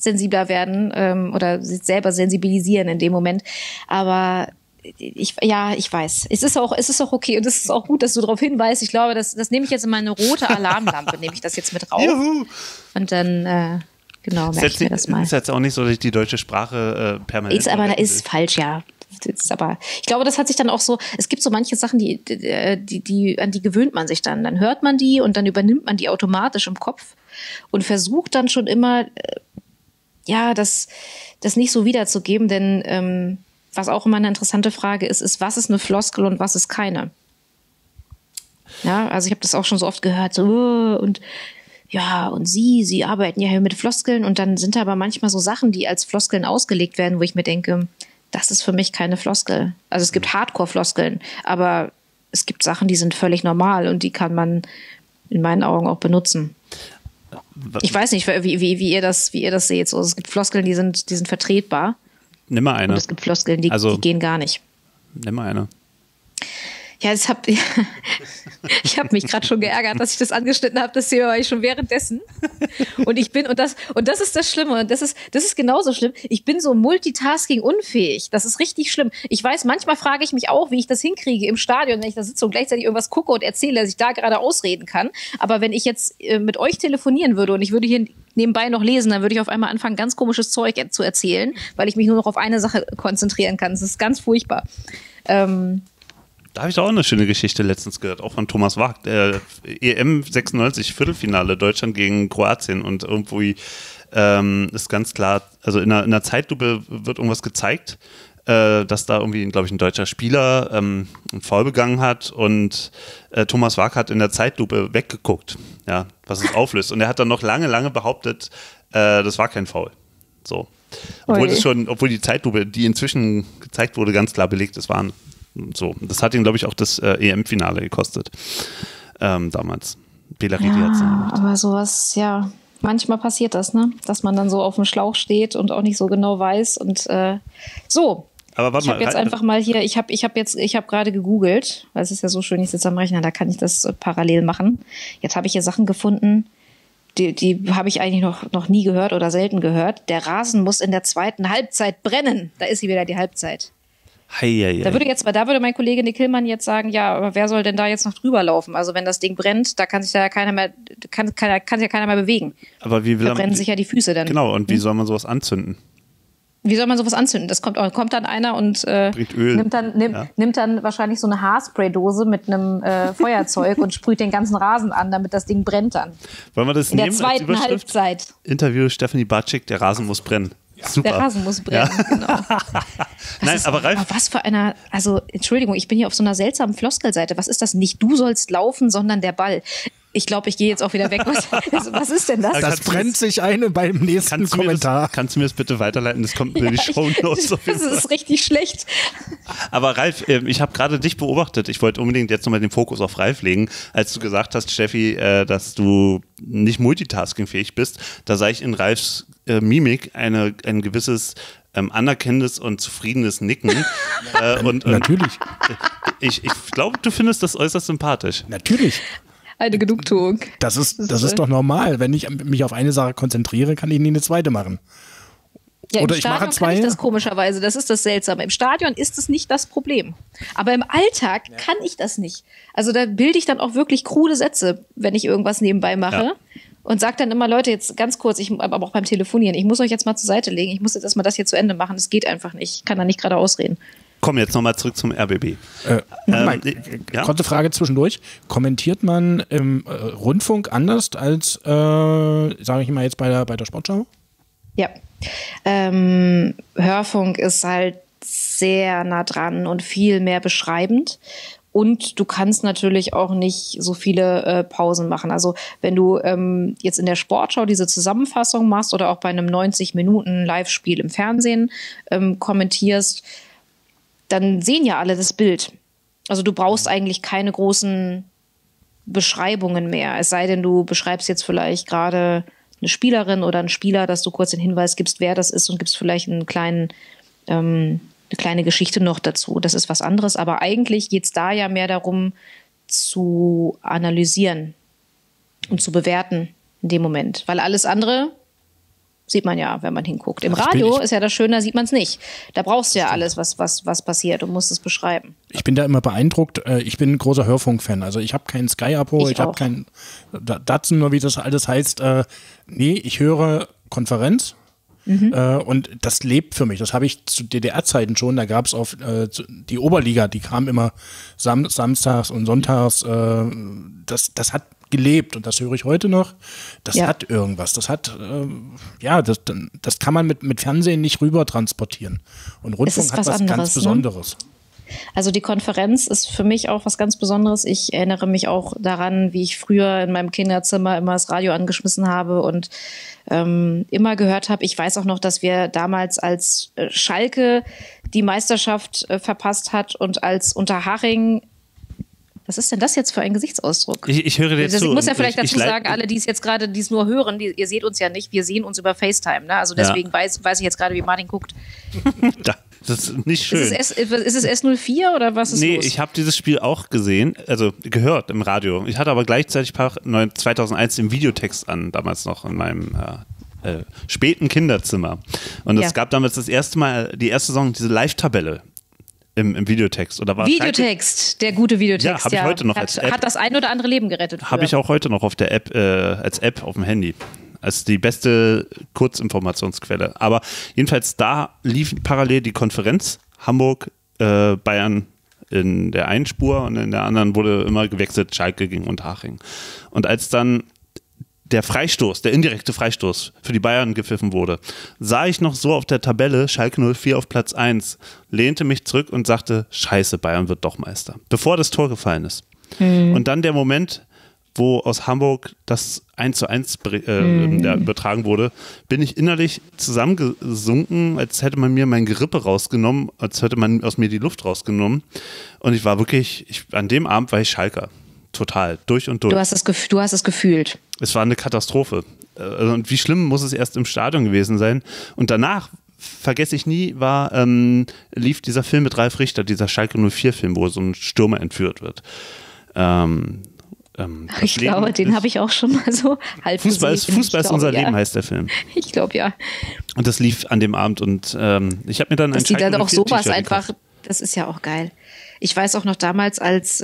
S4: sensibler werden oder sich selber sensibilisieren in dem Moment. Aber ich weiß. Es ist auch okay und es ist auch gut, dass du darauf hinweist. Ich glaube, das nehme ich jetzt in meine rote Alarmlampe, nehme ich das jetzt mit rauf. Juhu. Und dann, genau, merke ich mir das mal.
S2: Ist jetzt auch nicht so, dass ich die deutsche Sprache permanent...
S4: Ist falsch, ja. Aber ich glaube, das hat sich dann auch so, es gibt so manche Sachen, an die gewöhnt man sich dann. Dann hört man die und dann übernimmt man die automatisch im Kopf und versucht dann schon immer, das nicht so wiederzugeben, denn was auch immer eine interessante Frage ist, was ist eine Floskel und was ist keine? Ja, also ich habe das auch schon so oft gehört, so, und Sie arbeiten ja hier mit Floskeln und dann sind da aber manchmal so Sachen, die als Floskeln ausgelegt werden, wo ich mir denke, das ist für mich keine Floskel. Also es gibt Hardcore-Floskeln, aber es gibt Sachen, die sind völlig normal und die kann man in meinen Augen auch benutzen. Ich weiß nicht, wie ihr das seht. So, es gibt Floskeln, die sind vertretbar.
S2: Nimm mal eine.
S4: Und es gibt Floskeln, die gehen gar nicht.
S2: Nimm mal eine.
S4: Ja, ich habe mich gerade schon geärgert, dass ich das angeschnitten habe. Das Thema war ich schon währenddessen. Und das ist das Schlimme. Und das ist genauso schlimm. Ich bin so multitasking unfähig. Das ist richtig schlimm. Ich weiß, manchmal frage ich mich auch, wie ich das hinkriege im Stadion, wenn ich da sitze und gleichzeitig irgendwas gucke und erzähle, dass ich da gerade ausreden kann. Aber wenn ich jetzt mit euch telefonieren würde und ich würde hier nebenbei noch lesen, dann würde ich auf einmal anfangen, ganz komisches Zeug zu erzählen, weil ich mich nur noch auf eine Sache konzentrieren kann. Das ist ganz furchtbar.
S2: Da habe ich auch eine schöne Geschichte letztens gehört, auch von Thomas Wag. EM 96, Viertelfinale, Deutschland gegen Kroatien. Und irgendwie ist ganz klar, also in einer Zeitlupe wird irgendwas gezeigt, dass da irgendwie, glaube ich, ein deutscher Spieler einen Foul begangen hat und Thomas Wag hat in der Zeitlupe weggeguckt, ja, was es auflöst. Und er hat dann noch lange, lange behauptet, das war kein Foul. So. Obwohl die Zeitlupe, die inzwischen gezeigt wurde, ganz klar belegt, es waren so. Das hat ihn, glaube ich, auch das EM-Finale gekostet. Damals. Belariti hat es gemacht.
S4: Aber sowas, manchmal passiert das, ne? Dass man dann so auf dem Schlauch steht und auch nicht so genau weiß. Und so.
S2: Aber warte mal.
S4: Ich habe jetzt einfach mal hier, ich habe gerade gegoogelt, weil es ist ja so schön, ich sitze am Rechner, da kann ich das parallel machen. Jetzt habe ich hier Sachen gefunden, die habe ich eigentlich noch nie gehört oder selten gehört. Der Rasen muss in der zweiten Halbzeit brennen. Da ist sie wieder, die Halbzeit. Da würde mein Kollege Nick Hillmann jetzt sagen, ja, aber wer soll denn da jetzt noch drüber laufen? Also wenn das Ding brennt, da kann sich ja keiner mehr bewegen.
S2: Aber
S4: da brennen sich ja die Füße dann.
S2: Genau, und wie soll man sowas anzünden?
S4: Wie soll man sowas anzünden? Das kommt dann einer und
S2: bringt Öl.
S4: Nimmt dann wahrscheinlich so eine Haarspraydose mit einem Feuerzeug und sprüht den ganzen Rasen an, damit das Ding brennt dann.
S2: Wollen wir das
S4: in der zweiten Halbzeit.
S2: Interview Stephanie Batschik, der Rasen muss brennen. Super.
S4: Der Rasen muss brennen, genau.
S2: Nein, aber Ralf.
S4: Aber was für einer, also Entschuldigung, ich bin hier auf so einer seltsamen Floskelseite. Was ist das? Nicht du sollst laufen, sondern der Ball. Ich glaube, ich gehe jetzt auch wieder weg. Was ist denn das?
S3: Das brennt sich ein beim nächsten Kommentar.
S2: Kannst du mir das bitte weiterleiten? Das kommt mir die Shownotes.
S4: Das ist richtig schlecht.
S2: Aber Ralf, ich habe gerade dich beobachtet. Ich wollte unbedingt jetzt nochmal den Fokus auf Ralf legen. Als du gesagt hast, Steffi, dass du nicht multitaskingfähig bist, da sah ich in Ralfs Mimik ein gewisses anerkennendes und zufriedenes Nicken.
S3: Natürlich.
S2: Ich glaube, du findest das äußerst sympathisch.
S3: Natürlich.
S4: Eine Genugtuung.
S3: Das ist doch normal. Wenn ich mich auf eine Sache konzentriere, kann ich nie eine zweite machen.
S4: Ja,
S3: oder
S4: im
S3: ich
S4: Stadion
S3: mache zwei.
S4: Kann ich das komischerweise. Das ist das Seltsame. Im Stadion ist es nicht das Problem. Aber im Alltag kann ich das nicht. Also da bilde ich dann auch wirklich krude Sätze, wenn ich irgendwas nebenbei mache. Ja. Und sag dann immer, Leute, jetzt ganz kurz, aber auch beim Telefonieren, ich muss euch jetzt mal zur Seite legen. Ich muss jetzt erstmal das hier zu Ende machen. Das geht einfach nicht. Ich kann da nicht gerade ausreden.
S2: Komm, jetzt nochmal zurück zum RBB.
S3: Kurze Frage zwischendurch. Kommentiert man im Rundfunk anders als, sage ich mal jetzt bei der Sportschau?
S4: Ja. Hörfunk ist halt sehr nah dran und viel mehr beschreibend. Und du kannst natürlich auch nicht so viele Pausen machen. Also wenn du jetzt in der Sportschau diese Zusammenfassung machst oder auch bei einem 90-Minuten-Live-Spiel im Fernsehen kommentierst, dann sehen ja alle das Bild. Also du brauchst eigentlich keine großen Beschreibungen mehr. Es sei denn, du beschreibst jetzt vielleicht gerade eine Spielerin oder einen Spieler, dass du kurz den Hinweis gibst, wer das ist und gibst vielleicht eine kleine Geschichte noch dazu. Das ist was anderes. Aber eigentlich geht es da ja mehr darum, zu analysieren und zu bewerten in dem Moment. Weil alles andere Sieht man ja, wenn man hinguckt. Im Radio ist ja das Schöne, da sieht man es nicht. Da brauchst du ja alles, was passiert und musst es beschreiben.
S3: Ich bin da immer beeindruckt. Ich bin ein großer Hörfunk-Fan. Also ich habe kein Sky-Abo, ich habe kein Datsun, oder wie das alles heißt. Nee, ich höre Konferenz. Und das lebt für mich. Das habe ich zu DDR-Zeiten schon. Da gab es auf die Oberliga, die kam immer samstags und sonntags. Das hat gelebt und das höre ich heute noch. Das hat irgendwas. Das hat, das kann man mit Fernsehen nicht rüber transportieren. Und Rundfunk hat was anderes, ganz Besonderes.
S4: Also die Konferenz ist für mich auch was ganz Besonderes. Ich erinnere mich auch daran, wie ich früher in meinem Kinderzimmer immer das Radio angeschmissen habe und immer gehört habe. Ich weiß auch noch, dass wir damals, als Schalke die Meisterschaft verpasst hat und als Unterhaching. Was ist denn das jetzt für ein Gesichtsausdruck?
S2: Ich höre dir zu.
S4: Ich muss ja vielleicht dazu sagen, alle, die es jetzt gerade, die es nur hören, ihr seht uns ja nicht, wir sehen uns über FaceTime. Ne? Also deswegen weiß ich jetzt gerade, wie Martin guckt.
S2: Das ist nicht schön.
S4: Ist es S04 oder was ist los?
S2: Nee, ich habe dieses Spiel auch gesehen, also gehört im Radio. Ich hatte aber gleichzeitig 2001 den Videotext an, damals noch in meinem späten Kinderzimmer. Und es gab damals die erste Saison, diese Live-Tabelle. Im Videotext. Oder war
S4: Videotext, der gute Videotext.
S2: Ja, habe ich heute noch als App.
S4: Hat das ein oder andere Leben gerettet.
S2: Habe ich auch heute noch auf der App, als App auf dem Handy. Als die beste Kurzinformationsquelle. Aber jedenfalls da lief parallel die Konferenz Hamburg, Bayern in der einen Spur und in der anderen wurde immer gewechselt, Schalke gegen Unterhaching. Und als dann der indirekte Freistoß für die Bayern gepfiffen wurde, sah ich noch so auf der Tabelle Schalke 04 auf Platz 1, lehnte mich zurück und sagte, scheiße, Bayern wird doch Meister, bevor das Tor gefallen ist. Und dann der Moment, wo aus Hamburg das 1:1 übertragen wurde, bin ich innerlich zusammengesunken, als hätte man mir mein Gerippe rausgenommen, als hätte man aus mir die Luft rausgenommen. Und ich war wirklich, an dem Abend war ich Schalker. Total, durch und durch. Du hast
S4: es gefühlt.
S2: Es war eine Katastrophe. Und wie schlimm muss es erst im Stadion gewesen sein? Und danach, vergesse ich nie, lief dieser Film mit Ralf Richter, dieser Schalke 04-Film, wo so ein Stürmer entführt wird.
S4: Ich glaube, den habe ich auch schon mal so halb
S2: Fußball ist unser Leben, heißt der Film.
S4: Ich glaube, ja.
S2: Und das lief an dem Abend und ich habe mir dann ein
S4: Schalke 04 dann auch sowas einfach, das ist ja auch geil. Ich weiß auch noch damals, als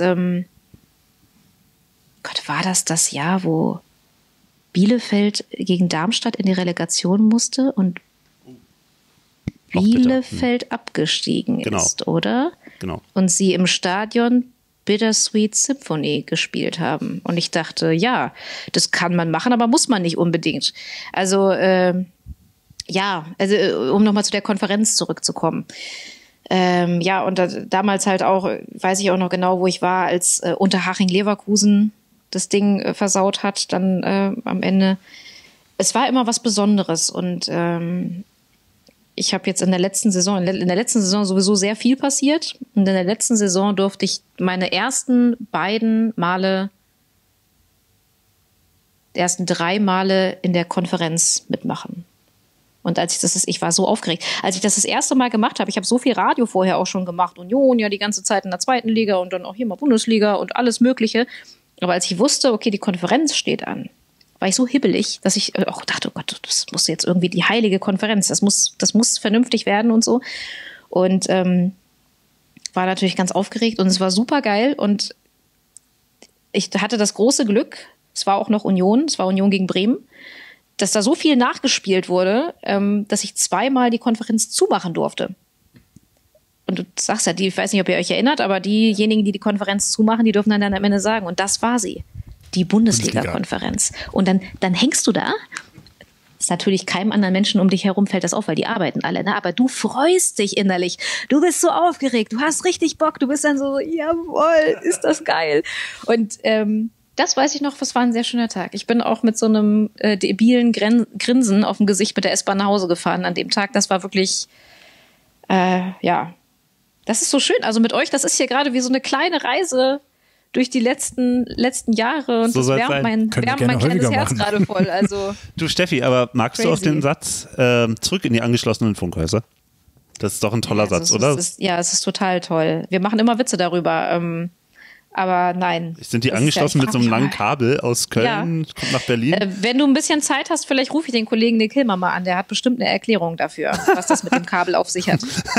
S4: war das Jahr, wo Bielefeld gegen Darmstadt in die Relegation musste und Bielefeld abgestiegen ist, oder?
S2: Genau.
S4: Und sie im Stadion Bittersweet Symphony gespielt haben. Und ich dachte, ja, das kann man machen, aber muss man nicht unbedingt. Also, um nochmal zu der Konferenz zurückzukommen. Und damals halt auch, weiß ich auch noch genau, wo ich war, als Unterhaching-Leverkusen das Ding versaut hat, dann am Ende. Es war immer was Besonderes und ich habe jetzt in der letzten Saison sowieso sehr viel passiert und in der letzten Saison durfte ich meine ersten 3 Male in der Konferenz mitmachen. Und ich war so aufgeregt. Als ich das erste Mal gemacht habe, ich habe so viel Radio vorher auch schon gemacht, Union ja die ganze Zeit in der 2. Liga und dann auch hier mal Bundesliga und alles Mögliche. Aber als ich wusste, okay, die Konferenz steht an, war ich so hibbelig, dass ich auch dachte, oh Gott, das muss jetzt irgendwie die heilige Konferenz, das muss vernünftig werden und so. Und war natürlich ganz aufgeregt und es war super geil und ich hatte das große Glück, es war Union gegen Bremen, dass da so viel nachgespielt wurde, dass ich 2-mal die Konferenz zumachen durfte. Und du sagst ja, ich weiß nicht, ob ihr euch erinnert, aber diejenigen, die Konferenz zumachen, die dürfen dann am Ende sagen, und das war sie, die Bundesliga-Konferenz. Und dann hängst du da, ist natürlich keinem anderen Menschen um dich herum fällt das auf, weil die arbeiten alle, ne? Aber du freust dich innerlich, du bist so aufgeregt, du hast richtig Bock, du bist dann so, jawohl, ist das geil. Und das weiß ich noch, das war ein sehr schöner Tag. Ich bin auch mit so einem debilen Grinsen auf dem Gesicht mit der S-Bahn nach Hause gefahren an dem Tag. Das war wirklich, das ist so schön. Also mit euch, das ist hier gerade wie so eine kleine Reise durch die letzten Jahre und so das wärmt mein kleines Herz gerade voll. Also
S2: du Steffi, aber magst crazy. Du auch den Satz zurück in die angeschlossenen Funkhäuser? Das ist doch ein toller Satz, oder?
S4: Es ist total toll. Wir machen immer Witze darüber. Aber nein.
S2: Sind die angeschlossen mit so einem langen Kabel aus Köln, kommt nach Berlin?
S4: Wenn du ein bisschen Zeit hast, vielleicht rufe ich den Kollegen Nick Hilmer mal an. Der hat bestimmt eine Erklärung dafür, was das mit dem Kabel auf sich hat.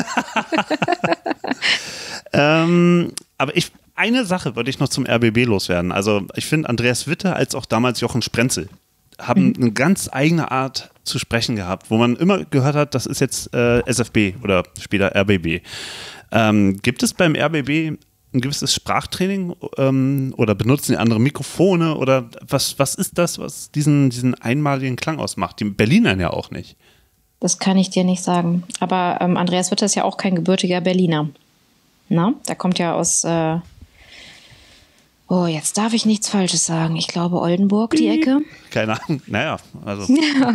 S2: Aber eine Sache würde ich noch zum RBB loswerden. Also ich finde, Andreas Witte als auch damals Jochen Sprenzel haben eine ganz eigene Art zu sprechen gehabt, wo man immer gehört hat, das ist jetzt SFB oder später RBB. Gibt es beim RBB ein gewisses Sprachtraining oder benutzen die andere Mikrofone oder was ist das, was diesen einmaligen Klang ausmacht? Die Berliner ja auch nicht.
S4: Das kann ich dir nicht sagen. Aber Andreas Witte ist ja auch kein gebürtiger Berliner. Na, da kommt ja aus jetzt darf ich nichts Falsches sagen. Ich glaube Oldenburg, die Ecke.
S2: Keine Ahnung. Naja, also.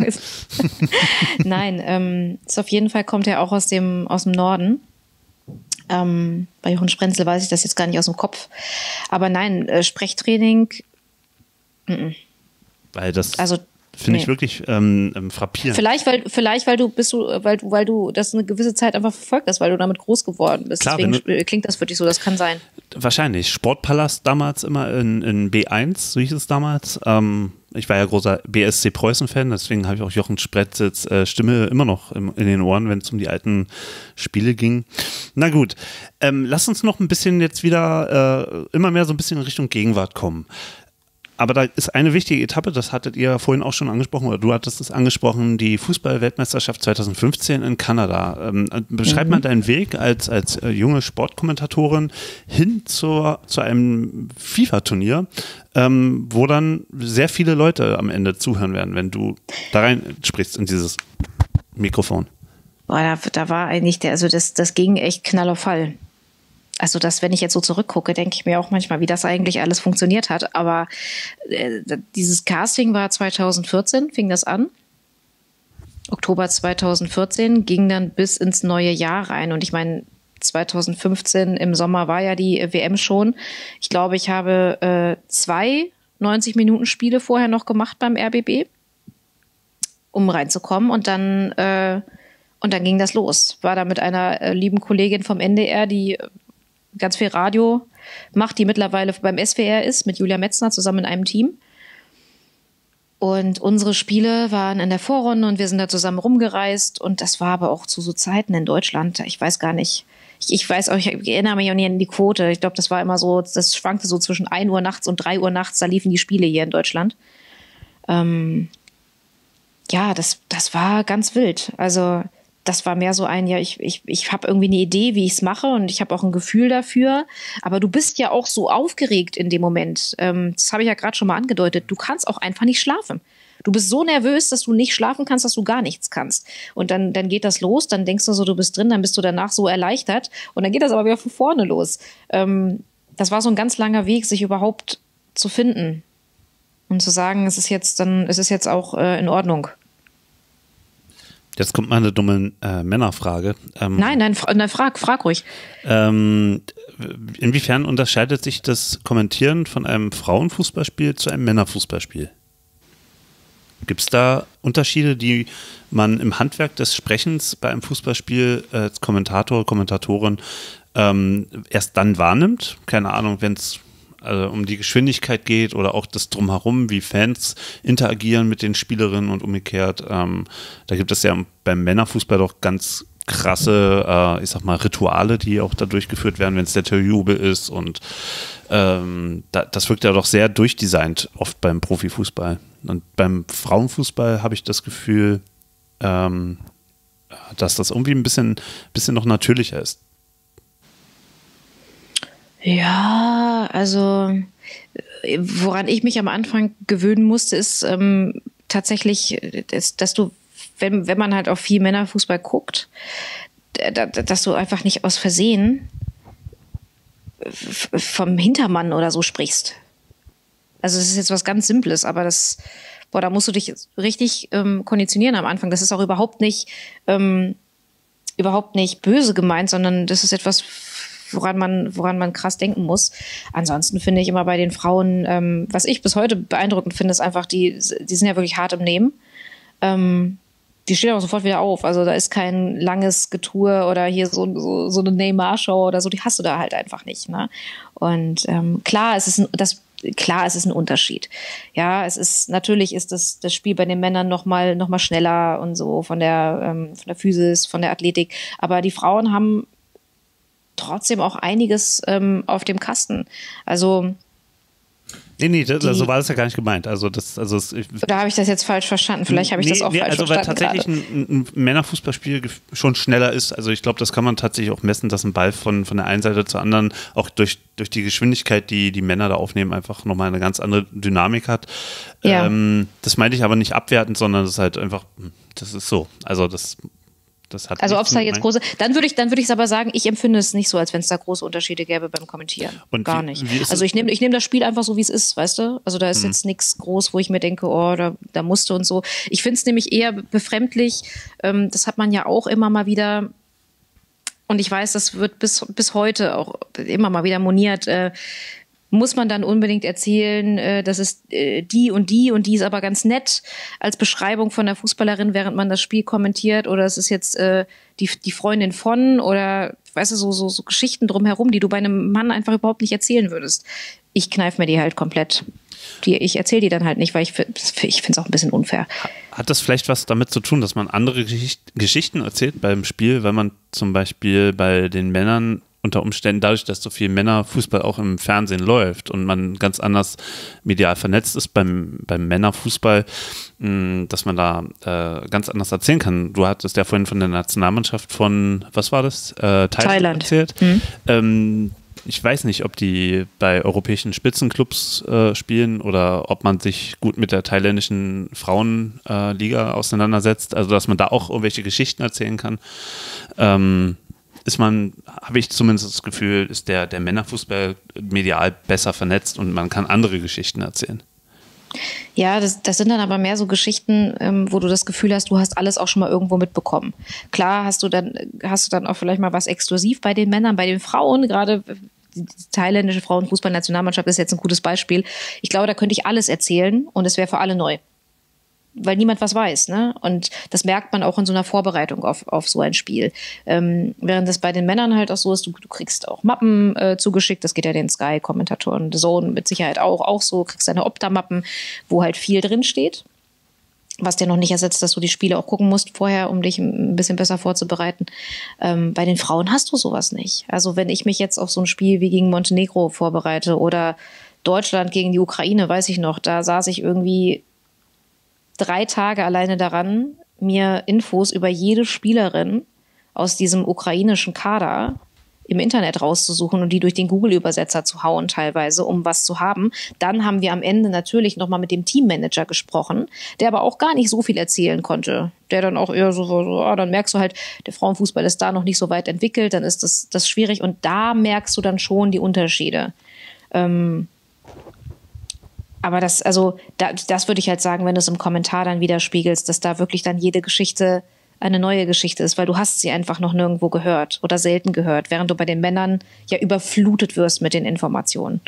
S4: Nein, ist auf jeden Fall kommt er auch aus dem Norden. Bei Jochen Sprenzel weiß ich das jetzt gar nicht aus dem Kopf. Aber nein, Sprechtraining.
S2: Weil das finde ich wirklich frappierend.
S4: Vielleicht, weil du das eine gewisse Zeit einfach verfolgt hast, weil du damit groß geworden bist.
S2: Klar,
S4: deswegen klingt das wirklich so, das kann sein.
S2: Wahrscheinlich. Sportpalast damals immer in B1, so hieß es damals. Ich war ja großer BSC Preußen-Fan, deswegen habe ich auch Jochen Sprenzels Stimme immer noch in den Ohren, wenn es um die alten Spiele ging. Na gut, lass uns noch ein bisschen jetzt wieder immer mehr so ein bisschen in Richtung Gegenwart kommen. Aber da ist eine wichtige Etappe, das hattet ihr vorhin auch schon angesprochen, oder du hattest es angesprochen, die Fußball-Weltmeisterschaft 2015 in Kanada. Beschreib mal deinen Weg als junge Sportkommentatorin hin zu einem FIFA-Turnier, wo dann sehr viele Leute am Ende zuhören werden, wenn du da rein sprichst in dieses Mikrofon.
S4: Boah, da war eigentlich das ging echt Knall auf Fall. Also wenn ich jetzt so zurückgucke, denke ich mir auch manchmal, wie das eigentlich alles funktioniert hat. Aber dieses Casting war 2014, fing das an. Oktober 2014, ging dann bis ins neue Jahr rein. Und ich meine, 2015 im Sommer war ja die WM schon. Ich glaube, ich habe 2 90-Minuten-Spiele vorher noch gemacht beim RBB, um reinzukommen. Und dann ging das los. War da mit einer lieben Kollegin vom NDR, die ganz viel Radio macht, die mittlerweile beim SWR ist, mit Julia Metzner zusammen in einem Team. Und unsere Spiele waren in der Vorrunde und wir sind da zusammen rumgereist. Und das war aber auch zu so Zeiten in Deutschland. Ich weiß gar nicht. Ich weiß auch, ich erinnere mich auch nicht an die Quote. Ich glaube, das war immer so, das schwankte so zwischen 1 Uhr nachts und 3 Uhr nachts. Da liefen die Spiele hier in Deutschland. Das war ganz wild. Also das war mehr so ich habe irgendwie eine Idee, wie ich es mache und ich habe auch ein Gefühl dafür. Aber du bist ja auch so aufgeregt in dem Moment. Das habe ich ja gerade schon mal angedeutet. Du kannst auch einfach nicht schlafen. Du bist so nervös, dass du nicht schlafen kannst, dass du gar nichts kannst. Und dann geht das los, dann denkst du so, du bist drin, dann bist du danach so erleichtert und dann geht das aber wieder von vorne los. Das war so ein ganz langer Weg, sich überhaupt zu finden und zu sagen, es ist jetzt auch in Ordnung.
S2: Jetzt kommt mal eine dumme Männerfrage.
S4: Nein, frag ruhig.
S2: Inwiefern unterscheidet sich das Kommentieren von einem Frauenfußballspiel zu einem Männerfußballspiel? Gibt es da Unterschiede, die man im Handwerk des Sprechens bei einem Fußballspiel als Kommentator, Kommentatorin erst dann wahrnimmt? Keine Ahnung, wenn es um die Geschwindigkeit geht oder auch das Drumherum, wie Fans interagieren mit den Spielerinnen und umgekehrt. Da gibt es ja beim Männerfußball doch ganz krasse, ich sag mal, Rituale, die auch da durchgeführt werden, wenn es der Torjubel ist und das wirkt ja doch sehr durchdesignt oft beim Profifußball. Und beim Frauenfußball habe ich das Gefühl, dass das irgendwie ein bisschen noch natürlicher ist.
S4: Ja, also woran ich mich am Anfang gewöhnen musste, ist tatsächlich, dass du, wenn man halt auf viel Männerfußball guckt, dass du einfach nicht aus Versehen vom Hintermann oder so sprichst. Also es ist jetzt was ganz Simples, aber da musst du dich richtig konditionieren am Anfang. Das ist auch überhaupt nicht böse gemeint, sondern das ist etwas, woran man krass denken muss. Ansonsten finde ich immer bei den Frauen, was ich bis heute beeindruckend finde, ist einfach, die sind ja wirklich hart im Nehmen. die stehen auch sofort wieder auf. Also da ist kein langes Getour oder hier so eine Neymar-Show oder so, die hast du da halt einfach nicht. Ne? Und klar, es ist ein Unterschied. Ja, natürlich ist das Spiel bei den Männern noch mal schneller und so von der Physis, von der Athletik. Aber die Frauen haben trotzdem auch einiges auf dem Kasten. Also
S2: Nee, so war das ja gar nicht gemeint. Da
S4: habe ich das jetzt falsch verstanden. Vielleicht habe ich das auch falsch verstanden.
S2: Weil tatsächlich ein Männerfußballspiel schon schneller ist. Also ich glaube, das kann man tatsächlich auch messen, dass ein Ball von der einen Seite zur anderen auch durch die Geschwindigkeit, die Männer da aufnehmen, einfach nochmal eine ganz andere Dynamik hat.
S4: Ja.
S2: Das meinte ich aber nicht abwertend, sondern das ist halt einfach, das ist so. Also also ob es da jetzt große, dann würde ich es aber sagen, ich empfinde es nicht so, als wenn es da große Unterschiede gäbe beim Kommentieren. Und gar nicht. Also ich nehme das Spiel einfach so, wie es ist, weißt du? Also da ist jetzt nichts groß, wo ich mir denke, oh, da musste und so. Ich finde es nämlich eher befremdlich, das hat man ja auch immer mal wieder, und ich weiß, das wird bis heute auch immer mal wieder moniert, muss man dann unbedingt erzählen, das ist die und die ist aber ganz nett als Beschreibung von der Fußballerin, während man das Spiel kommentiert, oder es ist jetzt die Freundin von, oder weißt du, so Geschichten drumherum, die du bei einem Mann einfach überhaupt nicht erzählen würdest. Ich kneife mir die halt komplett. Ich erzähle die dann halt nicht, weil ich finde es auch ein bisschen unfair. Hat das vielleicht was damit zu tun, dass man andere Geschichten erzählt beim Spiel, weil man zum Beispiel bei den Männern unter Umständen dadurch, dass so viel Männerfußball auch im Fernsehen läuft und man ganz anders medial vernetzt ist beim Männerfußball, dass man da ganz anders erzählen kann. Du hattest ja vorhin von der Nationalmannschaft von, was war das? Thailand erzählt. Ich weiß nicht, ob die bei europäischen Spitzenclubs spielen oder ob man sich gut mit der thailändischen Frauenliga auseinandersetzt, also dass man da auch irgendwelche Geschichten erzählen kann. Habe ich zumindest das Gefühl, ist der Männerfußball medial besser vernetzt und man kann andere Geschichten erzählen.
S4: Ja, das sind dann aber mehr so Geschichten, wo du das Gefühl hast, du hast alles auch schon mal irgendwo mitbekommen. Klar hast du dann auch vielleicht mal was exklusiv bei den Männern, bei den Frauen, gerade die thailändische Frauenfußballnationalmannschaft ist jetzt ein gutes Beispiel. Ich glaube, da könnte ich alles erzählen und es wäre für alle neu. Weil niemand was weiß, ne? Und das merkt man auch in so einer Vorbereitung auf so ein Spiel. Während das bei den Männern halt auch so ist, du kriegst auch Mappen zugeschickt, das geht ja den Sky-Kommentatoren, The Zone mit Sicherheit auch so, kriegst deine Opta-Mappen, wo halt viel drin steht, was dir noch nicht ersetzt, dass du die Spiele auch gucken musst vorher, um dich ein bisschen besser vorzubereiten. Bei den Frauen hast du sowas nicht. Also wenn ich mich jetzt auf so ein Spiel wie gegen Montenegro vorbereite oder Deutschland gegen die Ukraine, weiß ich noch, da saß ich irgendwie 3 Tage alleine daran, mir Infos über jede Spielerin aus diesem ukrainischen Kader im Internet rauszusuchen und die durch den Google-Übersetzer zu hauen teilweise, um was zu haben. Dann haben wir am Ende natürlich nochmal mit dem Teammanager gesprochen, der aber auch gar nicht so viel erzählen konnte. Der dann auch eher dann merkst du halt, der Frauenfußball ist da noch nicht so weit entwickelt, dann ist das schwierig und da merkst du dann schon die Unterschiede. Aber das würde ich halt sagen, wenn du es im Kommentar dann widerspiegelst, dass da wirklich dann jede Geschichte eine neue Geschichte ist, weil du hast sie einfach noch nirgendwo gehört oder selten gehört, während du bei den Männern ja überflutet wirst mit den Informationen.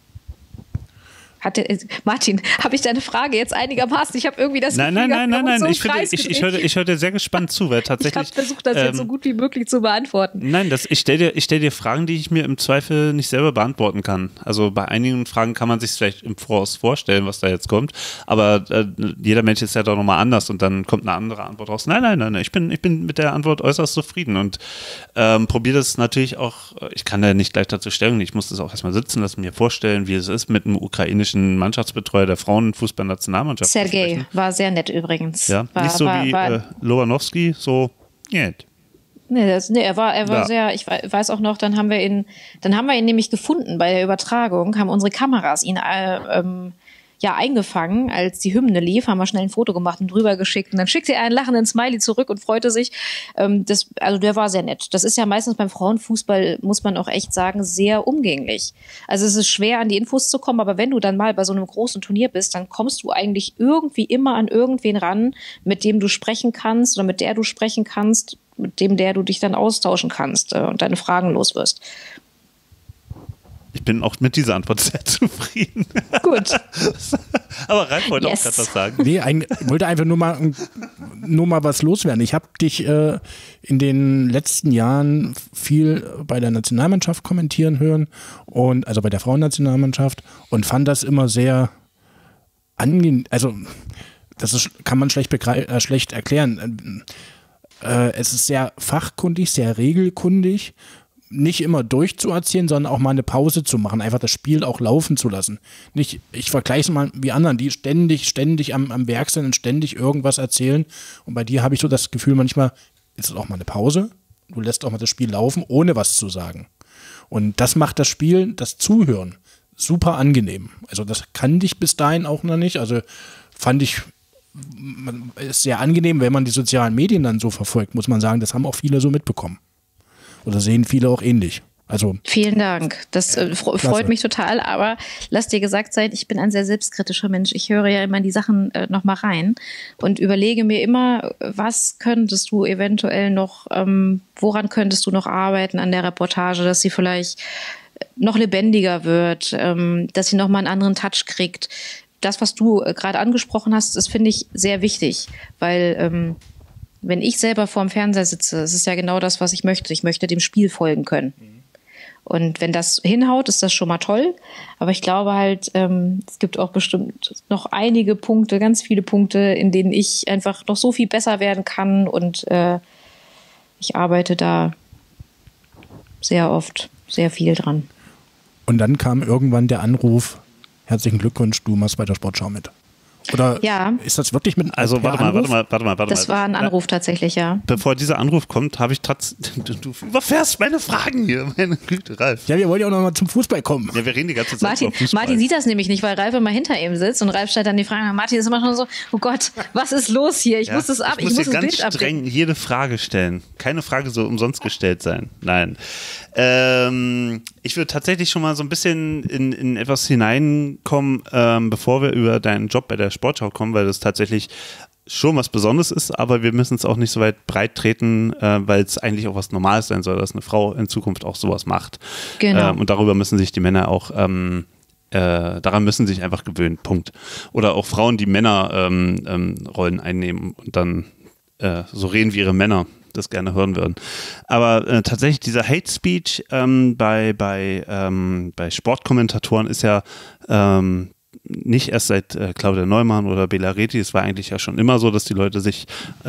S4: Martin, habe ich deine Frage jetzt einigermaßen? Ich habe irgendwie das Gefühl,
S2: nein. Ich höre dir sehr gespannt zu, weil tatsächlich.
S4: Ich habe versucht, das jetzt so gut wie möglich zu beantworten.
S2: Nein, ich stell dir Fragen, die ich mir im Zweifel nicht selber beantworten kann. Also bei einigen Fragen kann man sich vielleicht im Voraus vorstellen, was da jetzt kommt. Aber jeder Mensch ist ja doch nochmal anders und dann kommt eine andere Antwort raus. Nein. Ich bin mit der Antwort äußerst zufrieden und probiere das natürlich auch. Ich kann da nicht gleich dazu Stellung. Ich muss das auch erstmal sitzen lassen, mir vorstellen, wie es ist mit einem ukrainischen Mannschaftsbetreuer der Frauenfußballnationalmannschaft.
S4: Sergej war sehr nett übrigens.
S2: Ja, nicht so wie Lobanowski, so nett.
S4: Nee, er war sehr, ich weiß auch noch, dann haben wir ihn nämlich gefunden bei der Übertragung, haben unsere Kameras ihn eingefangen, als die Hymne lief, haben wir schnell ein Foto gemacht und drüber geschickt und dann schickte er einen lachenden Smiley zurück und freute sich. Also der war sehr nett. Das ist ja meistens beim Frauenfußball, muss man auch echt sagen, sehr umgänglich. Also es ist schwer, an die Infos zu kommen, aber wenn du dann mal bei so einem großen Turnier bist, dann kommst du eigentlich irgendwie immer an irgendwen ran, mit dem du sprechen kannst oder mit der du sprechen kannst, mit dem der du dich dann austauschen kannst und deine Fragen los wirst.
S2: Ich bin auch mit dieser Antwort sehr zufrieden.
S4: Gut.
S2: Aber Ralf wollte auch gerade was sagen.
S3: Nee, ich wollte einfach nur mal nur mal was loswerden. Ich habe dich in den letzten Jahren viel bei der Nationalmannschaft kommentieren hören, und also bei der Frauennationalmannschaft, und fand das immer sehr angenehm. Also kann man schlecht erklären. Es ist sehr fachkundig, sehr regelkundig, nicht immer durchzuerzählen, sondern auch mal eine Pause zu machen, einfach das Spiel auch laufen zu lassen. Ich vergleiche es mal wie anderen, die ständig am Werk sind und ständig irgendwas erzählen, und bei dir habe ich so das Gefühl, manchmal ist es auch mal eine Pause, du lässt auch mal das Spiel laufen, ohne was zu sagen. Und das macht das Spiel, das Zuhören, super angenehm. Also das kannte ich bis dahin auch noch nicht, also fand ich, ist sehr angenehm, wenn man die sozialen Medien dann so verfolgt, muss man sagen, das haben auch viele so mitbekommen. Oder sehen viele auch ähnlich. Also
S4: vielen Dank. Das freut mich total. Aber lass dir gesagt sein, ich bin ein sehr selbstkritischer Mensch. Ich höre ja immer in die Sachen nochmal rein und überlege mir immer, was könntest du eventuell noch, woran könntest du noch arbeiten an der Reportage, dass sie vielleicht noch lebendiger wird, dass sie nochmal einen anderen Touch kriegt. Das, was du gerade angesprochen hast, das finde ich sehr wichtig, weil wenn ich selber vorm Fernseher sitze, das ist ja genau das, was ich möchte. Ich möchte dem Spiel folgen können. Und wenn das hinhaut, ist das schon mal toll. Aber ich glaube halt, es gibt auch bestimmt noch einige Punkte, ganz viele Punkte, in denen ich einfach noch so viel besser werden kann. Und ich arbeite da sehr oft, sehr viel dran.
S3: Und dann kam irgendwann der Anruf, herzlichen Glückwunsch, du machst bei der Sportschau mit. Oder ist das wirklich mit
S2: Also warte mal.
S4: Das war ein Anruf tatsächlich, ja.
S2: Bevor dieser Anruf kommt, habe ich trotzdem, du überfährst meine Fragen hier, meine Güte, Ralf.
S3: Ja, wir wollen ja auch noch mal zum Fußball kommen.
S2: Ja, wir reden die ganze Zeit über Fußball.
S4: Martin sieht das nämlich nicht, weil Ralf immer hinter ihm sitzt und Ralf stellt dann die Frage, Martin ist immer schon so, oh Gott, was ist los hier? Ich muss das
S2: ich muss das ganz streng jede Frage stellen. Keine Frage soll umsonst gestellt sein. Nein. Ich würde tatsächlich schon mal so ein bisschen in etwas hineinkommen, bevor wir über deinen Job bei der Sportschau kommen, weil das tatsächlich schon was Besonderes ist, aber wir müssen es auch nicht so weit breit treten, weil es eigentlich auch was Normales sein soll, dass eine Frau in Zukunft auch sowas macht.
S4: Genau.
S2: Und darüber müssen sich die Männer auch daran müssen sich einfach gewöhnen, Punkt. Oder auch Frauen, die Männerrollen einnehmen und dann so reden wie ihre Männer das gerne hören würden. Aber tatsächlich dieser Hate Speech bei Sportkommentatoren ist ja nicht erst seit Claudia Neumann oder Bela Reti, es war eigentlich ja schon immer so, dass die Leute sich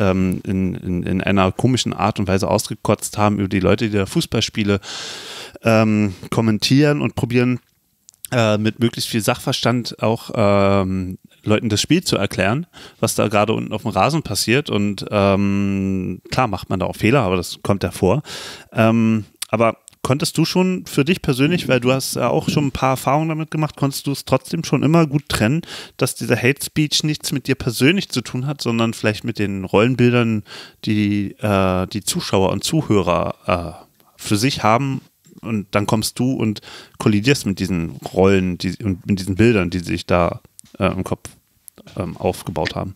S2: in einer komischen Art und Weise ausgekotzt haben über die Leute, die da Fußballspiele kommentieren und probieren mit möglichst viel Sachverstand auch Leuten das Spiel zu erklären, was da gerade unten auf dem Rasen passiert, und klar macht man da auch Fehler, aber das kommt ja vor. Aber konntest du schon für dich persönlich, weil du hast ja auch schon ein paar Erfahrungen damit gemacht, konntest du es trotzdem schon immer gut trennen, dass dieser Hate Speech nichts mit dir persönlich zu tun hat, sondern vielleicht mit den Rollenbildern, die die Zuschauer und Zuhörer für sich haben, und dann kommst du und kollidierst mit diesen Rollen und mit diesen Bildern, die sich da im Kopf aufgebaut haben?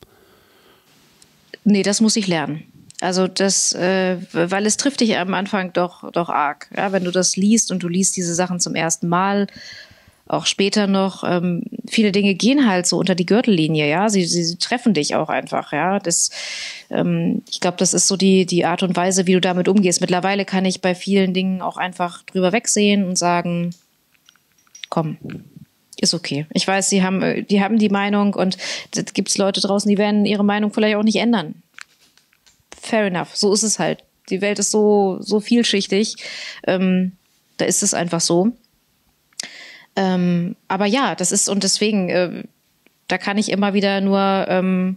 S4: Nee, das muss ich lernen. Also das, weil es trifft dich am Anfang doch arg. Ja, wenn du das liest und du liest diese Sachen zum ersten Mal, auch später noch, viele Dinge gehen halt so unter die Gürtellinie, ja. Sie treffen dich auch einfach, ja. Ich glaube, das ist so die Art und Weise, wie du damit umgehst. Mittlerweile kann ich bei vielen Dingen auch einfach drüber wegsehen und sagen, komm, ist okay. Ich weiß, die haben die Meinung, und da gibt es Leute draußen, die werden ihre Meinung vielleicht auch nicht ändern. Fair enough, so ist es halt. Die Welt ist so vielschichtig, da ist es einfach so. Aber ja, das ist, und deswegen, da kann ich immer wieder nur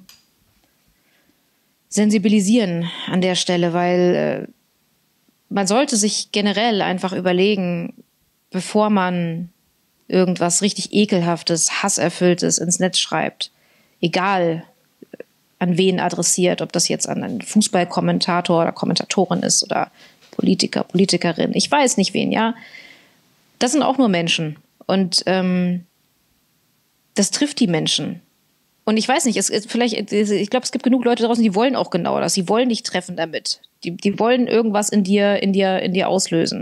S4: sensibilisieren an der Stelle, weil man sollte sich generell einfach überlegen, bevor man irgendwas richtig Ekelhaftes, Hasserfülltes ins Netz schreibt, egal an wen adressiert, ob das jetzt an einen Fußballkommentator oder Kommentatorin ist oder Politiker, Politikerin, ich weiß nicht wen, ja. Das sind auch nur Menschen. Und das trifft die Menschen. Und ich weiß nicht, ich glaube, es gibt genug Leute draußen, die wollen auch genau das. Die wollen dich treffen damit. Die wollen irgendwas in dir auslösen.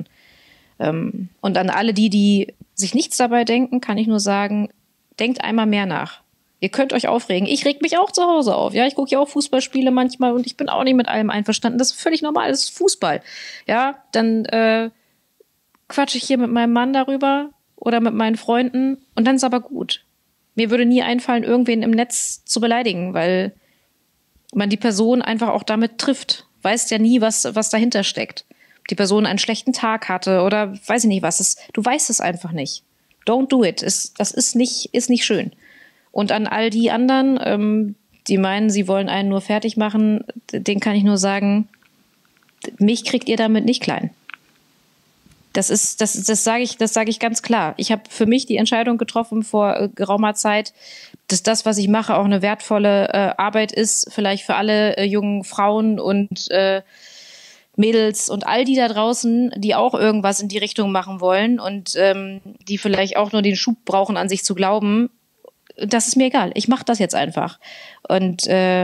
S4: Und an alle die sich nichts dabei denken, kann ich nur sagen, denkt einmal mehr nach. Ihr könnt euch aufregen. Ich reg mich auch zu Hause auf. Ja, ich gucke ja auch Fußballspiele manchmal und ich bin auch nicht mit allem einverstanden. Das ist völlig normal. Das ist Fußball. Ja, dann quatsche ich hier mit meinem Mann darüber oder mit meinen Freunden und dann ist aber gut. Mir würde nie einfallen, irgendwen im Netz zu beleidigen, weil man die Person einfach auch damit trifft. Weißt ja nie, was dahinter steckt. Ob die Person einen schlechten Tag hatte oder weiß ich nicht was. Du weißt es einfach nicht. Don't do it. Das ist nicht schön. Und an all die anderen, die meinen, sie wollen einen nur fertig machen, denen kann ich nur sagen, mich kriegt ihr damit nicht klein. Das sage ich ganz klar. Ich habe für mich die Entscheidung getroffen vor geraumer Zeit, dass das, was ich mache, auch eine wertvolle Arbeit ist, vielleicht für alle jungen Frauen und Mädels und all die da draußen, die auch irgendwas in die Richtung machen wollen und die vielleicht auch nur den Schub brauchen, an sich zu glauben. Das ist mir egal. Ich mache das jetzt einfach. Und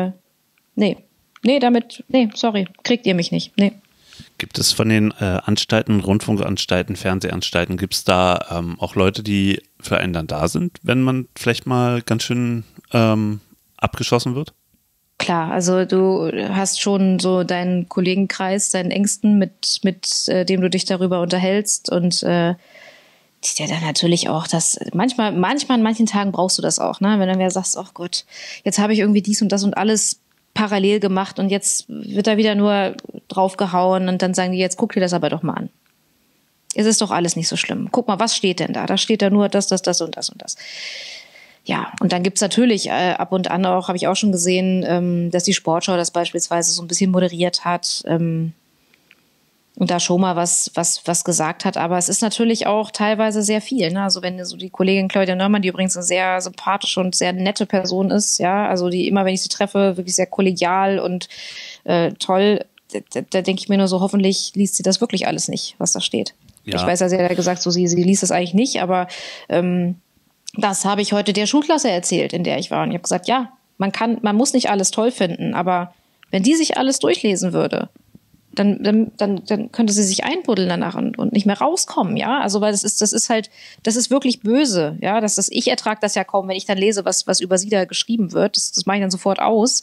S4: sorry, kriegt ihr mich nicht. Nee.
S2: Gibt es von den Anstalten, Rundfunkanstalten, Fernsehanstalten, gibt es da auch Leute, die für einen dann da sind, wenn man vielleicht mal ganz schön abgeschossen wird?
S4: Klar, also du hast schon so deinen Kollegenkreis, deinen Engsten, mit dem du dich darüber unterhältst und ja, dann natürlich auch das, manchmal an manchen Tagen brauchst du das auch, ne? Wenn du mir sagst, oh Gott, jetzt habe ich irgendwie dies und das und alles parallel gemacht und jetzt wird da wieder nur draufgehauen und dann sagen die, jetzt guck dir das aber doch mal an. Es ist doch alles nicht so schlimm. Guck mal, was steht denn da? Da steht da nur das und das und das. Ja, und dann gibt's natürlich ab und an auch, habe ich auch schon gesehen, dass die Sportschau das beispielsweise so ein bisschen moderiert hat, und da schon mal was gesagt hat. Aber es ist natürlich auch teilweise sehr viel. Ne? Also wenn so die Kollegin Claudia Neumann, die übrigens eine sehr sympathische und sehr nette Person ist, ja, also die immer, wenn ich sie treffe, wirklich sehr kollegial und toll, da denke ich mir nur so, hoffentlich liest sie das wirklich alles nicht, was da steht. Ja. Ich weiß ja, sie hat ja gesagt, so sie liest das eigentlich nicht, aber das habe ich heute der Schulklasse erzählt, in der ich war. Und ich habe gesagt, ja, man muss nicht alles toll finden, aber wenn die sich alles durchlesen würde, dann könnte sie sich einbuddeln danach und nicht mehr rauskommen, ja. Also weil das ist wirklich böse, ja. Ich ertrage das ja kaum, wenn ich dann lese, was über sie da geschrieben wird. Das mache ich dann sofort aus.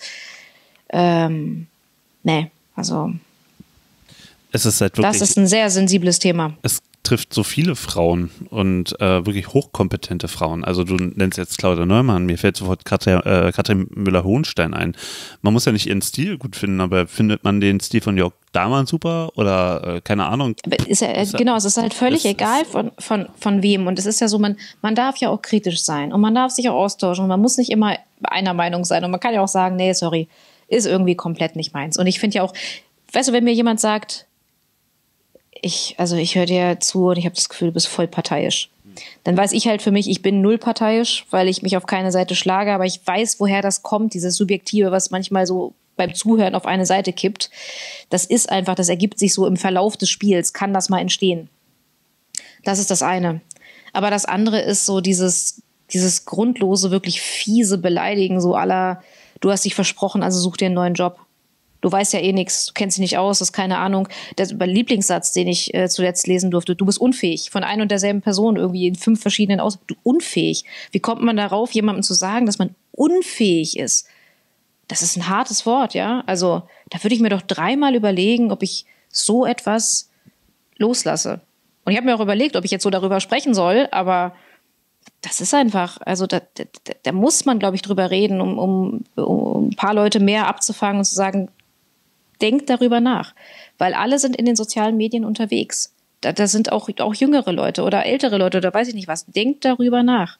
S4: Also
S2: es ist halt wirklich,
S4: das ist ein sehr sensibles Thema.
S2: Es trifft so viele Frauen und wirklich hochkompetente Frauen. Also du nennst jetzt Claudia Neumann, mir fällt sofort Katrin Müller-Hohenstein ein. Man muss ja nicht ihren Stil gut finden, aber findet man den Stil von Jörg Dahmann super oder keine Ahnung?
S4: Es ist halt völlig egal von wem. Und es ist ja so, man darf ja auch kritisch sein und man darf sich auch austauschen und man muss nicht immer einer Meinung sein. Und man kann ja auch sagen, nee, sorry, ist irgendwie komplett nicht meins. Und ich finde ja auch, weißt du, wenn mir jemand sagt, ich höre dir zu und ich habe das Gefühl, du bist voll parteiisch. Dann weiß ich halt für mich, ich bin null parteiisch, weil ich mich auf keine Seite schlage, aber ich weiß, woher das kommt, dieses Subjektive, was manchmal so beim Zuhören auf eine Seite kippt. Das ist einfach, das ergibt sich so im Verlauf des Spiels, kann das mal entstehen. Das ist das eine. Aber das andere ist so dieses grundlose, wirklich fiese Beleidigen, so à la, du hast dich versprochen, also such dir einen neuen Job. Du weißt ja eh nichts, du kennst dich nicht aus, hast keine Ahnung. Der Lieblingssatz, den ich zuletzt lesen durfte, du bist unfähig. Von ein und derselben Person, irgendwie in 5 verschiedenen du unfähig. Wie kommt man darauf, jemandem zu sagen, dass man unfähig ist? Das ist ein hartes Wort, ja. Also da würde ich mir doch 3-mal überlegen, ob ich so etwas loslasse. Und ich habe mir auch überlegt, ob ich jetzt so darüber sprechen soll, aber das ist einfach, also da muss man, glaube ich, drüber reden, um ein paar Leute mehr abzufangen und zu sagen, denkt darüber nach, weil alle sind in den sozialen Medien unterwegs. Da sind auch jüngere Leute oder ältere Leute oder weiß ich nicht was. Denkt darüber nach.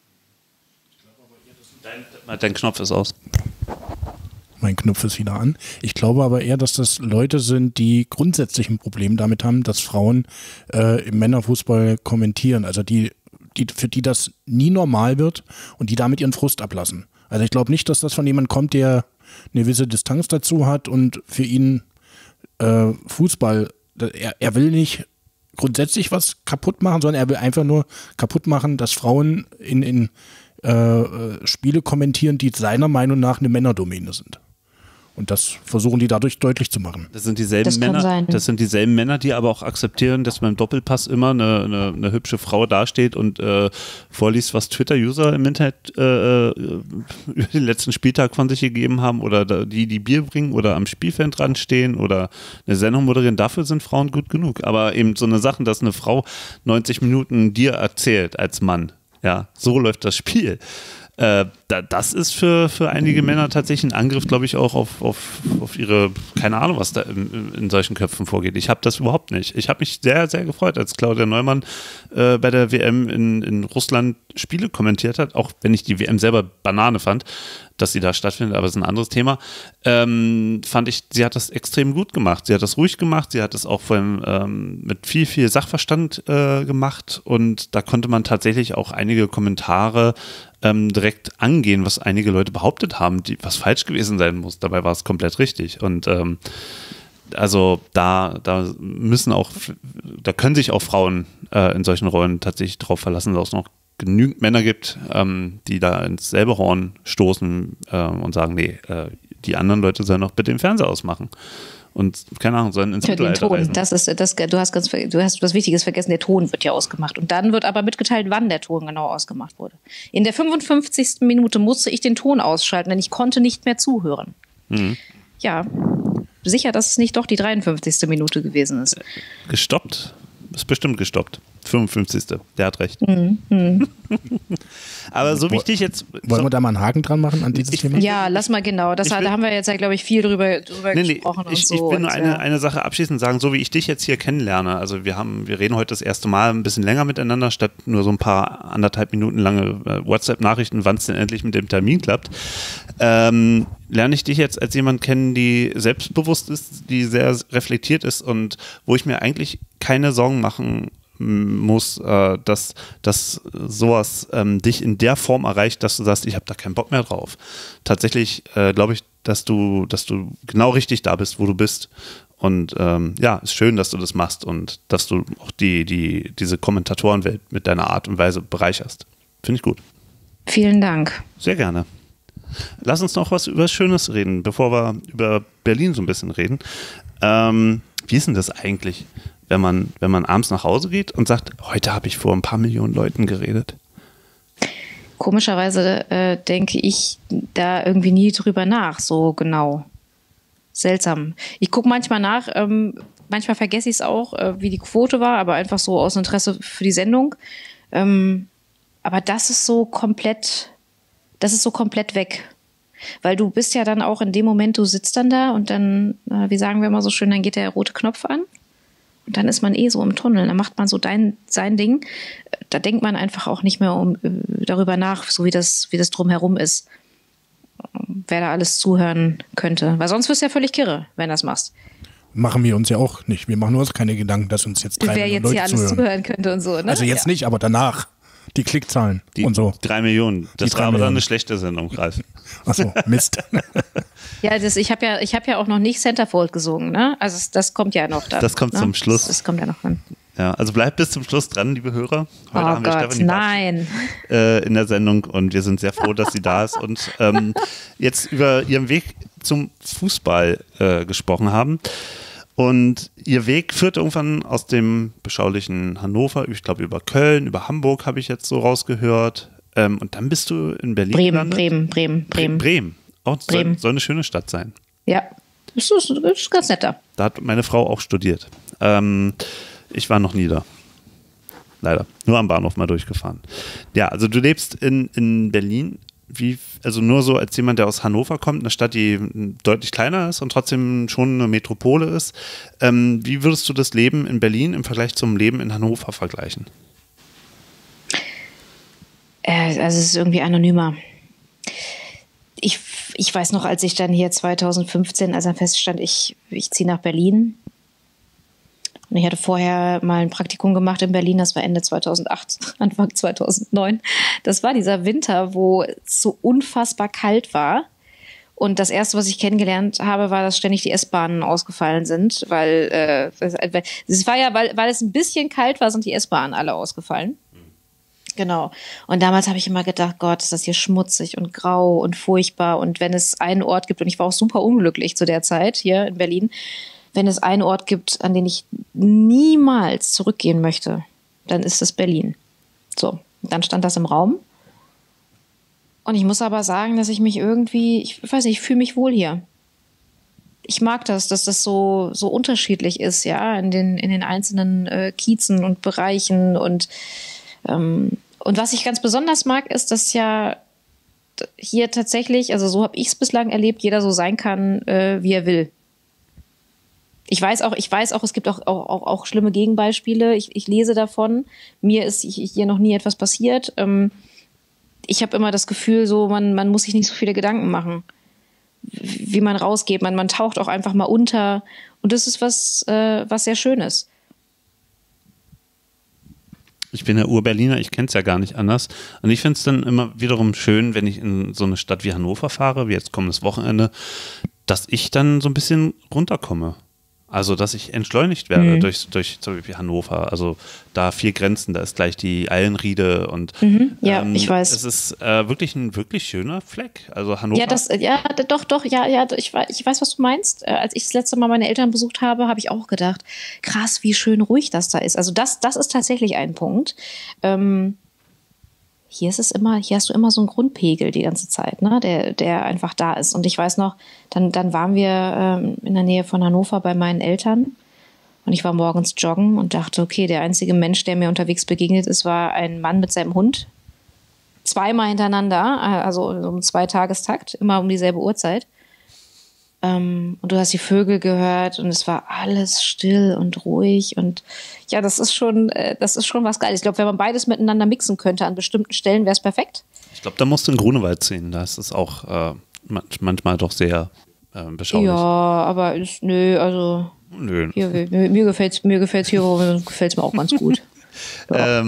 S2: Dein Knopf ist aus.
S3: Mein Knopf ist wieder an. Ich glaube aber eher, dass das Leute sind, die grundsätzlich ein Problem damit haben, dass Frauen im Männerfußball kommentieren. Also für die das nie normal wird und die damit ihren Frust ablassen. Also ich glaube nicht, dass das von jemandem kommt, der eine gewisse Distanz dazu hat und für ihn Fußball, er will nicht grundsätzlich was kaputt machen, sondern er will einfach nur kaputt machen, dass Frauen in Spiele kommentieren, die seiner Meinung nach eine Männerdomäne sind. Und das versuchen die dadurch deutlich zu machen.
S2: Das sind dieselben
S4: Das kann
S2: Männer.
S4: sein.
S2: Das sind dieselben Männer, die aber auch akzeptieren, dass beim Doppelpass immer eine hübsche Frau dasteht und vorliest, was Twitter-User im Internet über den letzten Spieltag von sich gegeben haben oder die Bier bringen oder am Spielfeld dran stehen oder eine Sendung moderieren. Dafür sind Frauen gut genug. Aber eben so eine Sache, dass eine Frau 90 Minuten dir erzählt als Mann. Ja, so läuft das Spiel. Das ist für einige Männer tatsächlich ein Angriff, glaube ich, auch auf ihre, keine Ahnung, was da in solchen Köpfen vorgeht. Ich habe das überhaupt nicht. Ich habe mich sehr, sehr gefreut, als Claudia Neumann bei der WM in Russland Spiele kommentiert hat, auch wenn ich die WM selber Banane fand, dass sie da stattfindet, aber das ist ein anderes Thema, fand ich, sie hat das extrem gut gemacht. Sie hat das ruhig gemacht, sie hat das auch vor allem mit viel, viel Sachverstand gemacht und da konnte man tatsächlich auch einige Kommentare direkt angehen, was einige Leute behauptet haben, was falsch gewesen sein muss. Dabei war es komplett richtig. Und also da können sich auch Frauen in solchen Rollen tatsächlich drauf verlassen, dass es noch genügend Männer gibt, die da ins selbe Horn stoßen und sagen, nee, die anderen Leute sollen doch bitte den Fernseher ausmachen. Und keine Ahnung, sollen ins Mittelalter reisen.
S4: Du hast was Wichtiges vergessen, der Ton wird ja ausgemacht. Und dann wird aber mitgeteilt, wann der Ton genau ausgemacht wurde. In der 55. Minute musste ich den Ton ausschalten, denn ich konnte nicht mehr zuhören. Mhm. Ja, sicher, dass es nicht doch die 53. Minute gewesen ist.
S2: Gestoppt? Ist bestimmt gestoppt. 55. Der hat recht. Aber so wichtig jetzt.
S3: Wollen wir da mal einen Haken dran machen an dieses Thema?
S4: Ja, lass mal genau. Da haben wir jetzt ja, glaube ich, viel drüber gesprochen.
S2: Ich will nur eine Sache abschließend sagen, so wie ich dich jetzt hier kennenlerne. Also wir reden heute das erste Mal ein bisschen länger miteinander, statt nur so ein paar 1,5 Minuten lange WhatsApp-Nachrichten, wann es denn endlich mit dem Termin klappt. Lerne ich dich jetzt als jemand kennen, die selbstbewusst ist, die sehr reflektiert ist und wo ich mir eigentlich keine Sorgen machen muss, dass sowas dich in der Form erreicht, dass du sagst, ich habe da keinen Bock mehr drauf. Tatsächlich glaube ich, dass du genau richtig da bist, wo du bist. Und ja, ist schön, dass du das machst und dass du auch diese Kommentatorenwelt mit deiner Art und Weise bereicherst. Finde ich gut.
S4: Vielen Dank.
S2: Sehr gerne. Lass uns noch was über Schönes reden, bevor wir über Berlin so ein bisschen reden. Wie ist denn das eigentlich, wenn man abends nach Hause geht und sagt, heute habe ich vor ein paar Millionen Leuten geredet?
S4: Komischerweise denke ich da irgendwie nie drüber nach, so genau. Seltsam. Ich gucke manchmal nach, manchmal vergesse ich es auch, wie die Quote war, aber einfach so aus Interesse für die Sendung. Aber das ist so komplett weg. Weil du bist ja dann auch in dem Moment, du sitzt dann da und dann, wie sagen wir immer so schön, dann geht der rote Knopf an und dann ist man so im Tunnel, dann macht man so sein Ding. Da denkt man einfach auch nicht mehr darüber nach, so wie das drumherum ist, wer da alles zuhören könnte. Weil sonst wirst du ja völlig kirre, wenn du das machst.
S3: Machen wir uns ja auch nicht. Wir machen uns keine Gedanken, dass uns jetzt 3
S4: Millionen
S3: Leute
S4: wer jetzt hier alles zuhören könnte und so. Ne?
S3: Also jetzt nicht, aber danach. Die Klickzahlen und so.
S2: 3 Millionen. Das war aber dann eine schlechte Sendung, Ralf.
S3: Achso, Mist.
S4: Ja, ich hab ja auch noch nicht Centerfold gesungen, ne? Also das kommt ja noch dann.
S2: Das kommt zum Schluss.
S4: Das kommt ja noch dann.
S2: Ja, also bleibt bis zum Schluss dran, liebe Hörer. Heute haben wir
S4: Gott, nein.
S2: In der Sendung und wir sind sehr froh, dass sie da ist und jetzt über ihren Weg zum Fußball gesprochen haben. Und ihr Weg führt irgendwann aus dem beschaulichen Hannover, ich glaube über Köln, über Hamburg habe ich jetzt so rausgehört. Und dann bist du in Berlin gelandet. Bremen. Soll eine schöne Stadt sein.
S4: Ja, das ist ganz nett da.
S2: Da hat meine Frau auch studiert. Ich war noch nie da. Leider. Nur am Bahnhof mal durchgefahren. Ja, also du lebst in Berlin. Also nur so als jemand, der aus Hannover kommt, eine Stadt, die deutlich kleiner ist und trotzdem schon eine Metropole ist. Wie würdest du das Leben in Berlin im Vergleich zum Leben in Hannover vergleichen?
S4: Also es ist irgendwie anonymer. Ich weiß noch, als ich dann hier 2015, als dann feststand, ich ziehe nach Berlin. Und ich hatte vorher mal ein Praktikum gemacht in Berlin, das war Ende 2008, Anfang 2009. Das war dieser Winter, wo es so unfassbar kalt war. Und das Erste, was ich kennengelernt habe, war, dass ständig die S-Bahnen ausgefallen sind. Weil es war ja, weil es ein bisschen kalt war, sind die S-Bahnen alle ausgefallen. Genau. Und damals habe ich immer gedacht, Gott, ist das hier schmutzig und grau und furchtbar. Und wenn es einen Ort gibt, und ich war auch super unglücklich zu der Zeit hier in Berlin, wenn es einen Ort gibt, an den ich niemals zurückgehen möchte, dann ist es Berlin. So, dann stand das im Raum. Und ich muss aber sagen, dass ich mich irgendwie, ich weiß nicht, ich fühle mich wohl hier. Ich mag das, dass das so unterschiedlich ist, ja, in den einzelnen Kiezen und Bereichen. Und was ich ganz besonders mag, ist, dass ja hier tatsächlich, also so habe ich es bislang erlebt, jeder so sein kann, wie er will. Ich weiß auch, es gibt auch schlimme Gegenbeispiele. Ich lese davon. Mir ist hier noch nie etwas passiert. Ich habe immer das Gefühl, so man muss sich nicht so viele Gedanken machen, wie man rausgeht. Man taucht auch einfach mal unter. Und das ist was sehr Schönes.
S2: Ich bin ja Ur-Berliner, ich kenne es ja gar nicht anders. Und ich finde es dann immer wiederum schön, wenn ich in so eine Stadt wie Hannover fahre, wie jetzt kommendes Wochenende, dass ich dann so ein bisschen runterkomme. Also, dass ich entschleunigt werde durch zum Beispiel Hannover. Also, da 4 Grenzen, da ist gleich die Eilenriede und
S4: ja, ich weiß.
S2: Es ist wirklich ein wirklich schöner Fleck. Also, Hannover.
S4: Doch, ich weiß, was du meinst. Als ich das letzte Mal meine Eltern besucht habe, habe ich auch gedacht, krass, wie schön ruhig das da ist. Also, das ist tatsächlich ein Punkt. Hier hast du immer so einen Grundpegel die ganze Zeit, ne, der einfach da ist. Und ich weiß noch, dann waren wir in der Nähe von Hannover bei meinen Eltern und ich war morgens joggen und dachte, okay, der einzige Mensch, der mir unterwegs begegnet ist, war ein Mann mit seinem Hund. 2-mal hintereinander, also um 2-Tagestakt, immer um dieselbe Uhrzeit. Und du hast die Vögel gehört und es war alles still und ruhig und ja, das ist schon was Geiles. Ich glaube, wenn man beides miteinander mixen könnte an bestimmten Stellen, wäre es perfekt.
S2: Ich glaube, da musst du in Grunewald ziehen. Da ist es auch manchmal doch sehr beschaulich.
S4: Ja, aber nö. Hier, mir gefällt's hier, gefällt's mir auch ganz gut. Ja.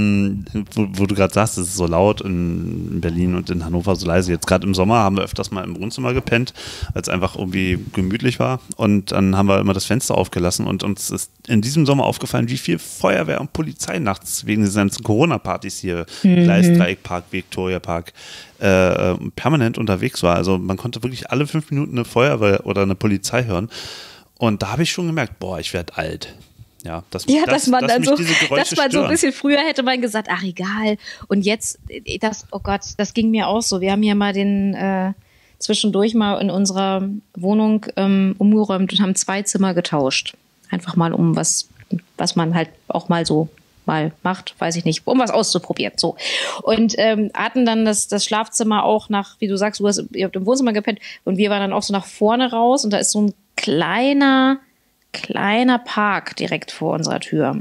S2: Wo du gerade sagst, es ist so laut in Berlin und in Hannover so leise. Jetzt gerade im Sommer haben wir öfters mal im Wohnzimmer gepennt, weil es einfach irgendwie gemütlich war. Und dann haben wir immer das Fenster aufgelassen und uns ist in diesem Sommer aufgefallen, wie viel Feuerwehr und Polizei nachts wegen dieser ganzen Corona-Partys hier, Gleisdreieckpark, Viktoriapark, permanent unterwegs war. Also man konnte wirklich alle 5 Minuten eine Feuerwehr oder eine Polizei hören. Und da habe ich schon gemerkt, boah, ich werde alt. Ja, dass man so ein bisschen
S4: früher hätte man gesagt, ach egal. Und jetzt, oh Gott, das ging mir auch so. Wir haben ja mal zwischendurch mal in unserer Wohnung umgeräumt und haben 2 Zimmer getauscht. Einfach mal um was man halt auch mal so mal macht, weiß ich nicht, um was auszuprobieren. So. Und hatten dann das Schlafzimmer auch wie du sagst, ihr habt im Wohnzimmer gepennt und wir waren dann auch so nach vorne raus und da ist so ein kleiner Park direkt vor unserer Tür.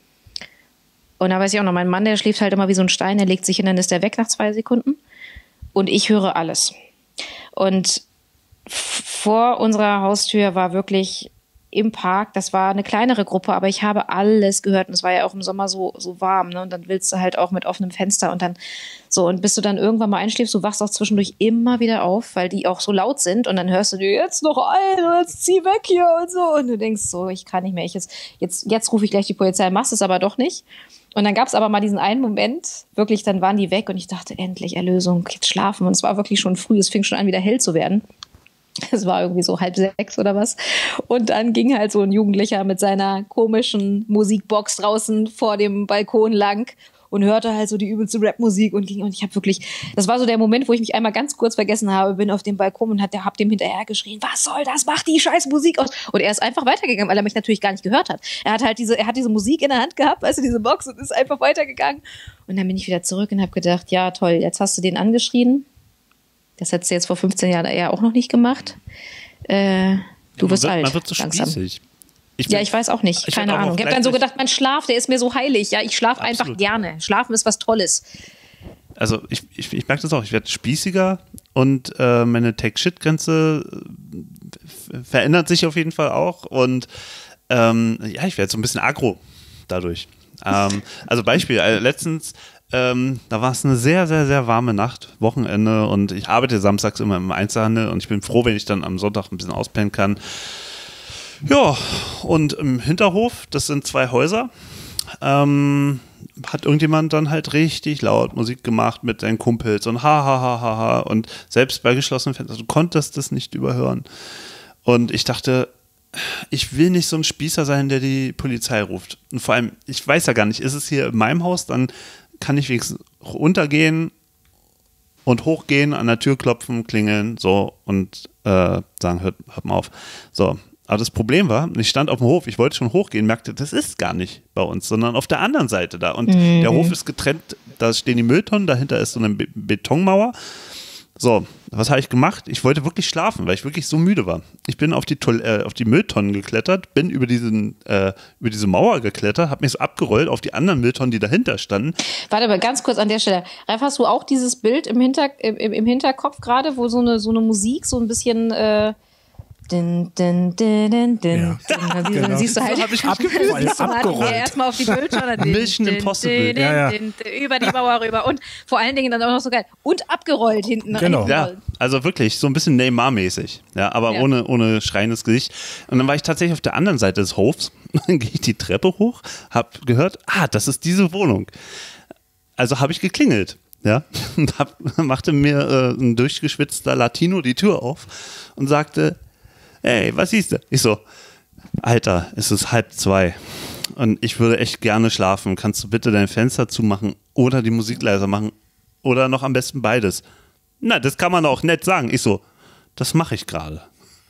S4: Und da weiß ich auch noch, mein Mann, der schläft halt immer wie so ein Stein, der legt sich hin, dann ist der weg nach 2 Sekunden. Und ich höre alles. Und vor unserer Haustür war wirklich im Park, das war eine kleinere Gruppe, aber ich habe alles gehört und es war ja auch im Sommer so warm, ne? Und dann willst du halt auch mit offenem Fenster und dann so, und bis du dann irgendwann mal einschläfst, du wachst auch zwischendurch immer wieder auf, weil die auch so laut sind und dann hörst du dir jetzt noch ein, jetzt zieh weg hier und so und du denkst so, ich kann nicht mehr, jetzt rufe ich gleich die Polizei, machst es aber doch nicht. Und dann gab es aber mal diesen einen Moment, wirklich, dann waren die weg und ich dachte, endlich Erlösung, jetzt schlafen. Und es war wirklich schon früh, es fing schon an, wieder hell zu werden. Es war irgendwie so 5:30 oder was. Und dann ging halt so ein Jugendlicher mit seiner komischen Musikbox draußen vor dem Balkon lang und hörte halt so die übelste Rapmusik und ich habe wirklich, das war so der Moment, wo ich mich einmal ganz kurz vergessen habe, bin auf dem Balkon und hab dem hinterher geschrien, was soll das, mach die scheiß Musik aus. Und er ist einfach weitergegangen, weil er mich natürlich gar nicht gehört hat. Er hat diese Musik in der Hand gehabt, weißt du, diese Box, und ist einfach weitergegangen. Und dann bin ich wieder zurück und habe gedacht, ja toll, jetzt hast du den angeschrien. Das hättest du jetzt vor 15 Jahren eher auch noch nicht gemacht. Du wirst alt.
S2: Man wird so spießig.
S4: Ich weiß auch nicht. Keine Ahnung. Ich habe dann so gedacht, mein Schlaf, der ist mir so heilig. Ja, ich schlafe einfach gerne. Schlafen ist was Tolles.
S2: Also ich merke das auch. Ich werde spießiger und meine Take-Shit-Grenze verändert sich auf jeden Fall auch. Und ich werde so ein bisschen aggro dadurch. Also Beispiel, letztens da war es eine sehr, sehr, sehr warme Nacht, Wochenende, und ich arbeite samstags immer im Einzelhandel und ich bin froh, wenn ich dann am Sonntag ein bisschen auspennen kann. Ja, und im Hinterhof, das sind 2 Häuser, hat irgendjemand dann halt richtig laut Musik gemacht mit seinen Kumpels und ha, ha, ha, ha, ha. Und selbst bei geschlossenen Fenstern, du konntest das nicht überhören. Und ich dachte, ich will nicht so ein Spießer sein, der die Polizei ruft. Und vor allem, ich weiß ja gar nicht, ist es hier in meinem Haus, dann kann ich wenigstens runtergehen und hochgehen, an der Tür klopfen, klingeln, so und sagen, hört mal auf. So. Aber das Problem war, ich stand auf dem Hof, ich wollte schon hochgehen, merkte, das ist gar nicht bei uns, sondern auf der anderen Seite da. Und der Hof ist getrennt, da stehen die Mülltonnen, dahinter ist so eine Betonmauer. So, was habe ich gemacht? Ich wollte wirklich schlafen, weil ich wirklich so müde war. Ich bin auf die Mülltonnen geklettert, bin über diese Mauer geklettert, habe mich so abgerollt auf die anderen Mülltonnen, die dahinter standen.
S4: Warte mal, ganz kurz an der Stelle. Ralf, hast du auch dieses Bild im Hinterkopf gerade, wo so eine Musik so ein bisschen Din, din, din, din, din.
S3: Ja.
S4: Dann siehst du halt
S2: So hab ich mich
S3: abgerollt.
S4: erstmal auf die Mülltonne.
S2: Mission Impossible.
S3: Ja.
S4: Über die Mauer rüber. Und vor allen Dingen dann auch noch so geil. Und abgerollt hinten.
S3: Genau.
S2: Ja, also wirklich so ein bisschen Neymar-mäßig, ja, aber
S4: Ja.
S2: ohne schreiendes Gesicht. Und dann war ich tatsächlich auf der anderen Seite des Hofs. Dann gehe ich die Treppe hoch, habe gehört, das ist diese Wohnung. Also habe ich geklingelt. Ja, und machte mir ein durchgeschwitzter Latino die Tür auf und sagte, hey, was siehst du? Ich so, Alter, es ist 1:30 und ich würde echt gerne schlafen. Kannst du bitte dein Fenster zumachen oder die Musik leiser machen oder noch am besten beides? Na, das kann man auch nett sagen. Ich so, das mache ich gerade.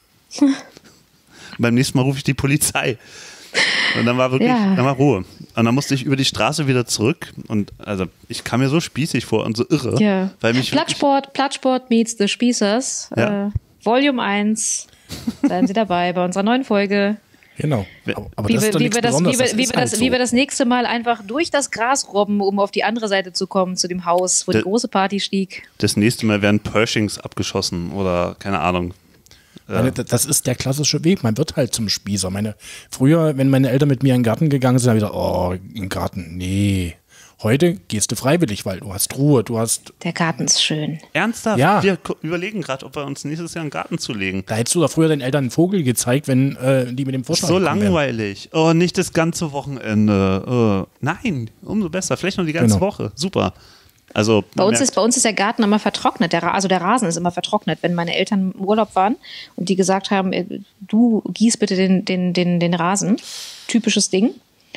S2: Beim nächsten Mal rufe ich die Polizei. Und dann war wirklich, dann war Ruhe. Und dann musste ich über die Straße wieder zurück. Und also ich kam mir so spießig vor und so irre.
S4: Ja.
S2: Weil mich
S4: Plattsport meets The Spießers.
S2: Ja.
S4: Volume 1. Seien Sie dabei bei unserer neuen Folge.
S3: Genau. Aber
S4: Wie
S3: das ist doch nichts Besonderes, das ist halt so.
S4: wir das nächste Mal einfach durch das Gras robben, um auf die andere Seite zu kommen, zu dem Haus, wo die große Party stieg.
S2: das nächste Mal werden Pershings abgeschossen oder keine Ahnung.
S3: Das ist der klassische Weg. Man wird halt zum Spießer. Früher, wenn meine Eltern mit mir in den Garten gegangen sind, habe ich gesagt, im Garten, nee. Heute gehst du freiwillig, weil du hast Ruhe,
S4: Der Garten ist schön.
S2: Ernsthaft?
S3: Ja.
S2: Wir überlegen gerade, ob wir uns nächstes Jahr einen Garten zulegen.
S3: Da hättest du doch früher deinen Eltern einen Vogel gezeigt, wenn die mit dem Vorschlag
S2: So
S3: gekommen wären.
S2: langweilig. Oh, nicht das ganze Wochenende. Nein, umso besser. Vielleicht noch die ganze
S3: Genau.
S2: Woche. Super. Also
S4: Bei uns ist der Garten immer vertrocknet. Der Rasen ist immer vertrocknet. Wenn meine Eltern im Urlaub waren und die gesagt haben, du gieß bitte den Rasen. Typisches Ding.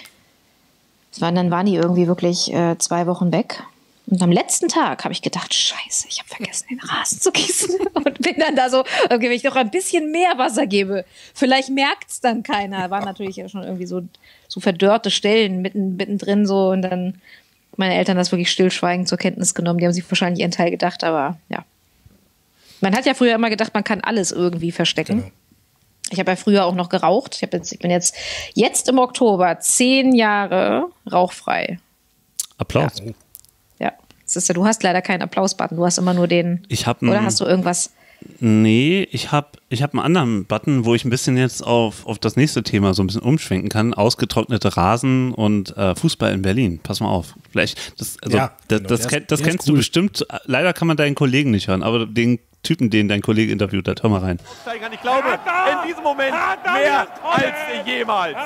S4: Dann waren die irgendwie wirklich 2 Wochen weg. Und am letzten Tag habe ich gedacht, scheiße, ich habe vergessen, den Rasen zu gießen. Und bin dann da so, okay, wenn ich noch ein bisschen mehr Wasser gebe, vielleicht merkt es dann keiner. Waren natürlich ja schon irgendwie so verdörrte Stellen mittendrin so. Und dann meine Eltern das wirklich stillschweigend zur Kenntnis genommen. Die haben sich wahrscheinlich ihren Teil gedacht, aber ja. Man hat ja früher immer gedacht, man kann alles irgendwie verstecken.
S3: Genau.
S4: Ich habe ja früher auch noch geraucht. Ich bin jetzt im Oktober 10 Jahre rauchfrei.
S2: Applaus.
S4: Ja. Du hast leider keinen Applaus-Button. Du hast immer nur den.
S2: Ich hab
S4: Oder hast du irgendwas?
S2: Nee, ich hab einen anderen Button, wo ich ein bisschen jetzt auf das nächste Thema so ein bisschen umschwenken kann. Ausgetrocknete Rasen und Fußball in Berlin. Pass mal auf. Vielleicht, das kennst du bestimmt. Leider kann man deinen Kollegen nicht hören, aber den Typen, den dein Kollege interviewt hat, hör mal rein.
S5: Ich glaube, in diesem Moment mehr als jemals.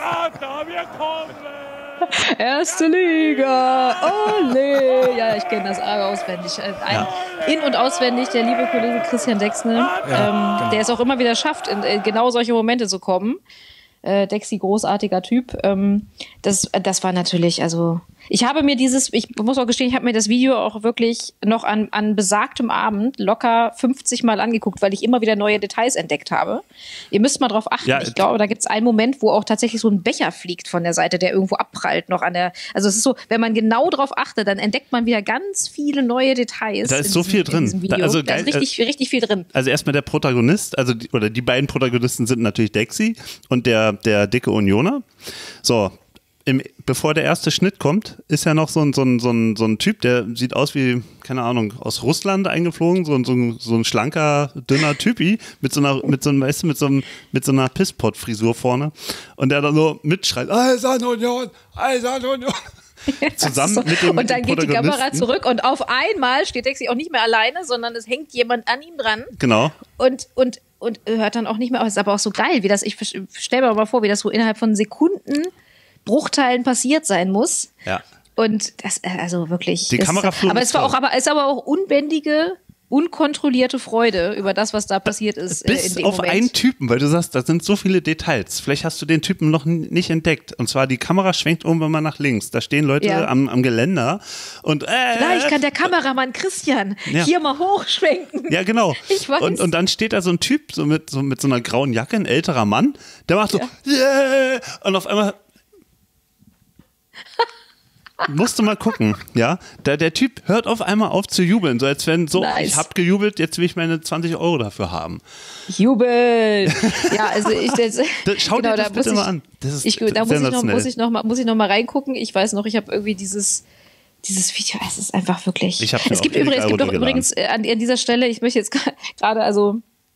S4: Erste Liga, ole. Ja, ich kenne das auswendig. In- und auswendig der liebe Kollege Christian Dexne, der es auch immer wieder schafft, in genau solche Momente zu kommen. Dexi, großartiger Typ. Das war natürlich, also ich muss auch gestehen, ich habe mir das Video auch wirklich noch an besagtem Abend locker 50 Mal angeguckt, weil ich immer wieder neue Details entdeckt habe. Ihr müsst mal drauf achten.
S2: Ja,
S4: ich glaube, da gibt es einen Moment, wo auch tatsächlich so ein Becher fliegt von der Seite, der irgendwo abprallt noch also es ist so, wenn man genau drauf achtet, dann entdeckt man wieder ganz viele neue Details.
S2: Da ist so viel drin.
S4: In diesem Video.
S2: Also
S4: da ist richtig viel drin.
S2: Also erstmal der Protagonist, die beiden Protagonisten sind natürlich Dexi und der dicke Unioner. So, bevor der erste Schnitt kommt, ist ja noch so ein Typ, der sieht aus wie, keine Ahnung, aus Russland eingeflogen, so ein schlanker, dünner Typi mit so einer Pisspot-Frisur vorne und der dann so mitschreit, Eisern Union, Eisern Union. Zusammen mit dem
S4: Und dann geht die Kamera
S2: Protagonisten.
S4: zurück und auf einmal steht Dexi auch nicht mehr alleine, sondern es hängt jemand an ihm dran.
S2: Genau.
S4: Und hört dann auch nicht mehr auf. Das ist aber auch so geil, wie das, ich stelle mir mal vor, wie das so innerhalb von Sekunden Bruchteilen passiert sein muss.
S2: Ja.
S4: Und das, also wirklich.
S2: Die Kamera flog.
S4: Aber es war auch, ist aber auch unbändige, unkontrollierte Freude über das, was da passiert ist.
S2: Bis
S4: in dem
S2: auf
S4: Moment.
S2: einen Typen, weil du sagst, da sind so viele Details. Vielleicht hast du den Typen noch nicht entdeckt. Und zwar, die Kamera schwenkt irgendwann mal nach links. Da stehen Leute am Geländer und
S4: Vielleicht kann der Kameramann Christian hier mal hochschwenken.
S2: Ja, genau.
S4: Ich weiß.
S2: Und dann steht da so ein Typ mit so einer grauen Jacke, ein älterer Mann, der macht so yeah! Und auf einmal musst du mal gucken, ja. Der Typ hört auf einmal auf zu jubeln, so als wenn ich hab gejubelt, jetzt will ich meine 20 Euro dafür haben.
S4: Jubel! Ja, also
S2: Schau dir das bitte mal an. Das ist
S4: da muss ich noch mal reingucken. Ich weiß noch, ich habe irgendwie dieses Video, es ist einfach wirklich. Es gibt doch übrigens an dieser Stelle, ich möchte jetzt gerade, also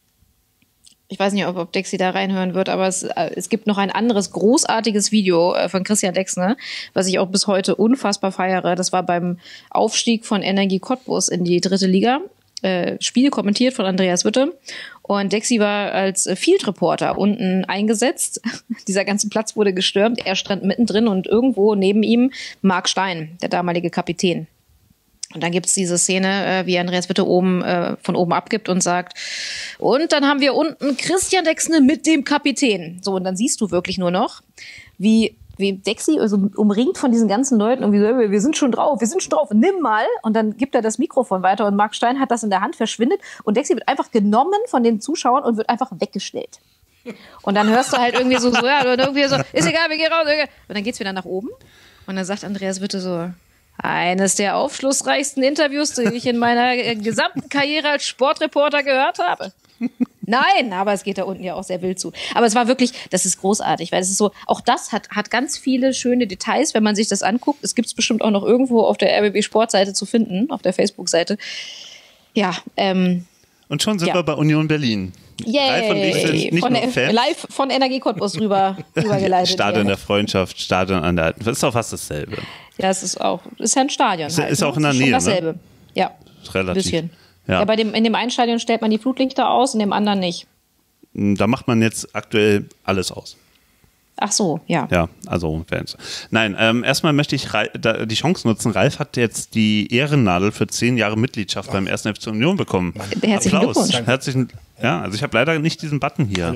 S4: ich weiß nicht, ob Dexi da reinhören wird, aber es gibt noch ein anderes großartiges Video von Christian Dexne, was ich auch bis heute unfassbar feiere. Das war beim Aufstieg von Energie Cottbus in die 3. Liga. Spiel kommentiert von Andreas Witte. Und Dexi war als Field Reporter unten eingesetzt. Dieser ganze Platz wurde gestürmt. Er stand mittendrin und irgendwo neben ihm Marc Stein, der damalige Kapitän. Und dann gibt's diese Szene, wie Andreas Witte von oben abgibt und sagt, und dann haben wir unten Christian Dexne mit dem Kapitän. So, und dann siehst du wirklich nur noch, wie Dexi also umringt von diesen ganzen Leuten und wir sind schon drauf, nimm mal. Und dann gibt er das Mikrofon weiter und Marc Stein hat das in der Hand, verschwindet und Dexi wird einfach genommen von den Zuschauern und wird einfach weggestellt. Und dann hörst du halt irgendwie so, ja, und irgendwie so, ist egal, wir gehen raus. Und dann geht's wieder nach oben und dann sagt Andreas Witte so, eines der aufschlussreichsten Interviews, die ich in meiner gesamten Karriere als Sportreporter gehört habe. Nein, aber es geht da unten ja auch sehr wild zu. Aber es war wirklich, das ist großartig, weil es ist so, auch das hat ganz viele schöne Details, wenn man sich das anguckt. Es gibt es bestimmt auch noch irgendwo auf der RBB Sportseite zu finden, auf der Facebook-Seite. Ja,
S2: und schon sind wir bei Union Berlin.
S4: Ralf und ich sind nicht nur Fans. Live von Energie Cottbus rübergeleitet.
S2: Stadion der Freundschaft, Stadion an der Alten. Das ist doch fast dasselbe.
S4: Ja, es ist ja ein Stadion.
S2: Ist auch in der Nähe,
S4: schon dasselbe.
S2: Ne?
S4: Ja,
S2: relativ.
S4: Ein bisschen.
S2: Ja,
S4: in dem einen Stadion stellt man die Flutlichter aus, in dem anderen nicht.
S2: Da macht man jetzt aktuell alles aus.
S4: Ach so, ja.
S2: Ja, also Fans. Nein, erstmal möchte ich die Chance nutzen. Ralf hat jetzt die Ehrennadel für 10 Jahre Mitgliedschaft beim 1. FC Union bekommen.
S4: Herzlichen
S2: Applaus.
S4: Glückwunsch.
S2: Also ich habe leider nicht diesen Button hier.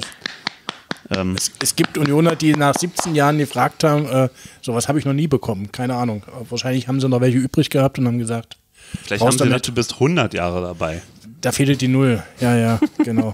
S3: Es gibt Unioner, die nach 17 Jahren gefragt haben, sowas habe ich noch nie bekommen, keine Ahnung. Wahrscheinlich haben sie noch welche übrig gehabt und haben gesagt,
S2: vielleicht haben sie gedacht, du bist 100 Jahre dabei.
S3: Da fehlt die Null. Ja, genau.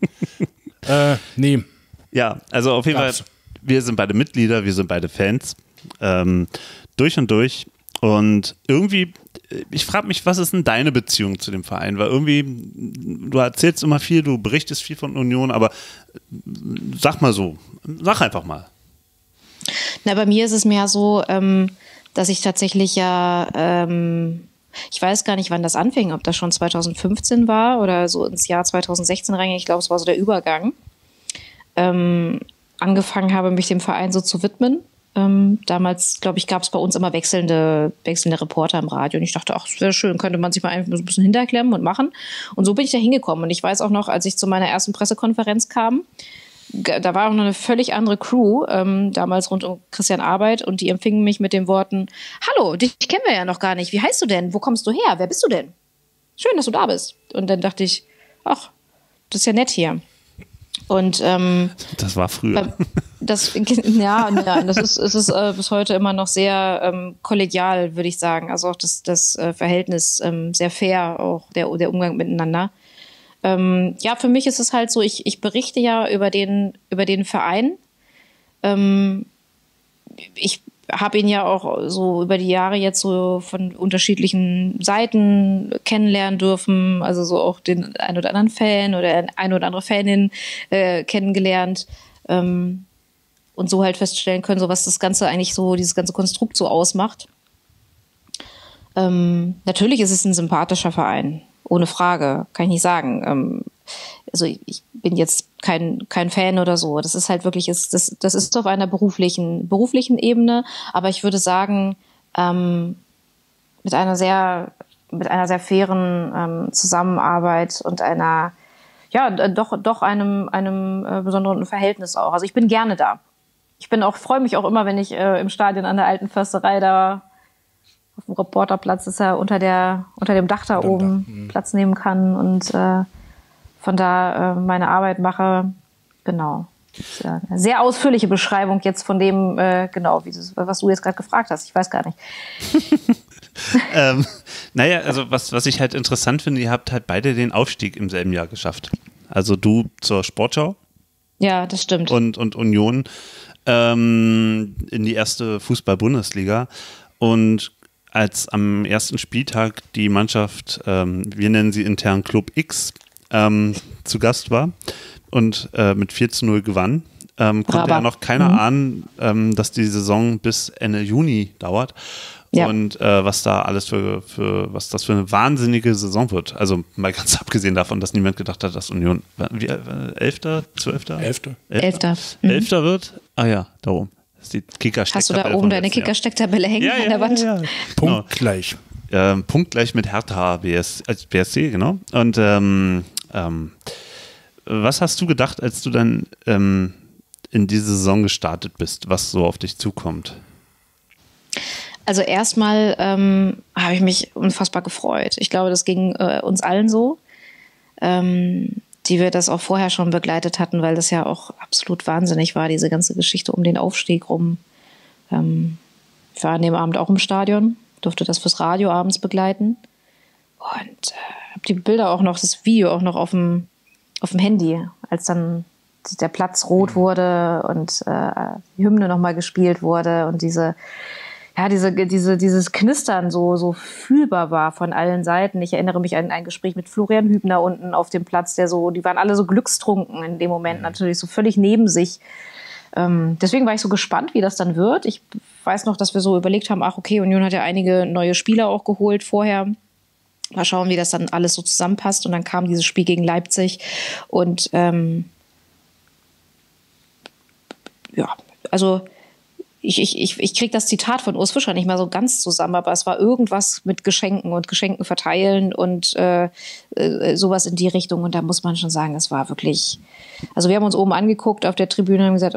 S3: Nee.
S2: Ja, also auf jeden Fall, wir sind beide Mitglieder, wir sind beide Fans. Durch und durch. Und irgendwie, ich frage mich, was ist denn deine Beziehung zu dem Verein? Weil irgendwie, du erzählst immer viel, du berichtest viel von Union, aber sag einfach mal.
S4: Na, bei mir ist es mehr so, dass ich tatsächlich ich weiß gar nicht, wann das anfing, ob das schon 2015 war oder so ins Jahr 2016 reinging. Ich glaube, es war so der Übergang. Angefangen habe, mich dem Verein so zu widmen. Damals, glaube ich, gab es bei uns immer wechselnde Reporter im Radio. Und ich dachte, ach, das wäre schön, könnte man sich mal einfach so ein bisschen hinterklemmen und machen. Und so bin ich da hingekommen. Und ich weiß auch noch, als ich zu meiner ersten Pressekonferenz kam, da war auch noch eine völlig andere Crew, damals rund um Christian Arbeit. Und die empfingen mich mit den Worten, hallo, dich kennen wir ja noch gar nicht. Wie heißt du denn? Wo kommst du her? Wer bist du denn? Schön, dass du da bist. Und dann dachte ich, ach, das ist ja nett hier. Und
S2: das war früher.
S4: Das ist bis heute immer noch sehr kollegial, würde ich sagen. Also auch das Verhältnis sehr fair, auch der Umgang miteinander. Für mich ist es halt so, ich berichte ja über den Verein. Ich habe ihn ja auch so über die Jahre jetzt so von unterschiedlichen Seiten kennenlernen dürfen, also so auch den ein oder anderen Fan oder eine oder andere Fanin kennengelernt und so halt feststellen können, so was das Ganze eigentlich so, dieses ganze Konstrukt so ausmacht. Natürlich ist es ein sympathischer Verein, ohne Frage, kann ich nicht sagen. Also ich bin jetzt kein Fan oder so. Das ist halt wirklich, das ist auf einer beruflichen Ebene, aber ich würde sagen, mit einer sehr fairen Zusammenarbeit und einem besonderen Verhältnis auch. Also ich bin gerne da. freue mich auch immer, wenn ich im Stadion an der Alten Försterei da auf dem Reporterplatz ist ja unter dem Dach da oben Platz nehmen kann und von da meine Arbeit mache. Genau. Das ist ja eine sehr ausführliche Beschreibung jetzt von dem, was du jetzt gerade gefragt hast. Ich weiß gar nicht.
S2: Naja, also was ich halt interessant finde, ihr habt halt beide den Aufstieg im selben Jahr geschafft. Also du zur Sportschau.
S4: Ja, das stimmt.
S2: Und Union in die erste Fußball-Bundesliga. Und als am ersten Spieltag die Mannschaft, wir nennen sie intern Club X, zu Gast war und mit 4:0 gewann, konnte ja noch keiner ahnen, dass die Saison bis Ende Juni dauert. Ja. Und was das für eine wahnsinnige Saison wird. Also mal ganz abgesehen davon, dass niemand gedacht hat, dass Union 11., 12.?
S4: 11.
S2: 11. wird? Ah ja, da oben. Das ist die Kicker-Stecktabelle.
S4: Hast du da oben deine Kicker-Stecktabelle hängen an der Wand?
S2: Ja.
S3: Punktgleich.
S2: Punktgleich mit Hertha BSC, genau. Und was hast du gedacht, als du dann in diese Saison gestartet bist, was so auf dich zukommt?
S4: Also erstmal habe ich mich unfassbar gefreut. Ich glaube, das ging uns allen so, die wir das auch vorher schon begleitet hatten, weil das ja auch absolut wahnsinnig war, diese ganze Geschichte um den Aufstieg rum. Ich war an dem Abend auch im Stadion, durfte das fürs Radio abends begleiten und habe die Bilder auch noch, das Video auch noch auf dem Handy, als dann der Platz rot wurde und die Hymne nochmal gespielt wurde und dieses Knistern so fühlbar war von allen Seiten. Ich erinnere mich an ein Gespräch mit Florian Hübner unten auf dem Platz, die waren alle so glückstrunken in dem Moment, natürlich so völlig neben sich. Deswegen war ich so gespannt, wie das dann wird. Ich weiß noch, dass wir so überlegt haben, Union hat ja einige neue Spieler auch geholt vorher. Mal schauen, wie das dann alles so zusammenpasst. Und dann kam dieses Spiel gegen Leipzig und ich kriege das Zitat von Urs Fischer nicht mehr so ganz zusammen, aber es war irgendwas mit Geschenken und Geschenken verteilen und sowas in die Richtung. Und da muss man schon sagen, es war wirklich, also wir haben uns oben angeguckt auf der Tribüne und haben gesagt,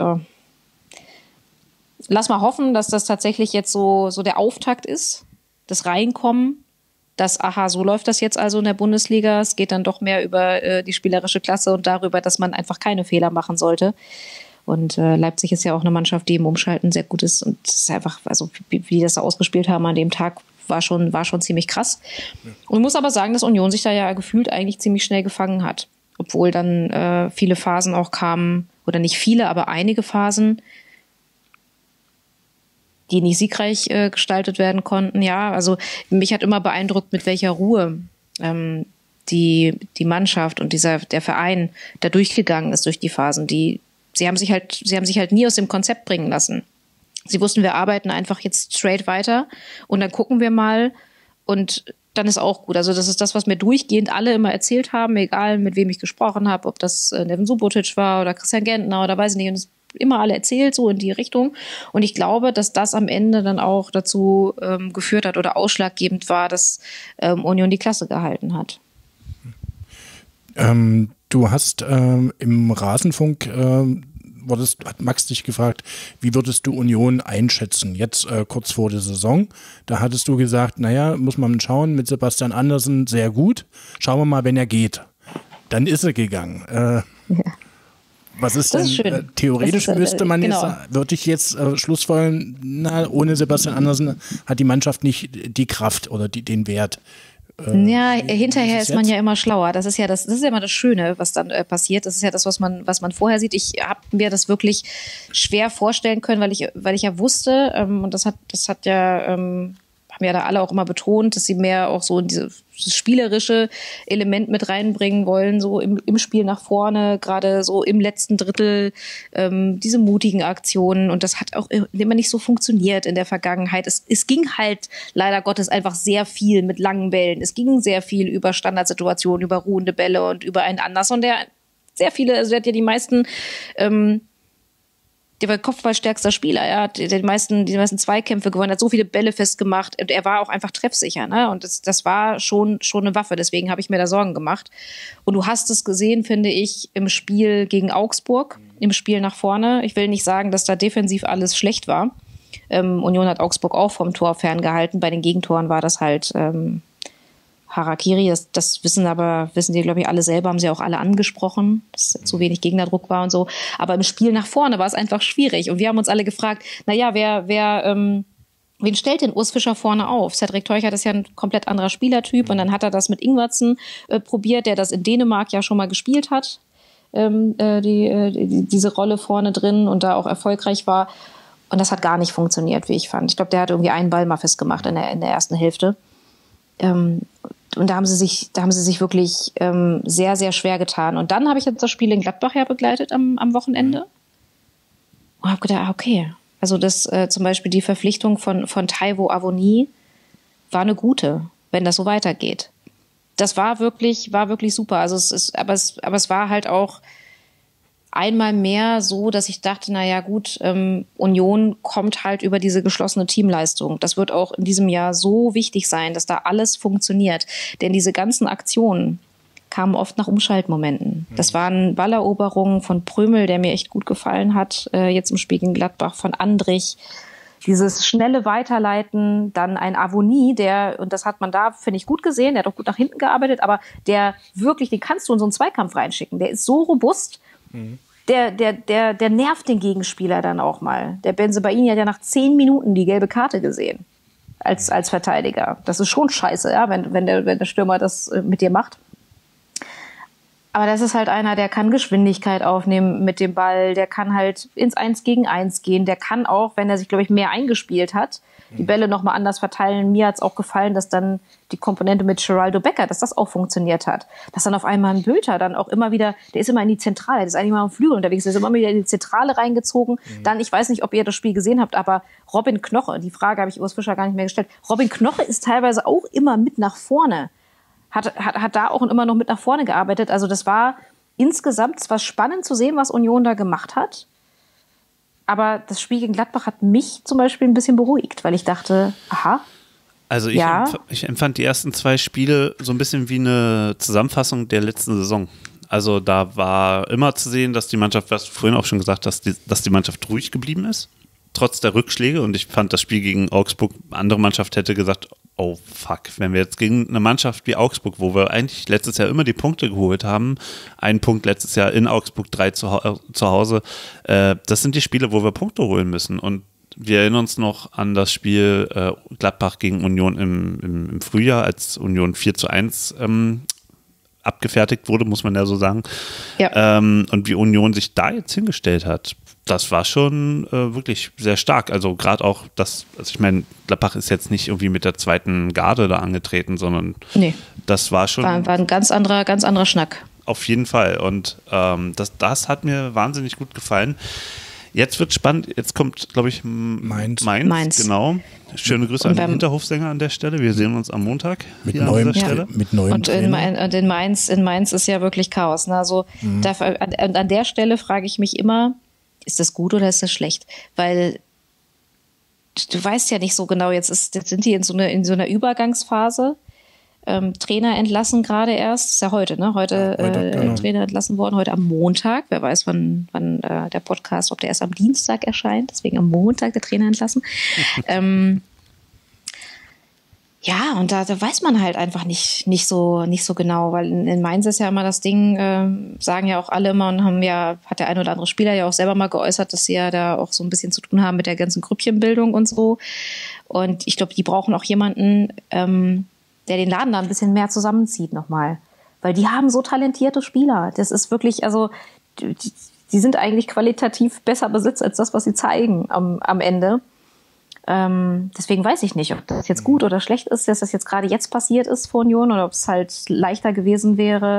S4: lass mal hoffen, dass das tatsächlich jetzt so der Auftakt ist, das Reinkommen, dass, so läuft das jetzt also in der Bundesliga. Es geht dann doch mehr über die spielerische Klasse und darüber, dass man einfach keine Fehler machen sollte. Und Leipzig ist ja auch eine Mannschaft, die im Umschalten sehr gut ist. Und es ist einfach, also wie die das da ausgespielt haben an dem Tag, war schon ziemlich krass. Und ich muss aber sagen, dass Union sich da ja gefühlt eigentlich ziemlich schnell gefangen hat. Obwohl dann viele Phasen auch kamen, oder nicht viele, aber einige Phasen, die nicht siegreich gestaltet werden konnten. Ja, also mich hat immer beeindruckt, mit welcher Ruhe die Mannschaft und der Verein da durchgegangen ist durch die Phasen. Sie haben sich halt nie aus dem Konzept bringen lassen. Sie wussten, wir arbeiten einfach jetzt straight weiter und dann gucken wir mal und dann ist auch gut. Also das ist das, was mir durchgehend alle immer erzählt haben, egal mit wem ich gesprochen habe, ob das Neven Subotic war oder Christian Gentner oder weiß ich nicht. Und es immer alle erzählt, so in die Richtung. Und ich glaube, dass das am Ende dann auch dazu geführt hat oder ausschlaggebend war, dass Union die Klasse gehalten hat.
S3: Du hast im Rasenfunk, hat Max dich gefragt, wie würdest du Union einschätzen, jetzt kurz vor der Saison? Da hattest du gesagt, naja, muss man schauen, mit Sebastian Andersen sehr gut. Schauen wir mal, wenn er geht. Dann ist er gegangen. Ja. Was ist denn, theoretisch müsste man jetzt, würde ich jetzt schlussfolgern, ohne Sebastian Andersen hat die Mannschaft nicht die Kraft oder den Wert.
S4: Ja, hinterher ist man ja immer schlauer. Das ist ja immer das Schöne, was dann passiert. Das ist ja das, was man vorher sieht. Ich habe mir das wirklich schwer vorstellen können, weil ich ja wusste, und das hat ja haben ja da alle auch immer betont, dass sie mehr auch so in dieses spielerische Element mit reinbringen wollen, so im Spiel nach vorne, gerade so im letzten Drittel, diese mutigen Aktionen. Und das hat auch immer nicht so funktioniert in der Vergangenheit. Es ging halt leider Gottes einfach sehr viel mit langen Bällen. Es ging sehr viel über Standardsituationen, über ruhende Bälle und über einen Andersson, der sehr viele, also der hat ja die meisten der war kopfballstärkster Spieler. Er hat die meisten Zweikämpfe gewonnen, hat so viele Bälle festgemacht und er war auch einfach treffsicher. Ne? Und das war schon eine Waffe. Deswegen habe ich mir da Sorgen gemacht. Und du hast es gesehen, finde ich, im Spiel gegen Augsburg, im Spiel nach vorne. Ich will nicht sagen, dass da defensiv alles schlecht war. Union hat Augsburg auch vom Tor ferngehalten. Bei den Gegentoren war das halt Harakiri. Das wissen die, glaube ich, alle selber, haben sie auch alle angesprochen, dass zu wenig Gegnerdruck war und so. Aber im Spiel nach vorne war es einfach schwierig. Und wir haben uns alle gefragt, naja, wen stellt denn Urs Fischer vorne auf? Cedric Teuchert ist ja ein komplett anderer Spielertyp. Und dann hat er das mit Ingwertsen probiert, der das in Dänemark ja schon mal gespielt hat. Diese Rolle vorne drin und da auch erfolgreich war. Und das hat gar nicht funktioniert, wie ich fand. Ich glaube, der hat irgendwie einen Ball mal festgemacht in der ersten Hälfte. Und da haben sie sich wirklich sehr, sehr schwer getan. Und dann habe ich jetzt das Spiel in Gladbach ja begleitet am Wochenende. Und habe gedacht, okay, also das zum Beispiel die Verpflichtung von Taiwo Avoni war eine gute, wenn das so weitergeht. Das war wirklich super. Also aber es war halt auch einmal mehr so, dass ich dachte, naja gut, Union kommt halt über diese geschlossene Teamleistung. Das wird auch in diesem Jahr so wichtig sein, dass da alles funktioniert. Denn diese ganzen Aktionen kamen oft nach Umschaltmomenten. Das waren Balleroberungen von Prömel, der mir echt gut gefallen hat, jetzt im Spiel gegen Gladbach, von Andrich. Dieses schnelle Weiterleiten, dann ein Avoni, und das hat man da, finde ich, gut gesehen, der hat auch gut nach hinten gearbeitet, aber den kannst du in so einen Zweikampf reinschicken. Der ist so robust, der nervt den Gegenspieler dann auch mal. Der Bensebaini hat ja nach 10 Minuten die gelbe Karte gesehen als Verteidiger. Das ist schon scheiße, ja, wenn der Stürmer das mit dir macht. Aber das ist halt einer, der kann Geschwindigkeit aufnehmen mit dem Ball, der kann halt ins 1 gegen 1 gehen, der kann auch, wenn er sich, glaube ich, mehr eingespielt hat, die Bälle nochmal anders verteilen. Mir hat es auch gefallen, dass dann die Komponente mit Geraldo Becker, dass das auch funktioniert hat. Dass dann auf einmal ein Bülter dann auch immer wieder, der ist immer in die Zentrale, der ist eigentlich mal am Flügel unterwegs, der ist immer wieder in die Zentrale reingezogen. Dann, ich weiß nicht, ob ihr das Spiel gesehen habt, aber Robin Knoche, die Frage habe ich Urs Fischer gar nicht mehr gestellt, Robin Knoche ist teilweise auch immer mit nach vorne. Hat da auch immer noch mit nach vorne gearbeitet. Also das war insgesamt zwar spannend zu sehen, was Union da gemacht hat, aber das Spiel gegen Gladbach hat mich zum Beispiel ein bisschen beruhigt, weil ich dachte, aha.
S2: Also ich empfand die ersten 2 Spiele so ein bisschen wie eine Zusammenfassung der letzten Saison. Also da war immer zu sehen, dass die Mannschaft, was du vorhin auch schon gesagt hast, dass die Mannschaft ruhig geblieben ist, trotz der Rückschläge. Und ich fand das Spiel gegen Augsburg, eine andere Mannschaft hätte gesagt, oh fuck, wenn wir jetzt gegen eine Mannschaft wie Augsburg, wo wir eigentlich letztes Jahr immer die Punkte geholt haben, einen Punkt letztes Jahr in Augsburg, 3 zu Hause, das sind die Spiele, wo wir Punkte holen müssen. Und wir erinnern uns noch an das Spiel Gladbach gegen Union im Frühjahr, als Union 4-1 abgefertigt wurde, muss man ja so sagen. Ja. Und wie Union sich da jetzt hingestellt hat, das war schon wirklich sehr stark. Also gerade auch ich meine, Gladbach ist jetzt nicht irgendwie mit der zweiten Garde da angetreten, sondern das war schon... War
S4: ein ganz anderer Schnack.
S2: Auf jeden Fall. Und das hat mir wahnsinnig gut gefallen. Jetzt wird spannend. Jetzt kommt, glaube ich, Mainz. Genau. Schöne Grüße an den Hinterhofsänger an der Stelle. Wir sehen uns am Montag
S3: mit neuem Stelle.
S4: Und in Mainz ist ja wirklich Chaos. Ne? Also an der Stelle frage ich mich immer, ist das gut oder ist das schlecht? Weil du weißt ja nicht so genau, jetzt sind die in so einer Übergangsphase. Trainer entlassen gerade erst, ist ja heute, ne? Heute genau. Trainer entlassen worden, heute am Montag. Wer weiß, wann der Podcast, ob der erst am Dienstag erscheint, deswegen am Montag der Trainer entlassen. Ja, und da weiß man halt einfach nicht so genau, weil in Mainz ist ja immer das Ding, sagen ja auch alle immer und hat der ein oder andere Spieler ja auch selber mal geäußert, dass sie ja da auch so ein bisschen zu tun haben mit der ganzen Grüppchenbildung und so. Und ich glaube, die brauchen auch jemanden, der den Laden da ein bisschen mehr zusammenzieht nochmal. Weil die haben so talentierte Spieler. Das ist wirklich, also die sind eigentlich qualitativ besser besetzt als das, was sie zeigen am Ende. Deswegen weiß ich nicht, ob das jetzt gut oder schlecht ist, dass das jetzt gerade jetzt passiert ist vor Union oder ob es halt leichter gewesen wäre.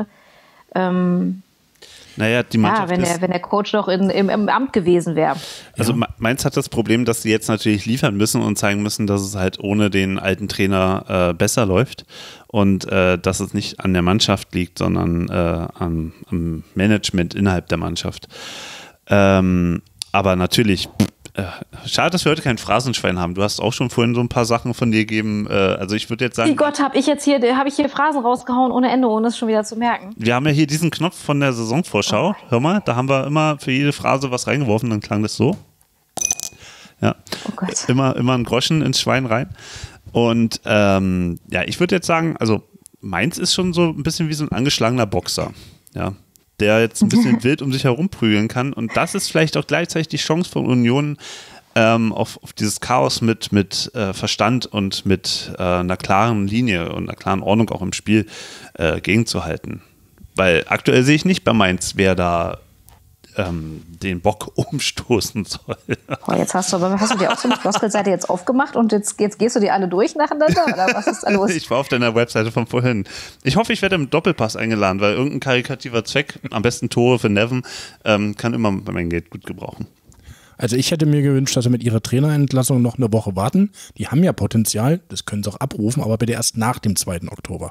S2: Naja, die Mannschaft
S4: wenn der Coach noch im Amt gewesen wäre.
S2: Also Mainz hat das Problem, dass sie jetzt natürlich liefern müssen und zeigen müssen, dass es halt ohne den alten Trainer besser läuft und dass es nicht an der Mannschaft liegt, sondern am Management innerhalb der Mannschaft. aber natürlich, schade, dass wir heute kein Phrasenschwein haben. Du hast auch schon vorhin so ein paar Sachen von dir gegeben. Also ich würde jetzt sagen...
S4: Wie Gott, habe ich hier Phrasen rausgehauen ohne Ende, ohne es schon wieder zu merken.
S2: Wir haben ja hier diesen Knopf von der Saisonvorschau. Hör mal, da haben wir immer für jede Phrase was reingeworfen, dann klang das so. Ja, immer ein Groschen ins Schwein rein. Und ich würde jetzt sagen, also meins ist schon so ein bisschen wie so ein angeschlagener Boxer, ja, der jetzt ein bisschen wild um sich herum prügeln kann. Und das ist vielleicht auch gleichzeitig die Chance von Union, auf dieses Chaos mit Verstand und mit einer klaren Linie und einer klaren Ordnung auch im Spiel gegenzuhalten. Weil aktuell sehe ich nicht bei Mainz, wer da den Bock umstoßen soll.
S4: Oh, jetzt hast du dir auch so eine Floskelseite jetzt aufgemacht und jetzt gehst du die alle durch nacheinander? Oder was ist da los?
S2: Ich war auf deiner Webseite von vorhin. Ich hoffe, ich werde im Doppelpass eingeladen, weil irgendein karikativer Zweck, am besten Tore für Neven, kann immer mein Geld gut gebrauchen.
S3: Also ich hätte mir gewünscht, dass sie mit ihrer Trainerentlassung noch eine Woche warten. Die haben ja Potenzial, das können sie auch abrufen, aber bitte erst nach dem 2. Oktober.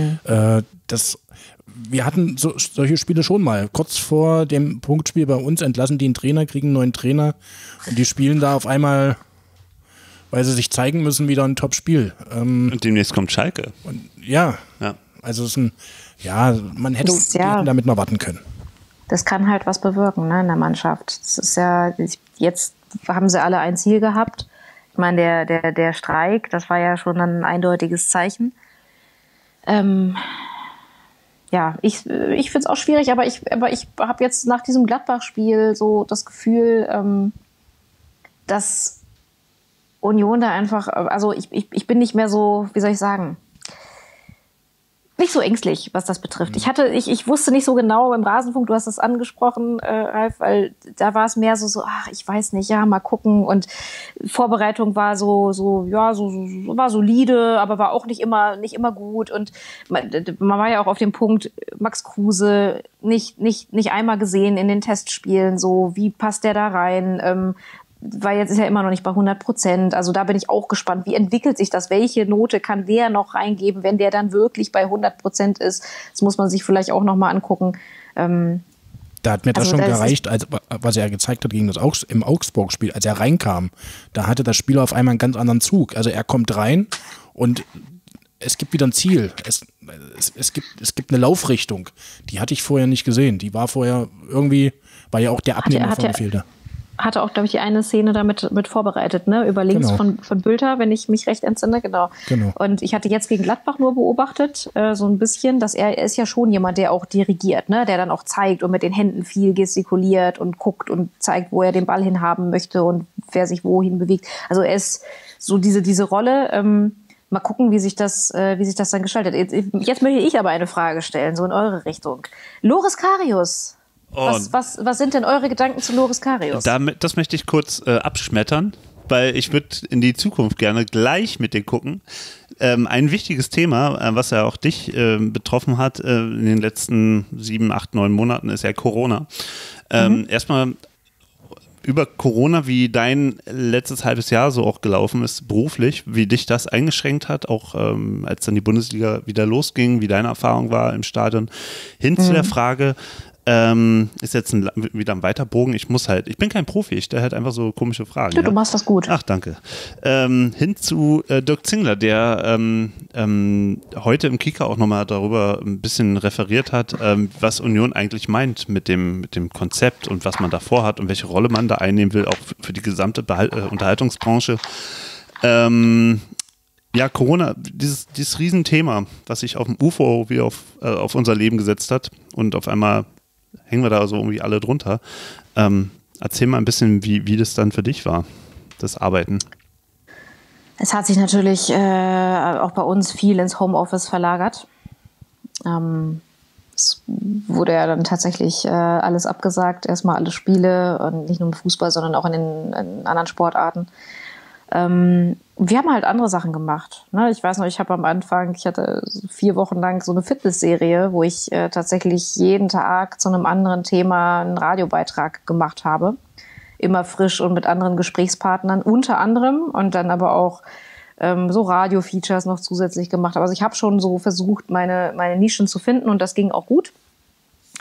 S3: Wir hatten solche Spiele schon mal. Kurz vor dem Punktspiel bei uns entlassen die einen Trainer, kriegen einen neuen Trainer und die spielen da auf einmal, weil sie sich zeigen müssen, wieder ein Top-Spiel.
S2: Und demnächst kommt Schalke.
S3: Also es ist man hätte damit mal warten können.
S4: Das kann halt was bewirken, ne, in der Mannschaft. Das ist ja, jetzt haben sie alle ein Ziel gehabt. Ich meine, der Streik, das war ja schon ein eindeutiges Zeichen. Ich finde es auch schwierig, aber ich habe jetzt nach diesem Gladbach-Spiel so das Gefühl, dass Union da einfach, also ich bin nicht mehr so, wie soll ich sagen, nicht so ängstlich, was das betrifft. Ich wusste nicht so genau im Rasenfunk, du hast das angesprochen, Ralf, weil da war es mehr so, ich weiß nicht, ja, mal gucken. Und Vorbereitung war war solide, aber war auch nicht immer gut. Und man war ja auch auf dem Punkt, Max Kruse nicht einmal gesehen in den Testspielen, so, wie passt der da rein? Weil jetzt ist ja immer noch nicht bei 100%. Also da bin ich auch gespannt. Wie entwickelt sich das? Welche Note kann der noch reingeben, wenn der dann wirklich bei 100% ist? Das muss man sich vielleicht auch nochmal angucken.
S3: Da hat mir das schon gereicht, was er gezeigt hat im Augsburg-Spiel, als er reinkam. Da hatte das Spiel auf einmal einen ganz anderen Zug. Also er kommt rein und es gibt wieder ein Ziel. Es gibt eine Laufrichtung. Die hatte ich vorher nicht gesehen. Die war vorher irgendwie, war ja auch der Abnehmer von fehlte.
S4: Hatte auch, glaube ich, die eine Szene damit mit vorbereitet, ne? Über links von Bülter, wenn ich mich recht entsinne, genau. Und ich hatte jetzt gegen Gladbach nur beobachtet, so ein bisschen, dass er ist ja schon jemand, der auch dirigiert, ne? Der dann auch zeigt und mit den Händen viel gestikuliert und guckt und zeigt, wo er den Ball hinhaben möchte und wer sich wohin bewegt. Also er ist so diese Rolle. Mal gucken, wie sich das dann gestaltet. Jetzt möchte ich aber eine Frage stellen, so in eure Richtung. Loris Karius. Was sind denn eure Gedanken zu Loris Karius?
S2: Das möchte ich kurz abschmettern, weil ich würde in die Zukunft gerne gleich mit dir gucken. Ein wichtiges Thema, was ja auch dich betroffen hat in den letzten 7, 8, 9 Monaten, ist ja Corona. Erstmal über Corona, wie dein letztes halbes Jahr so auch gelaufen ist, beruflich, wie dich das eingeschränkt hat, auch als dann die Bundesliga wieder losging, wie deine Erfahrung war im Stadion, hin zu der Frage, ist jetzt wieder ein weiter Bogen. Ich bin kein Profi, ich stelle halt einfach so komische Fragen.
S4: Du machst das gut.
S2: Ach, danke. Hin zu Dirk Zingler, der heute im Kicker auch nochmal darüber ein bisschen referiert hat, was Union eigentlich meint mit dem Konzept und was man davor hat und welche Rolle man da einnehmen will, auch für die gesamte Unterhaltungsbranche. Corona, dieses Riesenthema, was sich auf dem UFO wieder auf unser Leben gesetzt hat und auf einmal hängen wir da so irgendwie alle drunter. Erzähl mal ein bisschen, wie das dann für dich war, das Arbeiten.
S4: Es hat sich natürlich auch bei uns viel ins Homeoffice verlagert. Es wurde ja dann tatsächlich alles abgesagt, erstmal alle Spiele, und nicht nur im Fußball, sondern auch in anderen Sportarten. Wir haben halt andere Sachen gemacht. Ne? Ich weiß noch, ich hatte 4 Wochen lang so eine Fitnessserie, wo ich tatsächlich jeden Tag zu einem anderen Thema einen Radiobeitrag gemacht habe. Immer frisch und mit anderen Gesprächspartnern unter anderem, und dann aber auch so Radio-Features noch zusätzlich gemacht. Also ich habe schon so versucht, meine Nischen zu finden, und das ging auch gut.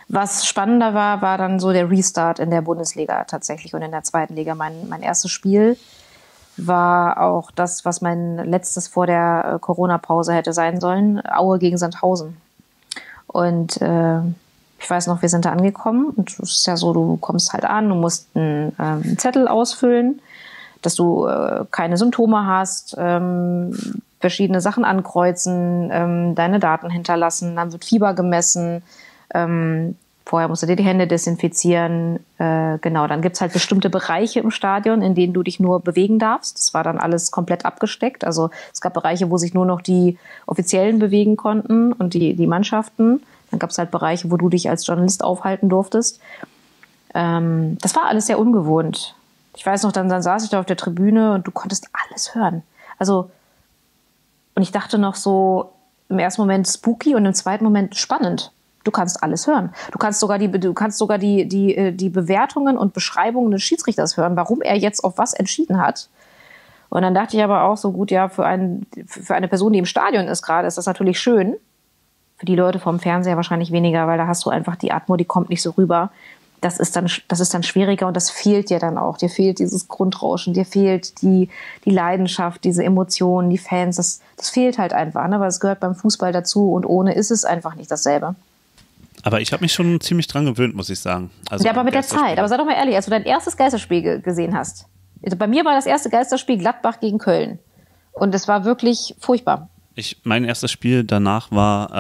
S4: Was spannender war dann so der Restart in der Bundesliga tatsächlich und in der zweiten Liga. Mein erstes Spiel war auch das, was mein letztes vor der Corona-Pause hätte sein sollen. Aue gegen Sandhausen. Und ich weiß noch, wir sind da angekommen. Und es ist ja so, du kommst halt an, du musst einen Zettel ausfüllen, dass du keine Symptome hast, verschiedene Sachen ankreuzen, deine Daten hinterlassen, dann wird Fieber gemessen, vorher musst du dir die Hände desinfizieren, genau, dann gibt's halt bestimmte Bereiche im Stadion, in denen du dich nur bewegen darfst. Das war dann alles komplett abgesteckt, also es gab Bereiche, wo sich nur noch die Offiziellen bewegen konnten und die Mannschaften, dann gab's halt Bereiche, wo du dich als Journalist aufhalten durftest. Das war alles sehr ungewohnt. Ich weiß noch, dann saß ich da auf der Tribüne und du konntest alles hören. Also, und ich dachte noch so im ersten Moment spooky und im zweiten Moment spannend. Du kannst alles hören. Du kannst sogar die Bewertungen und Beschreibungen des Schiedsrichters hören, warum er jetzt auf was entschieden hat. Und dann dachte ich aber auch so, gut, ja, für eine Person, die im Stadion ist gerade, ist das natürlich schön. Für die Leute vom Fernseher wahrscheinlich weniger, weil da hast du einfach die Atmo, die kommt nicht so rüber. Das ist dann schwieriger und das fehlt dir dann auch. Dir fehlt dieses Grundrauschen, dir fehlt die Leidenschaft, diese Emotionen, die Fans. Das fehlt halt einfach, ne? Weil es gehört beim Fußball dazu und ohne ist es einfach nicht dasselbe.
S2: Aber ich habe mich schon ziemlich dran gewöhnt, muss ich sagen. Also
S4: ja, aber mit der Zeit. Aber sei doch mal ehrlich, als du dein erstes Geisterspiel gesehen hast. Also bei mir war das erste Geisterspiel Gladbach gegen Köln. Und es war wirklich furchtbar.
S2: Mein erstes Spiel danach war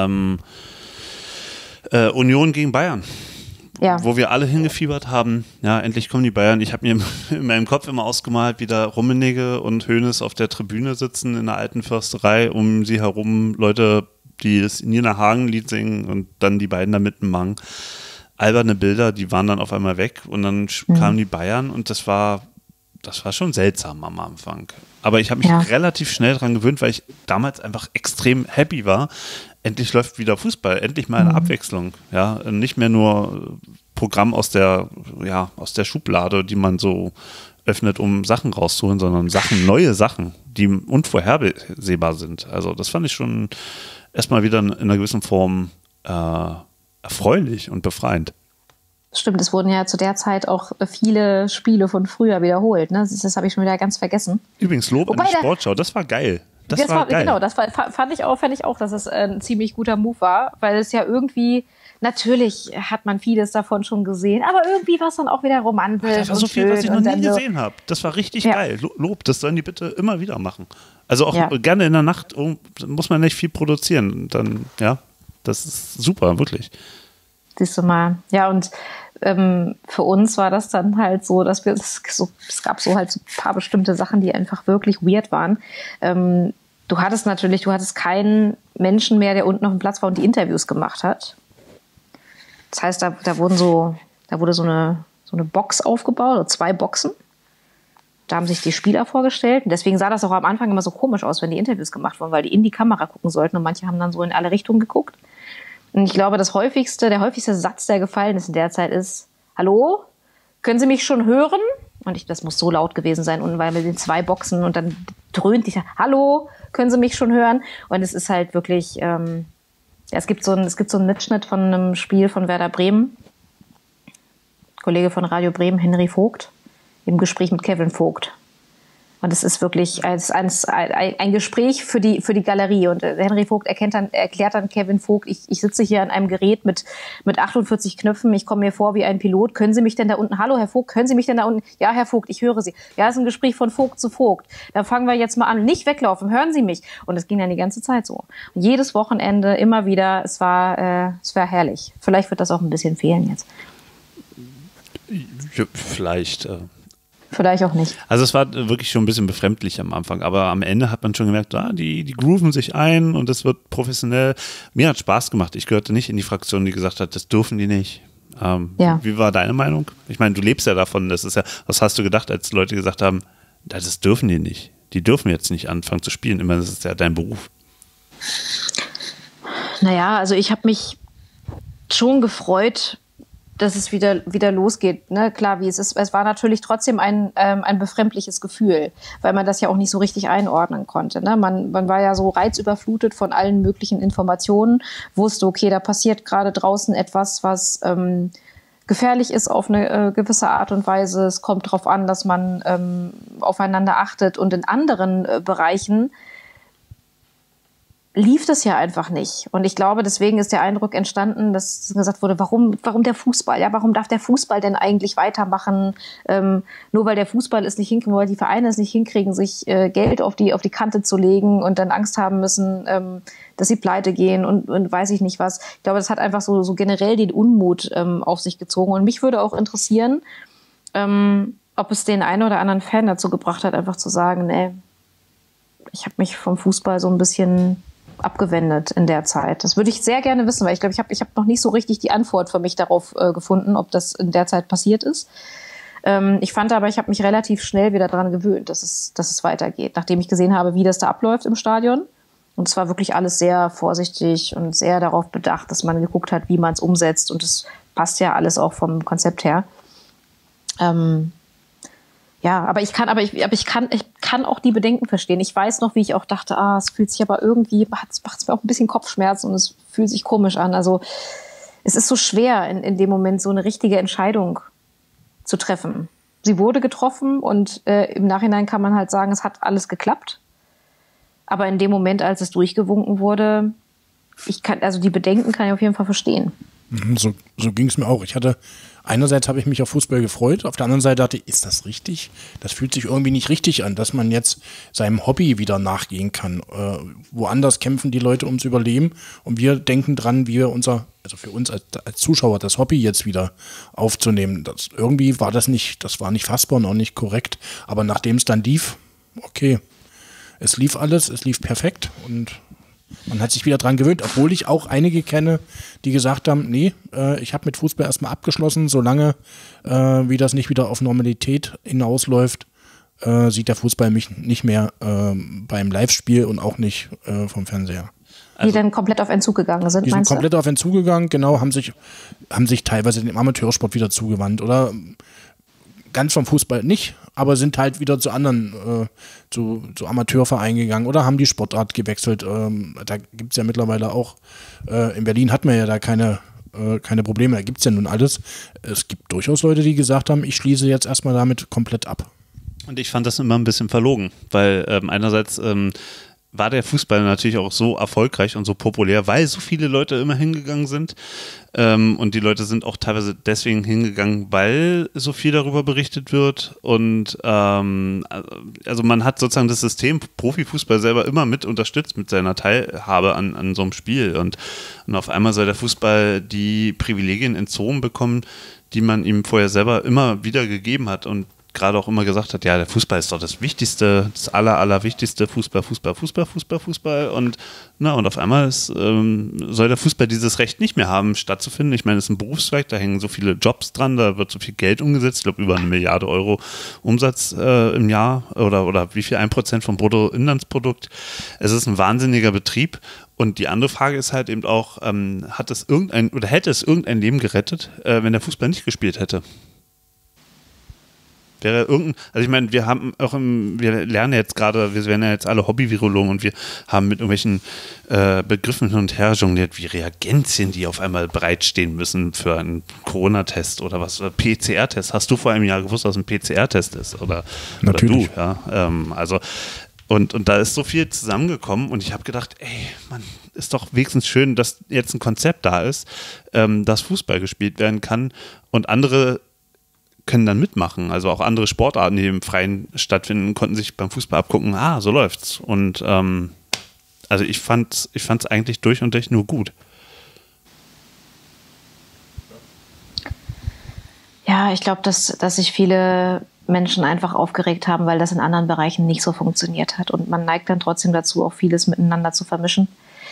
S2: Union gegen Bayern. Ja. Wo wir alle hingefiebert haben, ja, endlich kommen die Bayern. Ich habe mir in meinem Kopf immer ausgemalt, wie da Rummenigge und Hoeneß auf der Tribüne sitzen in der alten Försterei, um sie herum Leute, die das Nina Hagen-Lied singen und dann die beiden da mitmachen. Alberne Bilder, die waren dann auf einmal weg und dann kamen die Bayern und das war schon seltsam am Anfang. Aber ich habe mich relativ schnell dran gewöhnt, weil ich damals einfach extrem happy war. Endlich läuft wieder Fußball, endlich mal eine Abwechslung. Ja, nicht mehr nur Programm aus der Schublade, die man so öffnet, um Sachen rauszuholen, sondern neue Sachen, die unvorhersehbar sind. Also das fand ich schon erstmal wieder in einer gewissen Form erfreulich und befreiend.
S4: Stimmt, es wurden ja zu der Zeit auch viele Spiele von früher wiederholt. Ne? Das habe ich schon wieder ganz vergessen.
S2: Übrigens, Lob an die Sportschau, das war geil. Das war geil.
S4: Genau, fand ich auch, dass es ein ziemlich guter Move war, weil es ja irgendwie, natürlich hat man vieles davon schon gesehen, aber irgendwie war es dann auch wieder romantisch.
S2: Das war so viel, was ich noch nie gesehen habe. Das war richtig geil. Lob, das sollen die bitte immer wieder machen. Also auch gerne in der Nacht, muss man nicht viel produzieren. Dann, das ist super, wirklich.
S4: Siehst du mal. Ja, und für uns war das dann halt so, dass es gab so halt so ein paar bestimmte Sachen, die einfach wirklich weird waren. Du hattest keinen Menschen mehr, der unten auf dem Platz war und die Interviews gemacht hat. Das heißt, da wurde so eine Box aufgebaut, oder 2 Boxen. Da haben sich die Spieler vorgestellt. Und deswegen sah das auch am Anfang immer so komisch aus, wenn die Interviews gemacht wurden, weil die in die Kamera gucken sollten und manche haben dann so in alle Richtungen geguckt. Und ich glaube, der häufigste Satz, der gefallen ist in der Zeit ist: Hallo, können Sie mich schon hören? Und das muss so laut gewesen sein, und weil wir den 2 Boxen und dann dröhnt die: Hallo, können Sie mich schon hören? Und es ist halt wirklich, es gibt so einen Mitschnitt von einem Spiel von Werder Bremen. Kollege von Radio Bremen, Henry Vogt, im Gespräch mit Kevin Vogt. Und es ist wirklich ein Gespräch für die Galerie. Und Henry Vogt erklärt dann Kevin Vogt: Ich sitze hier an einem Gerät mit 48 Knöpfen. Ich komme mir vor wie ein Pilot. Können Sie mich denn da unten? Hallo, Herr Vogt, können Sie mich denn da unten? Ja, Herr Vogt, ich höre Sie. Ja, das ist ein Gespräch von Vogt zu Vogt. Dann fangen wir jetzt mal an. Nicht weglaufen, hören Sie mich. Und es ging dann die ganze Zeit so. Und jedes Wochenende immer wieder. Es war herrlich. Vielleicht wird das auch ein bisschen fehlen jetzt.
S2: Ja, vielleicht.
S4: Vielleicht auch nicht.
S2: Also es war wirklich schon ein bisschen befremdlich am Anfang, aber am Ende hat man schon gemerkt, die grooven sich ein und es wird professionell. Mir hat Spaß gemacht. Ich gehörte nicht in die Fraktion, die gesagt hat, das dürfen die nicht. Wie war deine Meinung? Ich meine, du lebst ja davon. Das ist ja, was hast du gedacht, als Leute gesagt haben, das dürfen die nicht. Die dürfen jetzt nicht anfangen zu spielen. Immerhin ist es ja dein Beruf.
S4: Naja, also ich habe mich schon gefreut, dass es wieder losgeht. Ne? Klar, wie es ist. Es war natürlich trotzdem ein befremdliches Gefühl, weil man das ja auch nicht so richtig einordnen konnte. Ne? Man war ja so reizüberflutet von allen möglichen Informationen, wusste, okay, da passiert gerade draußen etwas, was gefährlich ist auf eine gewisse Art und Weise. Es kommt darauf an, dass man aufeinander achtet. Und in anderen Bereichen lief das ja einfach nicht. Und ich glaube, deswegen ist der Eindruck entstanden, dass gesagt wurde, warum der Fußball? Ja, warum darf der Fußball denn eigentlich weitermachen? Nur weil der Fußball es nicht hinkriegen, weil die Vereine es nicht hinkriegen, sich Geld auf die Kante zu legen und dann Angst haben müssen, dass sie pleite gehen und weiß ich nicht was. Ich glaube, das hat einfach so generell den Unmut auf sich gezogen. Und mich würde auch interessieren, ob es den einen oder anderen Fan dazu gebracht hat, einfach zu sagen, nee, ich habe mich vom Fußball so ein bisschen abgewendet in der Zeit. Das würde ich sehr gerne wissen, weil ich glaube, ich hab noch nicht so richtig die Antwort für mich darauf gefunden, ob das in der Zeit passiert ist. Ich fand aber, ich habe mich relativ schnell wieder daran gewöhnt, dass es weitergeht, nachdem ich gesehen habe, wie das da abläuft im Stadion. Und es war wirklich alles sehr vorsichtig und sehr darauf bedacht, dass man geguckt hat, wie man es umsetzt. Und es passt ja alles auch vom Konzept her. Ja, aber ich kann auch die Bedenken verstehen. Ich weiß noch, wie ich auch dachte, es fühlt sich aber irgendwie, macht es mir auch ein bisschen Kopfschmerzen und es fühlt sich komisch an. Also es ist so schwer, in dem Moment so eine richtige Entscheidung zu treffen. Sie wurde getroffen und im Nachhinein kann man halt sagen, es hat alles geklappt. Aber in dem Moment, als es durchgewunken wurde, die Bedenken kann ich auf jeden Fall verstehen.
S3: So ging es mir auch. Einerseits habe ich mich auf Fußball gefreut, auf der anderen Seite dachte ich, ist das richtig? Das fühlt sich irgendwie nicht richtig an, dass man jetzt seinem Hobby wieder nachgehen kann. Woanders kämpfen die Leute ums Überleben und wir denken dran, für uns als Zuschauer das Hobby jetzt wieder aufzunehmen. Irgendwie war das war nicht fassbar und auch nicht korrekt. Aber nachdem es dann lief, okay, es lief alles, es lief perfekt und man hat sich wieder dran gewöhnt, obwohl ich auch einige kenne, die gesagt haben, nee, ich habe mit Fußball erstmal abgeschlossen, solange wie das nicht wieder auf Normalität hinausläuft, sieht der Fußball mich nicht mehr beim Live-Spiel und auch nicht vom Fernseher.
S4: Die dann komplett auf Entzug gegangen sind,
S3: die
S4: meinst
S3: sind komplett auf Entzug gegangen, genau, haben sich teilweise dem Amateursport wieder zugewandt oder ganz vom Fußball nicht, aber sind halt wieder zu anderen, zu Amateurvereinen gegangen oder haben die Sportart gewechselt. Da gibt es ja mittlerweile auch, in Berlin hat man ja da keine Probleme, da gibt es ja nun alles. Es gibt durchaus Leute, die gesagt haben, ich schließe jetzt erstmal damit komplett ab.
S2: Und ich fand das immer ein bisschen verlogen, weil einerseits war der Fußball natürlich auch so erfolgreich und so populär, weil so viele Leute immer hingegangen sind. Und die Leute sind auch teilweise deswegen hingegangen, weil so viel darüber berichtet wird. Und also man hat sozusagen das System Profifußball selber immer mit unterstützt mit seiner Teilhabe an so einem Spiel. Und auf einmal soll der Fußball die Privilegien entzogen bekommen, die man ihm vorher selber immer wieder gegeben hat. Und gerade auch immer gesagt hat, ja, der Fußball ist doch das Wichtigste, das Allerwichtigste, Fußball. Und auf einmal soll der Fußball dieses Recht nicht mehr haben, stattzufinden. Ich meine, es ist ein Berufszweig, da hängen so viele Jobs dran, da wird so viel Geld umgesetzt, ich glaube über 1 Milliarde Euro Umsatz im Jahr oder wie viel, 1% vom Bruttoinlandsprodukt. Es ist ein wahnsinniger Betrieb. Und die andere Frage ist halt eben auch, hätte es irgendein Leben gerettet, wenn der Fußball nicht gespielt hätte? Also ich meine, wir lernen jetzt gerade, wir werden ja jetzt alle Hobby-Virologen und wir haben mit irgendwelchen Begriffen hin und her jongliert, wie Reagenzien, die auf einmal bereitstehen müssen für einen Corona-Test oder was, oder PCR-Test. Hast du vor einem Jahr gewusst, was ein PCR-Test ist? Oder
S3: Natürlich.
S2: Du, ja. Und da ist so viel zusammengekommen und ich habe gedacht, man, ist doch wenigstens schön, dass jetzt ein Konzept da ist, dass Fußball gespielt werden kann und andere können dann mitmachen. Also auch andere Sportarten, die im Freien stattfinden, konnten sich beim Fußball abgucken, so läuft's. Und also ich fand's eigentlich durch und durch nur gut.
S4: Ja, ich glaube, dass sich viele Menschen einfach aufgeregt haben, weil das in anderen Bereichen nicht so funktioniert hat. Und man neigt dann trotzdem dazu, auch vieles miteinander zu vermischen.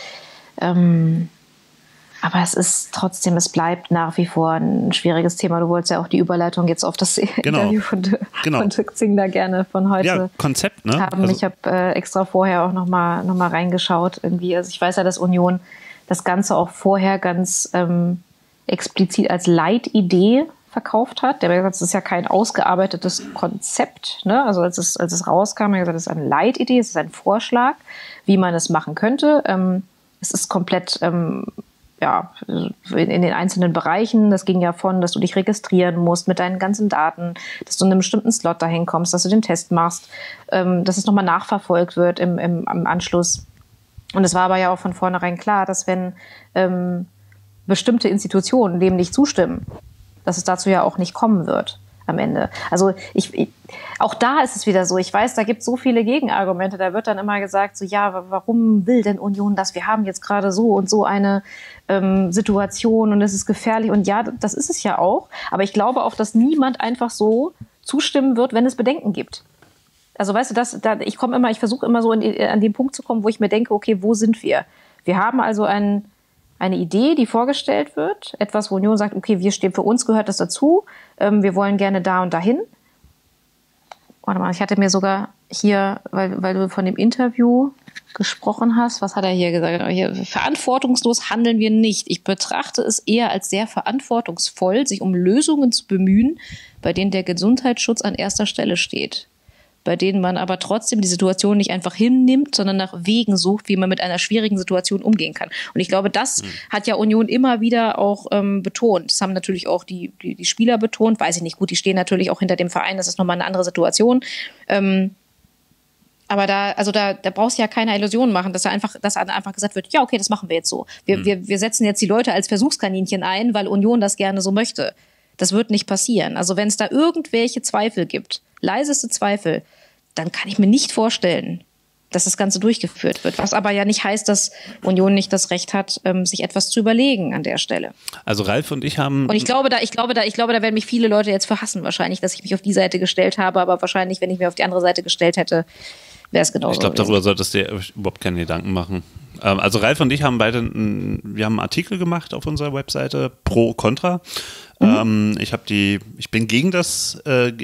S4: Aber es bleibt nach wie vor ein schwieriges Thema. Du wolltest ja auch die Überleitung jetzt auf das Interview von Dirk Zingler gerne von heute
S2: ja, Konzept, ne?
S4: haben. Also ich habe extra vorher auch noch mal reingeschaut. Irgendwie. Also ich weiß ja, dass Union das Ganze auch vorher ganz explizit als Leitidee verkauft hat. Der hat gesagt, das ist ja kein ausgearbeitetes Konzept. Ne? Also als es rauskam, hat er gesagt, das ist eine Leitidee, es ist ein Vorschlag, wie man es machen könnte. Es ist komplett in den einzelnen Bereichen. Das ging ja von, dass du dich registrieren musst mit deinen ganzen Daten, dass du in einem bestimmten Slot dahin kommst, dass du den Test machst, dass es nochmal nachverfolgt wird im Anschluss. Und es war aber ja auch von vornherein klar, dass wenn bestimmte Institutionen dem nicht zustimmen, dass es dazu ja auch nicht kommen wird am Ende. Also auch da ist es wieder so, ich weiß, da gibt es so viele Gegenargumente, da wird dann immer gesagt, so ja, warum will denn Union das? Wir haben jetzt gerade so und so eine Situation und es ist gefährlich und ja, das ist es ja auch, aber ich glaube auch, dass niemand einfach so zustimmen wird, wenn es Bedenken gibt. Also weißt du, ich versuche immer so an den Punkt zu kommen, wo ich mir denke, okay, wo sind wir? Wir haben also eine Idee, die vorgestellt wird, etwas, wo Union sagt, okay, für uns gehört das dazu, wir wollen gerne da und dahin. Warte mal, ich hatte mir sogar hier, weil du von dem Interview gesprochen hast, was hat er hier gesagt? Hier, verantwortungslos handeln wir nicht. Ich betrachte es eher als sehr verantwortungsvoll, sich um Lösungen zu bemühen, bei denen der Gesundheitsschutz an erster Stelle steht. Bei denen man aber trotzdem die Situation nicht einfach hinnimmt, sondern nach Wegen sucht, wie man mit einer schwierigen Situation umgehen kann. Und ich glaube, das hat ja Union immer wieder auch betont. Das haben natürlich auch die Spieler betont. Weiß ich nicht, gut, die stehen natürlich auch hinter dem Verein, das ist nochmal eine andere Situation. Aber da brauchst du ja keine Illusionen machen, dass einfach gesagt wird, ja, okay, das machen wir jetzt so. Wir setzen jetzt die Leute als Versuchskaninchen ein, weil Union das gerne so möchte. Das wird nicht passieren. Also wenn es da irgendwelche Zweifel gibt, leiseste Zweifel, dann kann ich mir nicht vorstellen, dass das Ganze durchgeführt wird. Was aber ja nicht heißt, dass Union nicht das Recht hat, sich etwas zu überlegen an der Stelle.
S2: Also Ralf und ich haben...
S4: Und ich glaube, da werden mich viele Leute jetzt verhassen wahrscheinlich, dass ich mich auf die Seite gestellt habe, aber wahrscheinlich, wenn ich mir auf die andere Seite gestellt hätte, wäre es genauso.
S2: Ich glaube, darüber solltest du dir überhaupt keine Gedanken machen. Also Ralf und ich haben beide wir haben einen Artikel gemacht auf unserer Webseite, Pro, Contra. Ich bin gegen das,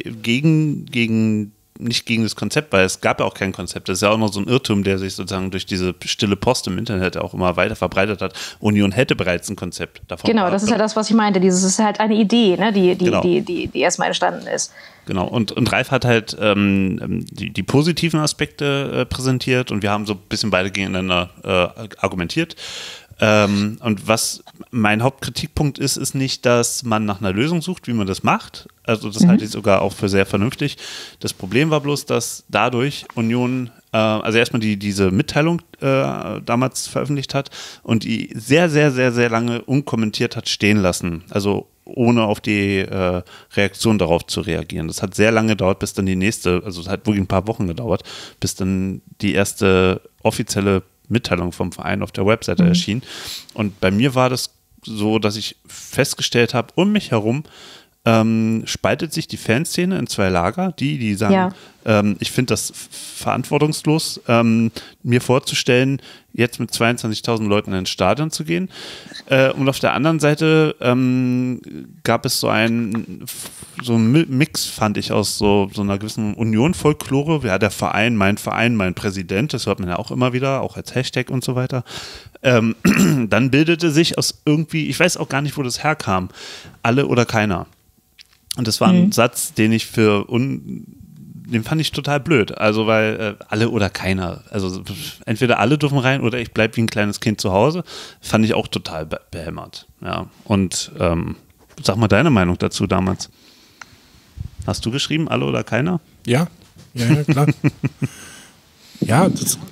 S2: nicht gegen das Konzept, weil es gab ja auch kein Konzept. Das ist ja auch noch so ein Irrtum, der sich sozusagen durch diese stille Post im Internet auch immer weiter verbreitet hat. Union hätte bereits ein Konzept davon.
S4: Genau, das ist ja das, was ich meinte. Das ist halt eine Idee, ne, die erstmal entstanden ist.
S2: Genau, und Ralf hat halt die positiven Aspekte präsentiert und wir haben so ein bisschen beide gegeneinander argumentiert. Und was mein Hauptkritikpunkt ist nicht, dass man nach einer Lösung sucht, wie man das macht. Also das halte ich sogar auch für sehr vernünftig. Das Problem war bloß, dass dadurch Union, also erstmal diese Mitteilung damals veröffentlicht hat und die sehr, sehr, sehr, sehr lange unkommentiert hat stehen lassen. Also ohne auf die Reaktion darauf zu reagieren. Das hat sehr lange gedauert, bis dann die nächste, also es hat wirklich ein paar Wochen gedauert, bis dann die erste offizielle Mitteilung vom Verein auf der Webseite erschien. Und bei mir war das so, dass ich festgestellt habe, um mich herum spaltet sich die Fanszene in zwei Lager. Die sagen, ich finde das verantwortungslos, mir vorzustellen, jetzt mit 22.000 Leuten ins Stadion zu gehen. Und auf der anderen Seite gab es so einen Mix, fand ich, aus so einer gewissen Union-Folklore. Ja, der Verein, mein Präsident, das hört man ja auch immer wieder, auch als Hashtag und so weiter. Dann bildete sich aus irgendwie, ich weiß auch gar nicht, wo das herkam, alle oder keiner. Und das war ein Satz, den ich den fand ich total blöd. Also, weil alle oder keiner. Also, entweder alle dürfen rein oder ich bleibe wie ein kleines Kind zu Hause. Fand ich auch total behämmert. Ja. Und sag mal deine Meinung dazu damals. Hast du geschrieben, alle oder keiner?
S3: Ja, klar. Ja,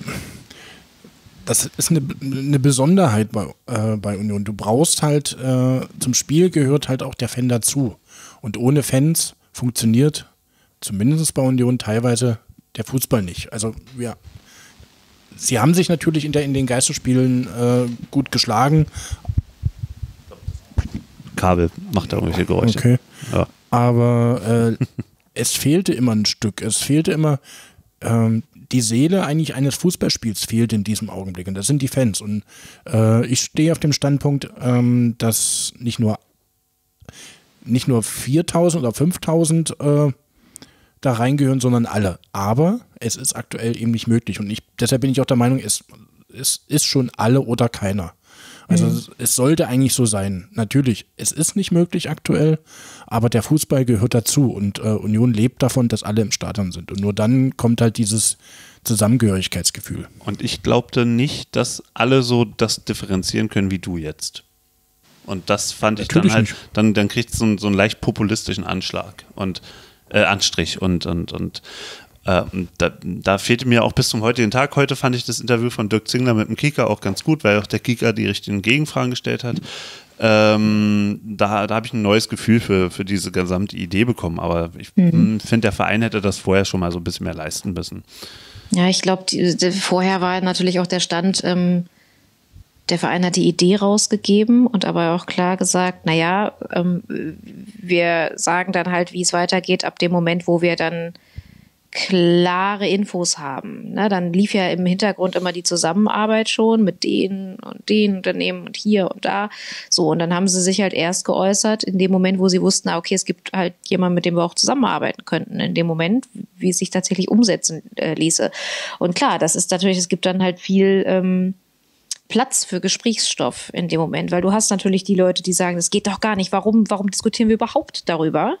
S3: das ist eine Besonderheit bei Union. Du brauchst halt, zum Spiel gehört halt auch der Fan dazu. Und ohne Fans funktioniert zumindest bei Union teilweise der Fußball nicht. Also sie haben sich natürlich in den Geisterspielen gut geschlagen.
S2: Kabel macht da irgendwelche Geräusche.
S3: Okay.
S2: Ja.
S3: Aber es fehlte immer ein Stück. Es fehlte immer die Seele eigentlich eines Fußballspiels fehlt in diesem Augenblick. Und das sind die Fans. Und ich stehe auf dem Standpunkt, dass nicht nur 4.000 oder 5.000 da reingehören, sondern alle. Aber es ist aktuell eben nicht möglich. Und deshalb bin ich auch der Meinung, es ist schon alle oder keiner. Also es sollte eigentlich so sein. Natürlich, es ist nicht möglich aktuell, aber der Fußball gehört dazu und Union lebt davon, dass alle im Stadion sind. Und nur dann kommt halt dieses Zusammengehörigkeitsgefühl.
S2: Und ich glaubte nicht, dass alle so das differenzieren können wie du jetzt. Und das fand ich
S3: Natürlich
S2: dann halt, dann kriegt es so einen leicht populistischen Anschlag und Anstrich und da fehlte mir auch bis zum heutigen Tag. Heute fand ich das Interview von Dirk Zingler mit dem Kicker auch ganz gut, weil auch der Kicker die richtigen Gegenfragen gestellt hat. Da habe ich ein neues Gefühl für diese gesamte Idee bekommen, aber ich finde, der Verein hätte das vorher schon mal so ein bisschen mehr leisten müssen.
S4: Ja, ich glaube, vorher war natürlich auch der Stand, der Verein hat die Idee rausgegeben und aber auch klar gesagt, naja, wir sagen dann halt, wie es weitergeht ab dem Moment, wo wir dann klare Infos haben. Ne, dann lief ja im Hintergrund immer die Zusammenarbeit schon mit denen und den Unternehmen und hier und da. So, und dann haben sie sich halt erst geäußert in dem Moment, wo sie wussten, okay, es gibt halt jemanden, mit dem wir auch zusammenarbeiten könnten. In dem Moment, wie es sich tatsächlich umsetzen ließe. Und klar, das ist natürlich, es gibt dann halt viel Platz für Gesprächsstoff in dem Moment, weil du hast natürlich die Leute, die sagen, das geht doch gar nicht. Warum diskutieren wir überhaupt darüber?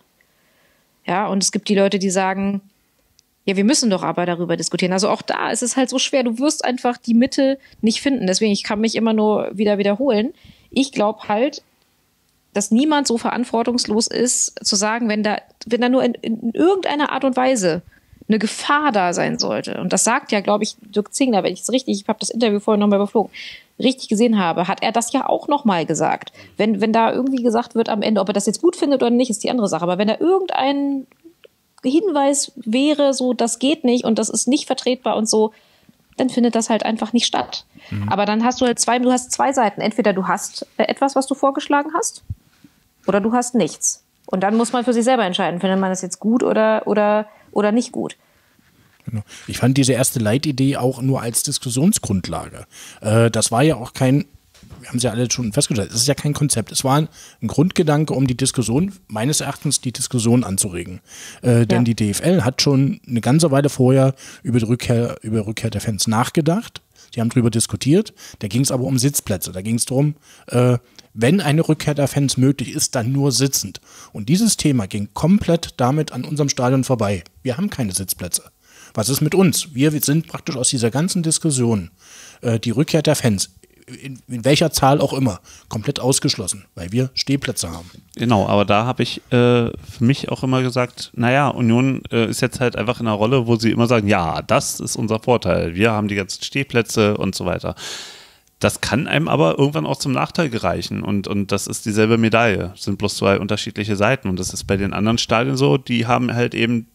S4: Ja, und es gibt die Leute, die sagen, ja, wir müssen doch aber darüber diskutieren. Also auch da ist es halt so schwer. Du wirst einfach die Mitte nicht finden. Deswegen, ich kann mich immer nur wieder wiederholen. Ich glaube halt, dass niemand so verantwortungslos ist, zu sagen, wenn da nur in irgendeiner Art und Weise eine Gefahr da sein sollte. Und das sagt ja, glaube ich, Dirk Zingler, wenn ich es richtig, ich habe das Interview vorhin nochmal überflogen, richtig gesehen habe, hat er das ja auch nochmal gesagt. Wenn da irgendwie gesagt wird am Ende, ob er das jetzt gut findet oder nicht, ist die andere Sache. Aber wenn da irgendein Hinweis wäre, so, das geht nicht und das ist nicht vertretbar und so, dann findet das halt einfach nicht statt. Aber dann hast du halt zwei Seiten. Entweder du hast etwas, was du vorgeschlagen hast, oder du hast nichts. Und dann muss man für sich selber entscheiden, findet man das jetzt gut oder nicht gut.
S3: Genau. Ich fand diese erste Leitidee auch nur als Diskussionsgrundlage. Das war ja auch kein, wir haben es ja alle schon festgestellt, es ist ja kein Konzept. Es war ein Grundgedanke, um die Diskussion, meines Erachtens die Diskussion anzuregen. Denn die DFL hat schon eine ganze Weile vorher über die Rückkehr der Fans nachgedacht. Sie haben darüber diskutiert. Da ging es aber um Sitzplätze. Da ging es darum, wenn eine Rückkehr der Fans möglich ist, dann nur sitzend. Und dieses Thema ging komplett damit an unserem Stadion vorbei. Wir haben keine Sitzplätze. Was ist mit uns? Wir sind praktisch aus dieser ganzen Diskussion, die Rückkehr der Fans, in welcher Zahl auch immer, komplett ausgeschlossen, weil wir Stehplätze haben.
S2: Genau, aber da habe ich für mich auch immer gesagt, naja, Union ist jetzt halt einfach in einer Rolle, wo sie immer sagen, ja, das ist unser Vorteil, wir haben die ganzen Stehplätze und so weiter. Das kann einem aber irgendwann auch zum Nachteil gereichen und das ist dieselbe Medaille, es sind bloß zwei unterschiedliche Seiten und das ist bei den anderen Stadien so, die haben halt eben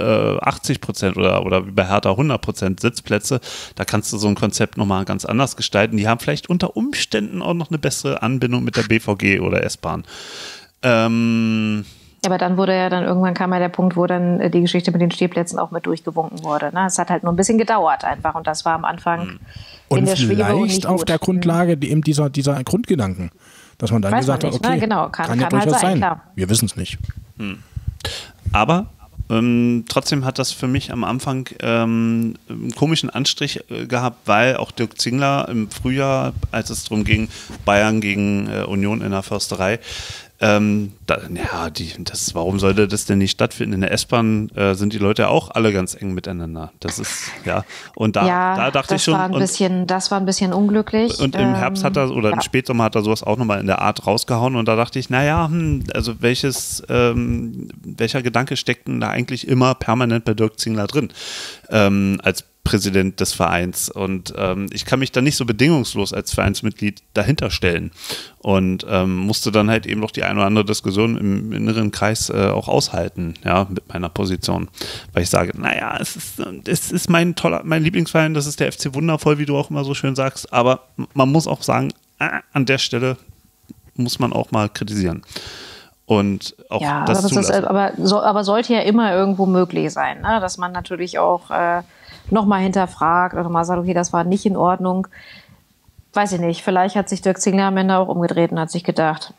S2: 80% oder wie bei Hertha 100% Sitzplätze, da kannst du so ein Konzept nochmal ganz anders gestalten. Die haben vielleicht unter Umständen auch noch eine bessere Anbindung mit der BVG oder S-Bahn.
S4: Aber dann irgendwann kam ja der Punkt, wo dann die Geschichte mit den Stehplätzen auch mit durchgewunken wurde. Ne? Es hat halt nur ein bisschen gedauert einfach und das war am Anfang in der Schwebe und nicht
S3: vielleicht auf
S4: gut.
S3: der Grundlage eben dieser Grundgedanken, dass man dann
S4: Weiß
S3: gesagt
S4: man
S3: hat,
S4: nicht,
S3: okay,
S4: ne? Genau, kann
S3: ja
S4: halt
S3: durchaus
S4: sein,
S3: sein.
S4: klar.
S3: Wir wissen es nicht.
S2: Aber trotzdem hat das für mich am Anfang einen komischen Anstrich gehabt, weil auch Dirk Zingler im Frühjahr, als es darum ging, Bayern gegen Union in der Försterei, warum sollte das denn nicht stattfinden? In der S-Bahn sind die Leute auch alle ganz eng miteinander. Das ist, ja, und da dachte ich schon.
S4: Das war ein bisschen unglücklich.
S2: Und im Herbst hat er, oder im Spätsommer hat er sowas auch nochmal in der Art rausgehauen und da dachte ich, also welcher Gedanke steckt denn da eigentlich immer permanent bei Dirk Zingler drin? Als Präsident des Vereins und ich kann mich da nicht so bedingungslos als Vereinsmitglied dahinter stellen und musste dann halt eben noch die eine oder andere Diskussion im inneren Kreis auch aushalten, ja, mit meiner Position, weil ich sage, naja, es ist mein Lieblingsverein, das ist der FC Wundervoll, wie du auch immer so schön sagst, aber man muss auch sagen, an der Stelle muss man auch mal kritisieren. Und auch das zulassen.
S4: Aber sollte ja immer irgendwo möglich sein, ne? Dass man natürlich auch nochmal hinterfragt oder mal sagt, okay, das war nicht in Ordnung. Weiß ich nicht, vielleicht hat sich Dirk Zingler am Ende auch umgedreht und hat sich gedacht,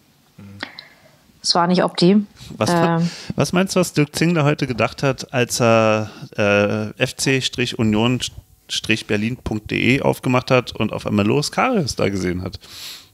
S4: es war nicht opti.
S2: Was meinst du, was Dirk Zingler heute gedacht hat, als er FC-Union sport-berlin.de aufgemacht hat und auf einmal Loris Karius da gesehen hat.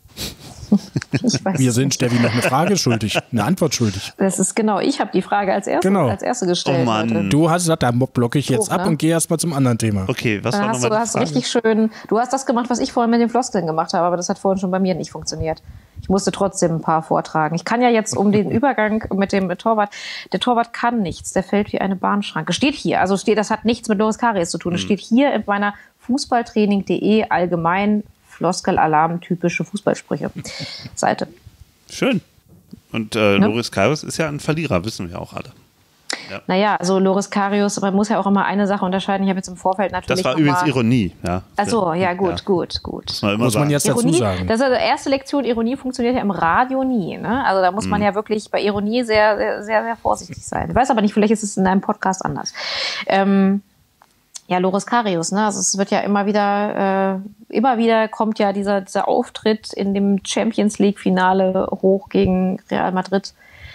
S3: Wir sind Steffi noch eine Frage schuldig, eine Antwort schuldig.
S4: Das ist genau, ich habe die Frage als erste gestellt.
S2: Oh Mann.
S4: Heute.
S3: Du hast gesagt, da blocke ich jetzt ab und gehe erstmal zum anderen Thema.
S2: Okay, was war
S4: Dann
S2: nochmal
S4: du hast richtig schön, du hast das gemacht, was ich vorhin mit den Floskeln gemacht habe, aber das hat vorhin schon bei mir nicht funktioniert. Ich musste trotzdem ein paar vortragen. Ich kann ja jetzt um den Übergang mit dem Torwart, der Torwart kann nichts, der fällt wie eine Bahnschranke. Steht hier, das hat nichts mit Loris Karius zu tun. Es steht hier in meiner fußballtraining.de allgemein Floskelalarm, typische Fußballsprüche Seite.
S2: Schön. Und Loris Karius ist ja ein Verlierer, wissen wir auch alle. Ja.
S4: Naja, also Loris Karius, man muss ja auch immer eine Sache unterscheiden. Ich habe jetzt im Vorfeld natürlich.
S2: Das war übrigens Ironie, ja.
S4: Achso, ja, gut.
S2: Muss
S3: man jetzt dazu sagen.
S4: Das ist also erste Lektion, Ironie funktioniert ja im Radio nie. Ne? Also da muss man ja wirklich bei Ironie sehr, sehr, sehr, sehr vorsichtig sein. Ich weiß aber nicht, vielleicht ist es in einem Podcast anders. Ja, Loris Karius, ne? Also es wird ja immer wieder kommt ja dieser Auftritt in dem Champions League Finale hoch gegen Real Madrid.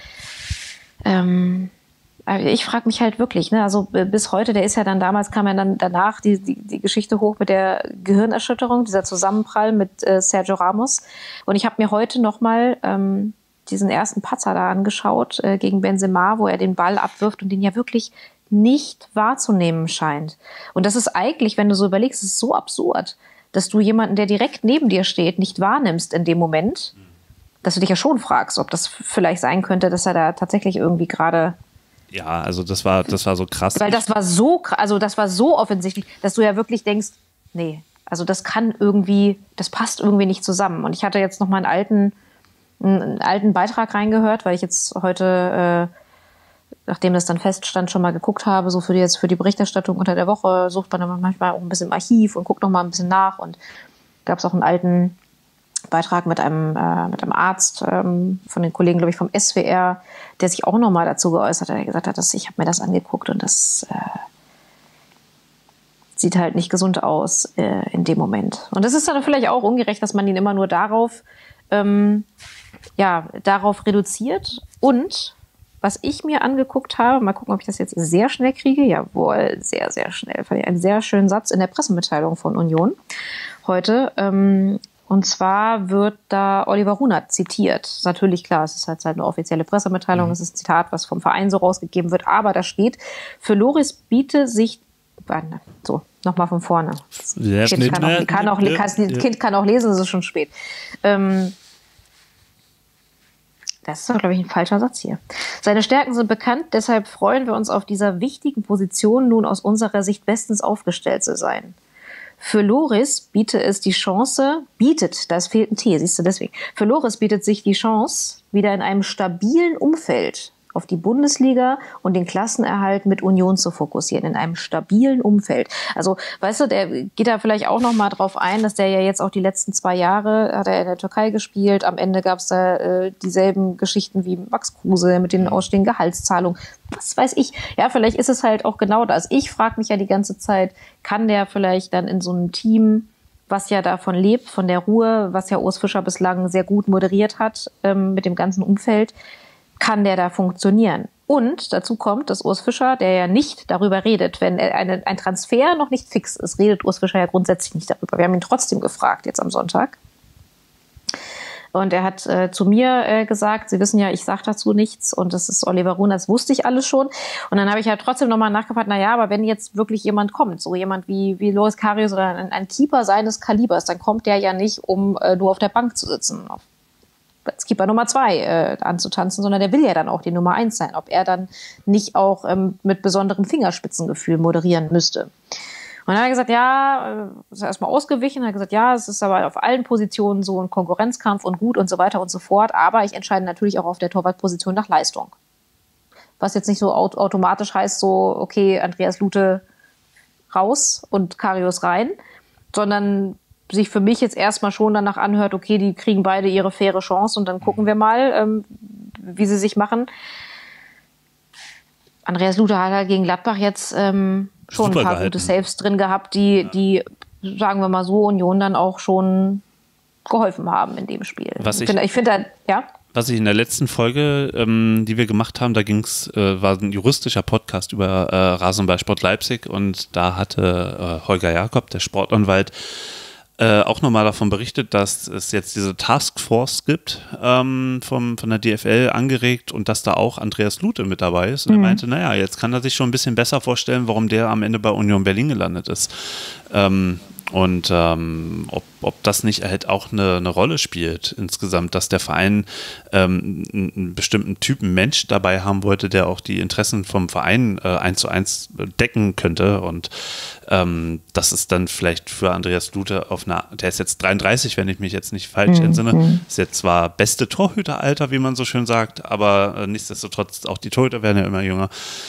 S4: Ich frage mich halt wirklich, ne? Also bis heute, der ist ja dann damals, kam ja dann danach die Geschichte hoch mit der Gehirnerschütterung, dieser Zusammenprall mit Sergio Ramos. Und ich habe mir heute nochmal diesen ersten Patzer da angeschaut gegen Benzema, wo er den Ball abwirft und den ja wirklich nicht wahrzunehmen scheint. Und das ist eigentlich, wenn du so überlegst, ist so absurd, dass du jemanden, der direkt neben dir steht, nicht wahrnimmst in dem Moment, dass du dich ja schon fragst, ob das vielleicht sein könnte, dass er da tatsächlich irgendwie gerade...
S2: Ja, also das war so krass.
S4: Weil das war so offensichtlich, dass du ja wirklich denkst, nee, also das passt irgendwie nicht zusammen. Und ich hatte jetzt noch mal einen alten Beitrag reingehört, weil ich jetzt heute... nachdem das dann feststand, schon mal geguckt habe, so für die Berichterstattung unter der Woche, sucht man dann manchmal auch ein bisschen im Archiv und guckt noch mal ein bisschen nach. Und gab es auch einen alten Beitrag mit einem Arzt von den Kollegen, glaube ich, vom SWR, der sich auch noch mal dazu geäußert hat, der gesagt hat, ich habe mir das angeguckt und das sieht halt nicht gesund aus in dem Moment. Und das ist dann vielleicht auch ungerecht, dass man ihn immer nur darauf reduziert. Und was ich mir angeguckt habe, mal gucken, ob ich das jetzt sehr schnell kriege. Jawohl, sehr, sehr schnell. Fand ich einen sehr schönen Satz in der Pressemitteilung von Union heute. Und zwar wird da Oliver Runert zitiert. Natürlich, klar, es ist halt eine offizielle Pressemitteilung. Es ist ein Zitat, was vom Verein so rausgegeben wird. Aber da steht, für Loris biete sich... So, nochmal von vorne. Das Kind kann auch lesen, es ist schon spät. Das ist doch, glaube ich, ein falscher Satz hier. Seine Stärken sind bekannt, deshalb freuen wir uns auf dieser wichtigen Position, nun aus unserer Sicht bestens aufgestellt zu sein. Für Loris da fehlt ein T, siehst du deswegen. Für Loris bietet sich die Chance, wieder in einem stabilen Umfeld auf die Bundesliga und den Klassenerhalt mit Union zu fokussieren, in einem stabilen Umfeld. Also, weißt du, der geht da vielleicht auch noch mal drauf ein, dass der ja jetzt auch die letzten 2 Jahre hat er in der Türkei gespielt. Am Ende gab es da dieselben Geschichten wie Max Kruse mit den ausstehenden Gehaltszahlungen. Was weiß ich. Ja, vielleicht ist es halt auch genau das. Ich frage mich ja die ganze Zeit, kann der vielleicht dann in so einem Team, was ja davon lebt, von der Ruhe, was ja Urs Fischer bislang sehr gut moderiert hat mit dem ganzen Umfeld, kann der da funktionieren? Und dazu kommt, dass Urs Fischer, der ja nicht darüber redet, wenn ein Transfer noch nicht fix ist, redet Urs Fischer ja grundsätzlich nicht darüber. Wir haben ihn trotzdem gefragt, jetzt am Sonntag. Und er hat zu mir gesagt, Sie wissen ja, ich sage dazu nichts und das ist Oliver Runert, das wusste ich alles schon. Und dann habe ich ja trotzdem nochmal nachgefragt, aber wenn jetzt wirklich jemand kommt, so jemand wie Loris Karius oder ein Keeper seines Kalibers, dann kommt der ja nicht, um nur auf der Bank zu sitzen, als Keeper Nummer 2 anzutanzen, sondern der will ja dann auch die Nummer 1 sein. Ob er dann nicht auch mit besonderem Fingerspitzengefühl moderieren müsste. Und dann hat er gesagt, ist erstmal ausgewichen, hat gesagt, es ist aber auf allen Positionen so ein Konkurrenzkampf und gut und so weiter und so fort, aber ich entscheide natürlich auch auf der Torwartposition nach Leistung. Was jetzt nicht so automatisch heißt, so, okay, Andreas Lute raus und Karius rein, sondern sich für mich jetzt erstmal schon danach anhört, okay, die kriegen beide ihre faire Chance und dann gucken wir mal, wie sie sich machen. Andreas Lute hat halt gegen Gladbach jetzt schon super ein paar gute Saves drin gehabt, die, sagen wir mal so, Union dann auch schon geholfen haben in dem Spiel.
S2: Was ich in der letzten Folge, die wir gemacht haben, da war ein juristischer Podcast über Rasenballsport Leipzig und da hatte Holger Jakob, der Sportanwalt, auch nochmal davon berichtet, dass es jetzt diese Taskforce gibt, von der DFL angeregt und dass da auch Andreas Lute mit dabei ist. Und er meinte, naja, jetzt kann er sich schon ein bisschen besser vorstellen, warum der am Ende bei Union Berlin gelandet ist. Und ob das nicht halt auch eine Rolle spielt insgesamt, dass der Verein einen bestimmten Typen Mensch dabei haben wollte, der auch die Interessen vom Verein 1:1 decken könnte. Und das ist dann vielleicht für Andreas Lute der ist jetzt 33, wenn ich mich jetzt nicht falsch entsinne, ist jetzt zwar beste Torhüteralter, wie man so schön sagt, aber nichtsdestotrotz, auch die Torhüter werden ja immer jünger.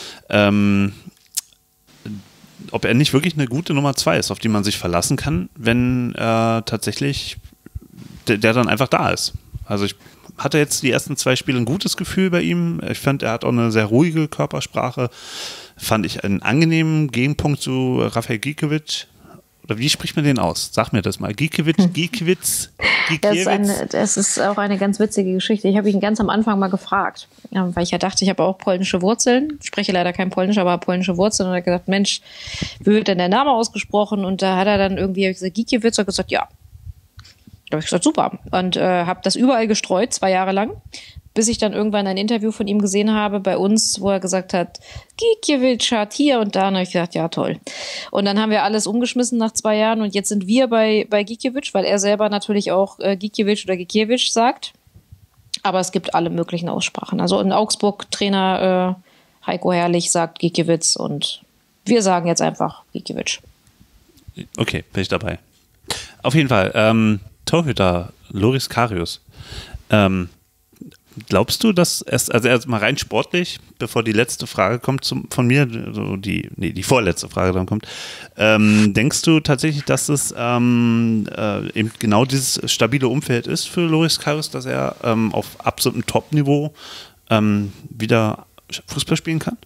S2: Ob er nicht wirklich eine gute Nummer 2 ist, auf die man sich verlassen kann, wenn tatsächlich der dann einfach da ist. Also ich hatte jetzt die ersten 2 Spiele ein gutes Gefühl bei ihm. Ich fand, er hat auch eine sehr ruhige Körpersprache. Fand ich einen angenehmen Gegenpunkt zu Rafael Gikiewicz. Oder wie spricht man den aus? Sag mir das mal. Gikiewicz?
S4: Das ist auch eine ganz witzige Geschichte. Ich habe ihn ganz am Anfang mal gefragt, weil ich ja dachte, ich habe auch polnische Wurzeln. Ich spreche leider kein Polnisch, aber polnische Wurzeln. Und er hat gesagt, Mensch, wie wird denn der Name ausgesprochen? Und da hat er dann irgendwie gesagt, Gikiewicz, und gesagt, ja. Da habe ich gesagt, super. Und habe das überall gestreut, 2 Jahre lang. Bis ich dann irgendwann ein Interview von ihm gesehen habe bei uns, wo er gesagt hat, Gikiewicz hat hier und da. Und habe ich gedacht, ja toll. Und dann haben wir alles umgeschmissen nach 2 Jahren und jetzt sind wir bei Gikiewicz, weil er selber natürlich auch Gikiewicz oder Gikiewicz sagt. Aber es gibt alle möglichen Aussprachen. Also in Augsburg Trainer Heiko Herrlich sagt Gikiewicz und wir sagen jetzt einfach Gikiewicz.
S2: Okay, bin ich dabei. Auf jeden Fall, Torhüter Loris Karius. Glaubst du, dass also erstmal rein sportlich, bevor die letzte Frage kommt von mir, also die vorletzte Frage dann kommt, denkst du tatsächlich, dass es eben genau dieses stabile Umfeld ist für Loris Karius, dass er auf absolutem Top-Niveau wieder Fußball spielen kann?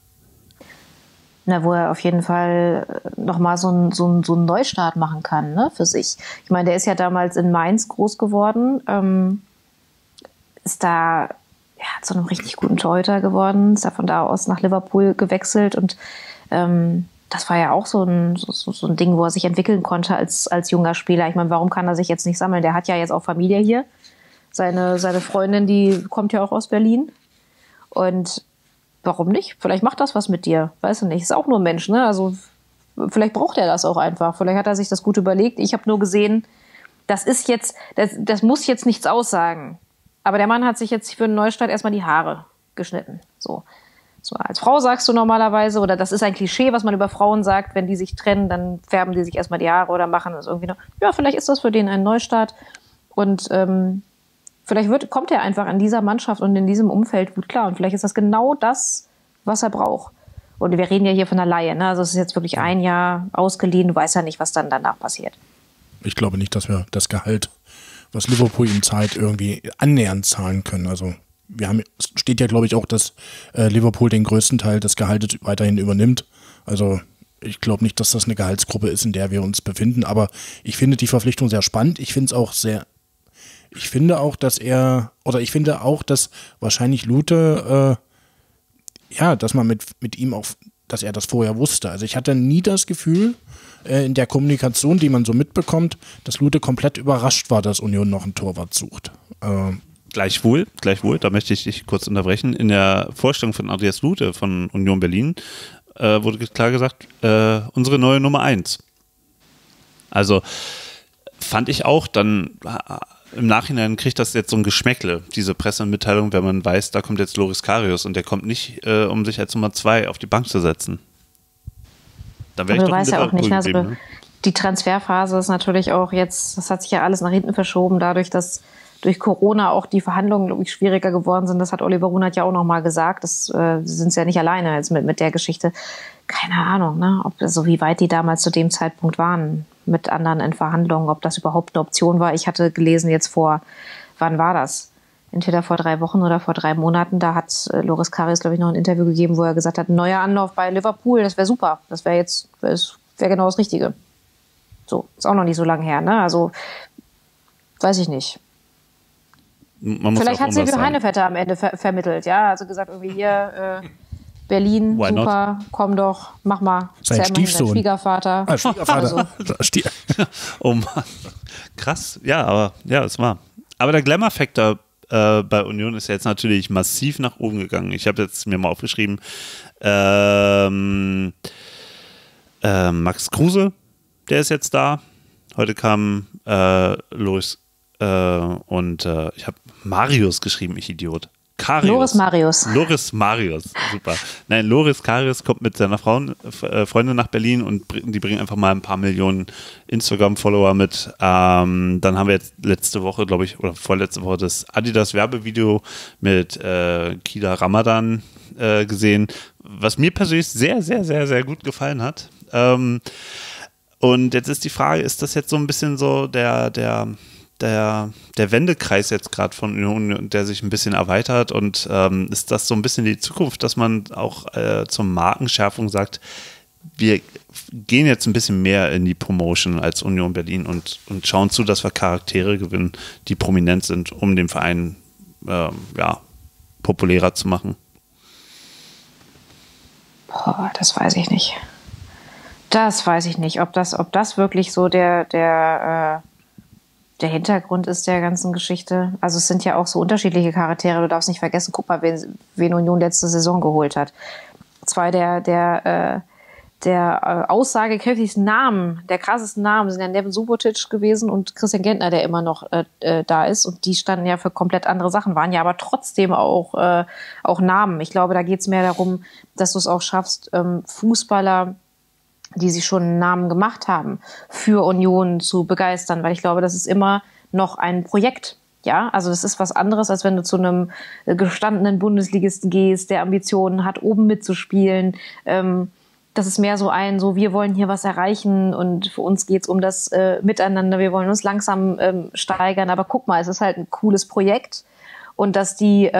S4: Na, wo er auf jeden Fall nochmal so einen Neustart machen kann, ne, für sich. Ich meine, der ist ja damals in Mainz groß geworden, ist da zu einem richtig guten Torhüter geworden, ist da von da aus nach Liverpool gewechselt und das war ja auch so ein Ding, wo er sich entwickeln konnte als junger Spieler. Ich meine, warum kann er sich jetzt nicht sammeln? Der hat ja jetzt auch Familie hier. Seine Freundin, die kommt ja auch aus Berlin und warum nicht? Vielleicht macht das was mit dir, weißt du nicht. Ist auch nur ein Mensch, ne? Also vielleicht braucht er das auch einfach. Vielleicht hat er sich das gut überlegt. Ich habe nur gesehen, das muss jetzt nichts aussagen. Aber der Mann hat sich jetzt für einen Neustart erstmal die Haare geschnitten. So als Frau sagst du normalerweise, oder das ist ein Klischee, was man über Frauen sagt, wenn die sich trennen, dann färben die sich erstmal die Haare oder machen das irgendwie noch. Ja, vielleicht ist das für den ein Neustart. Und vielleicht kommt er einfach in dieser Mannschaft und in diesem Umfeld gut klar. Und vielleicht ist das genau das, was er braucht. Und wir reden ja hier von einer Leihe, ne? Also es ist jetzt wirklich 1 Jahr ausgeliehen. Du weißt ja nicht, was dann danach passiert.
S3: Ich glaube nicht, dass wir das Gehalt, was Liverpool ihm zahlt, irgendwie annähernd zahlen können. Also es steht ja, glaube ich, auch, dass Liverpool den größten Teil des Gehaltes weiterhin übernimmt. Also ich glaube nicht, dass das eine Gehaltsgruppe ist, in der wir uns befinden. Aber ich finde die Verpflichtung sehr spannend. Ich finde auch, dass wahrscheinlich Lute, dass man mit ihm auch, dass er das vorher wusste. Also ich hatte nie das Gefühl, in der Kommunikation, die man so mitbekommt, dass Lute komplett überrascht war, dass Union noch einen Torwart sucht.
S2: Gleichwohl, da möchte ich dich kurz unterbrechen. In der Vorstellung von Andreas Lute von Union Berlin wurde klar gesagt, unsere neue Nummer 1. Also fand ich auch dann im Nachhinein kriegt das jetzt so ein Geschmäckle, diese Pressemitteilung, wenn man weiß, da kommt jetzt Loris Karius und der kommt nicht, um sich als Nummer 2 auf die Bank zu setzen. Dann wäre ich doch
S4: ja auch nicht,
S2: geblieben, ne?
S4: Die Transferphase ist natürlich auch jetzt, das hat sich ja alles nach hinten verschoben, dadurch, dass durch Corona auch die Verhandlungen, glaube ich, schwieriger geworden sind. Das hat Oliver Runert ja auch nochmal gesagt. Sie sind ja nicht alleine jetzt mit der Geschichte. Keine Ahnung, ne? Wie weit die damals zu dem Zeitpunkt waren mit anderen in Verhandlungen, ob das überhaupt eine Option war. Ich hatte gelesen jetzt wann war das? Entweder vor 3 Wochen oder vor 3 Monaten. Da hat Loris Karius, glaube ich, noch ein Interview gegeben, wo er gesagt hat, ein neuer Anlauf bei Liverpool, das wäre super. Das wäre genau das Richtige. So, ist auch noch nicht so lange her, ne? Also, weiß ich nicht.
S2: Man muss
S4: Vielleicht
S2: auch
S4: hat Silvio
S2: sagen.
S4: Heinevetter am Ende vermittelt, ja, also gesagt irgendwie hier, Berlin,
S2: Why
S4: super, komm doch, mach mal.
S3: Sein
S4: ist ja immerhin
S3: Stiefsohn.
S4: dein Schwiegervater.
S3: Schwiegervater.
S2: Oh Mann, krass. Ja, aber ja, es war. Aber der Glamour-Faktor bei Union ist jetzt natürlich massiv nach oben gegangen. Ich habe jetzt mir mal aufgeschrieben, Max Kruse, der ist jetzt da. Heute kam Loris und ich habe Marius geschrieben, ich Idiot. Karius. Loris Marius, super. Nein, Loris Karius kommt mit seiner Freundin nach Berlin und die bringen einfach mal ein paar Millionen Instagram-Follower mit. Dann haben wir jetzt letzte Woche, glaube ich, oder vorletzte Woche das Adidas-Werbevideo mit Kida Ramadan gesehen, was mir persönlich sehr, sehr, sehr, sehr gut gefallen hat. Und jetzt ist die Frage, ist das jetzt so ein bisschen so der Wendekreis jetzt gerade von Union, der sich ein bisschen erweitert und ist das so ein bisschen die Zukunft, dass man auch zur Markenschärfung sagt, wir gehen jetzt ein bisschen mehr in die Promotion als Union Berlin und schauen zu, dass wir Charaktere gewinnen, die prominent sind, um den Verein populärer zu machen?
S4: Boah, das weiß ich nicht. Das weiß ich nicht, ob das wirklich so der Hintergrund ist der ganzen Geschichte. Also es sind ja auch so unterschiedliche Charaktere. Du darfst nicht vergessen, guck mal, wen Union letzte Saison geholt hat. Zwei der aussagekräftigsten Namen, der krassesten Namen sind ja Neven Subotic gewesen und Christian Gentner, der immer noch da ist. Und die standen ja für komplett andere Sachen, waren ja aber trotzdem auch Namen. Ich glaube, da geht es mehr darum, dass du es auch schaffst, Fußballer, die sich schon einen Namen gemacht haben, für Union zu begeistern, weil ich glaube, das ist immer noch ein Projekt. Ja, also das ist was anderes, als wenn du zu einem gestandenen Bundesligisten gehst, der Ambitionen hat, oben mitzuspielen. Das ist mehr so wir wollen hier was erreichen und für uns geht's um das Miteinander, wir wollen uns langsam steigern, aber guck mal, es ist halt ein cooles Projekt und dass die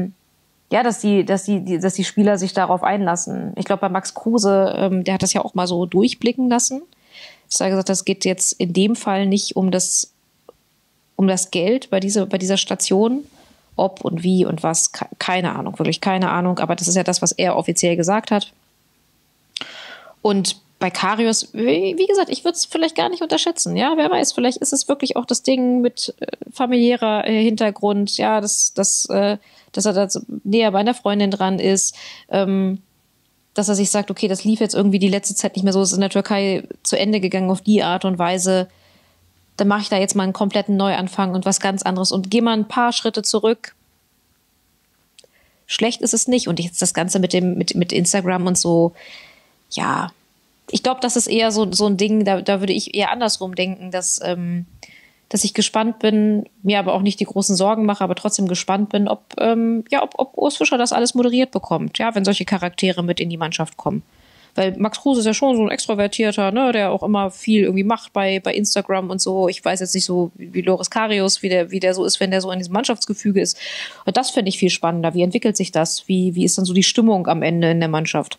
S4: Spieler sich darauf einlassen. Ich glaube, bei Max Kruse, der hat das ja auch mal so durchblicken lassen. Ich habe gesagt, das geht jetzt in dem Fall nicht um das Geld bei dieser Station. Ob und wie und was, keine Ahnung, wirklich keine Ahnung. Aber das ist ja das, was er offiziell gesagt hat. Und bei Karius, wie gesagt, ich würde es vielleicht gar nicht unterschätzen. Ja, wer weiß, vielleicht ist es wirklich auch das Ding mit familiärer Hintergrund, ja, dass er da näher bei einer Freundin dran ist, dass er sich sagt, okay, das lief jetzt irgendwie die letzte Zeit nicht mehr so, es ist in der Türkei zu Ende gegangen auf die Art und Weise, dann mache ich da jetzt mal einen kompletten Neuanfang und was ganz anderes und gehe mal ein paar Schritte zurück. Schlecht ist es nicht. Und jetzt das Ganze mit Instagram und so, ja, ich glaube, das ist eher so ein Ding, da würde ich eher andersrum denken, dass ich gespannt bin, mir aber auch nicht die großen Sorgen mache, aber trotzdem gespannt bin, ob Urs Fischer das alles moderiert bekommt, ja, wenn solche Charaktere mit in die Mannschaft kommen. Weil Max Kruse ist ja schon so ein Extrovertierter, ne, der auch immer viel irgendwie macht bei Instagram und so. Ich weiß jetzt nicht so wie Loris Karius, wie der so ist, wenn der so in diesem Mannschaftsgefüge ist. Und das fände ich viel spannender. Wie entwickelt sich das? Wie ist dann so die Stimmung am Ende in der Mannschaft?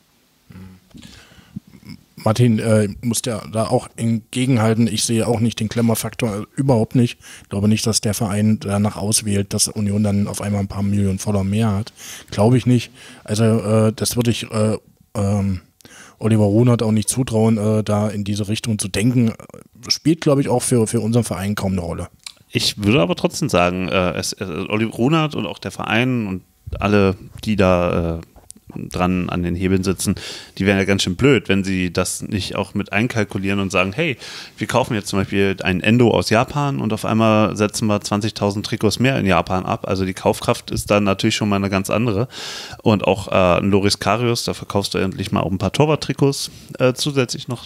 S3: Martin, muss ja da auch entgegenhalten. Ich sehe auch nicht den Klemmerfaktor, überhaupt nicht. Ich glaube nicht, dass der Verein danach auswählt, dass Union dann auf einmal ein paar Millionen Follower mehr hat. Glaube ich nicht. Also das würde ich Oliver Runert auch nicht zutrauen, da in diese Richtung zu denken. Spielt, glaube ich, auch für unseren Verein kaum eine Rolle.
S2: Ich würde aber trotzdem sagen, Oliver Runert und auch der Verein und alle, die da dran an den Hebeln sitzen, die wären ja ganz schön blöd, wenn sie das nicht auch mit einkalkulieren und sagen, hey, wir kaufen jetzt zum Beispiel ein Endo aus Japan und auf einmal setzen wir 20.000 Trikots mehr in Japan ab. Also die Kaufkraft ist dann natürlich schon mal eine ganz andere. Und auch ein Loris Karius, da verkaufst du endlich mal auch ein paar Torwart-Trikots zusätzlich noch.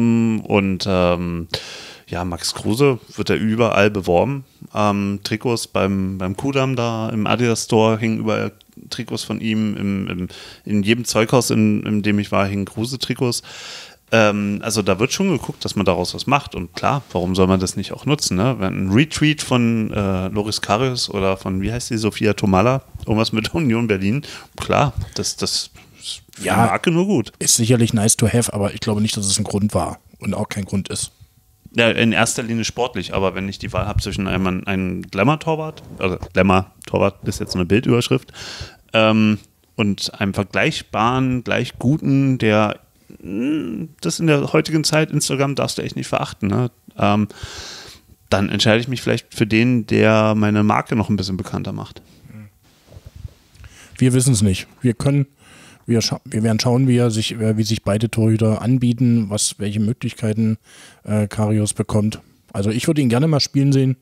S2: Max Kruse wird ja überall beworben. Trikots beim Kudamm da im Adidas Store hingen überall Trikots von ihm. In jedem Zeughaus, in dem ich war, hingen Kruse-Trikots. Also da wird schon geguckt, dass man daraus was macht. Und klar, warum soll man das nicht auch nutzen? Ne? Wenn ein Retweet von Loris Karius oder von, wie heißt die, Sophia Tomalla, irgendwas mit Union Berlin, klar, das für die Marke nur gut.
S3: Ist sicherlich nice to have, aber ich glaube nicht, dass es ein Grund war und auch kein Grund ist.
S2: Ja, in erster Linie sportlich, aber wenn ich die Wahl habe zwischen einem Glamour-Torwart, also Glamour-Torwart ist jetzt eine Bildüberschrift, und einem vergleichbaren, gleich guten, der das in der heutigen Zeit, Instagram darfst du echt nicht verachten, ne? Dann entscheide ich mich vielleicht für den, der meine Marke noch ein bisschen bekannter macht.
S3: Wir wissen es nicht. Wir werden schauen, wie sich beide Torhüter anbieten, welche Möglichkeiten Karius bekommt. Also ich würde ihn gerne mal spielen sehen.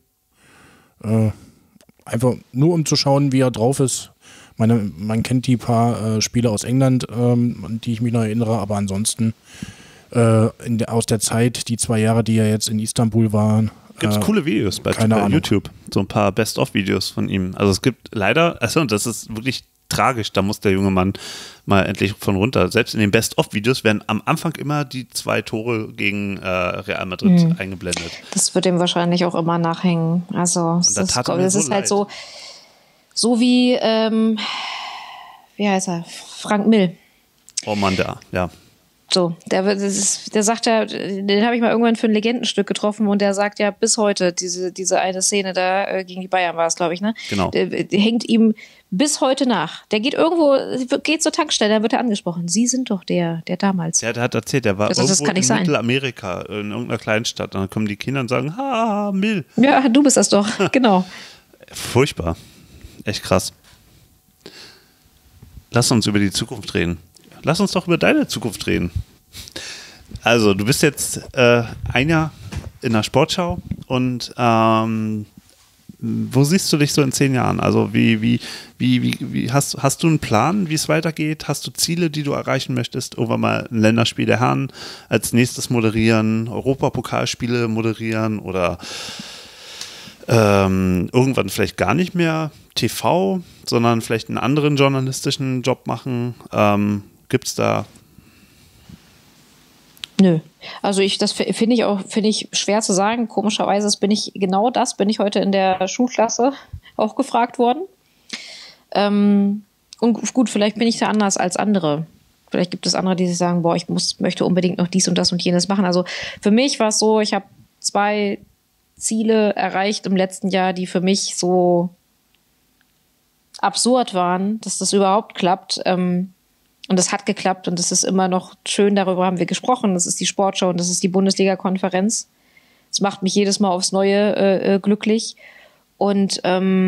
S3: Einfach nur um zu schauen, wie er drauf ist. Man kennt die paar Spiele aus England, an die ich mich noch erinnere, aber ansonsten aus der Zeit, die 2 Jahre, die er jetzt in Istanbul war.
S2: Gibt es coole Videos bei YouTube, so ein paar Best-of-Videos von ihm. Also es gibt leider, und das ist wirklich tragisch, da muss der junge Mann mal endlich von runter. Selbst in den Best-of-Videos werden am Anfang immer die 2 Tore gegen Real Madrid eingeblendet.
S4: Das wird ihm wahrscheinlich auch immer nachhängen. Also das ist halt so wie, wie heißt er? Frank Mill.
S2: Oh Mann, ja.
S4: So, der sagt ja, den habe ich mal irgendwann für ein Legendenstück getroffen und der sagt ja bis heute, diese eine Szene da gegen die Bayern war es, glaube ich, ne?
S2: Genau.
S4: Der hängt ihm bis heute nach. Der geht zur Tankstelle, da wird er angesprochen. Sie sind doch der damals.
S2: Ja, der hat erzählt, der war irgendwo in
S4: sein.
S2: Mittelamerika, in irgendeiner Kleinstadt. Und dann kommen die Kinder und sagen, ha, Mill.
S4: Ja, du bist das doch, genau.
S2: Furchtbar. Echt krass. Lass uns über die Zukunft reden. Lass uns doch über deine Zukunft reden. Also, du bist jetzt ein Jahr in der Sportschau und wo siehst du dich so in 10 Jahren? Also, wie hast du einen Plan, wie es weitergeht? Hast du Ziele, die du erreichen möchtest? Irgendwann mal ein Länderspiel der Herren als nächstes moderieren, Europapokalspiele moderieren oder irgendwann vielleicht gar nicht mehr TV, sondern vielleicht einen anderen journalistischen Job machen? Gibt's da?
S4: Nö. Also das finde ich schwer zu sagen. Komischerweise bin ich heute in der Schulklasse auch gefragt worden. Und gut, vielleicht bin ich da anders als andere. Vielleicht gibt es andere, die sich sagen, boah, möchte unbedingt noch dies und das und jenes machen. Also für mich war es so, ich habe 2 Ziele erreicht im letzten Jahr, die für mich so absurd waren, dass das überhaupt klappt. Und das hat geklappt und das ist immer noch schön, darüber haben wir gesprochen. Das ist die Sportschau und das ist die Bundesliga-Konferenz. Das macht mich jedes Mal aufs Neue glücklich. Und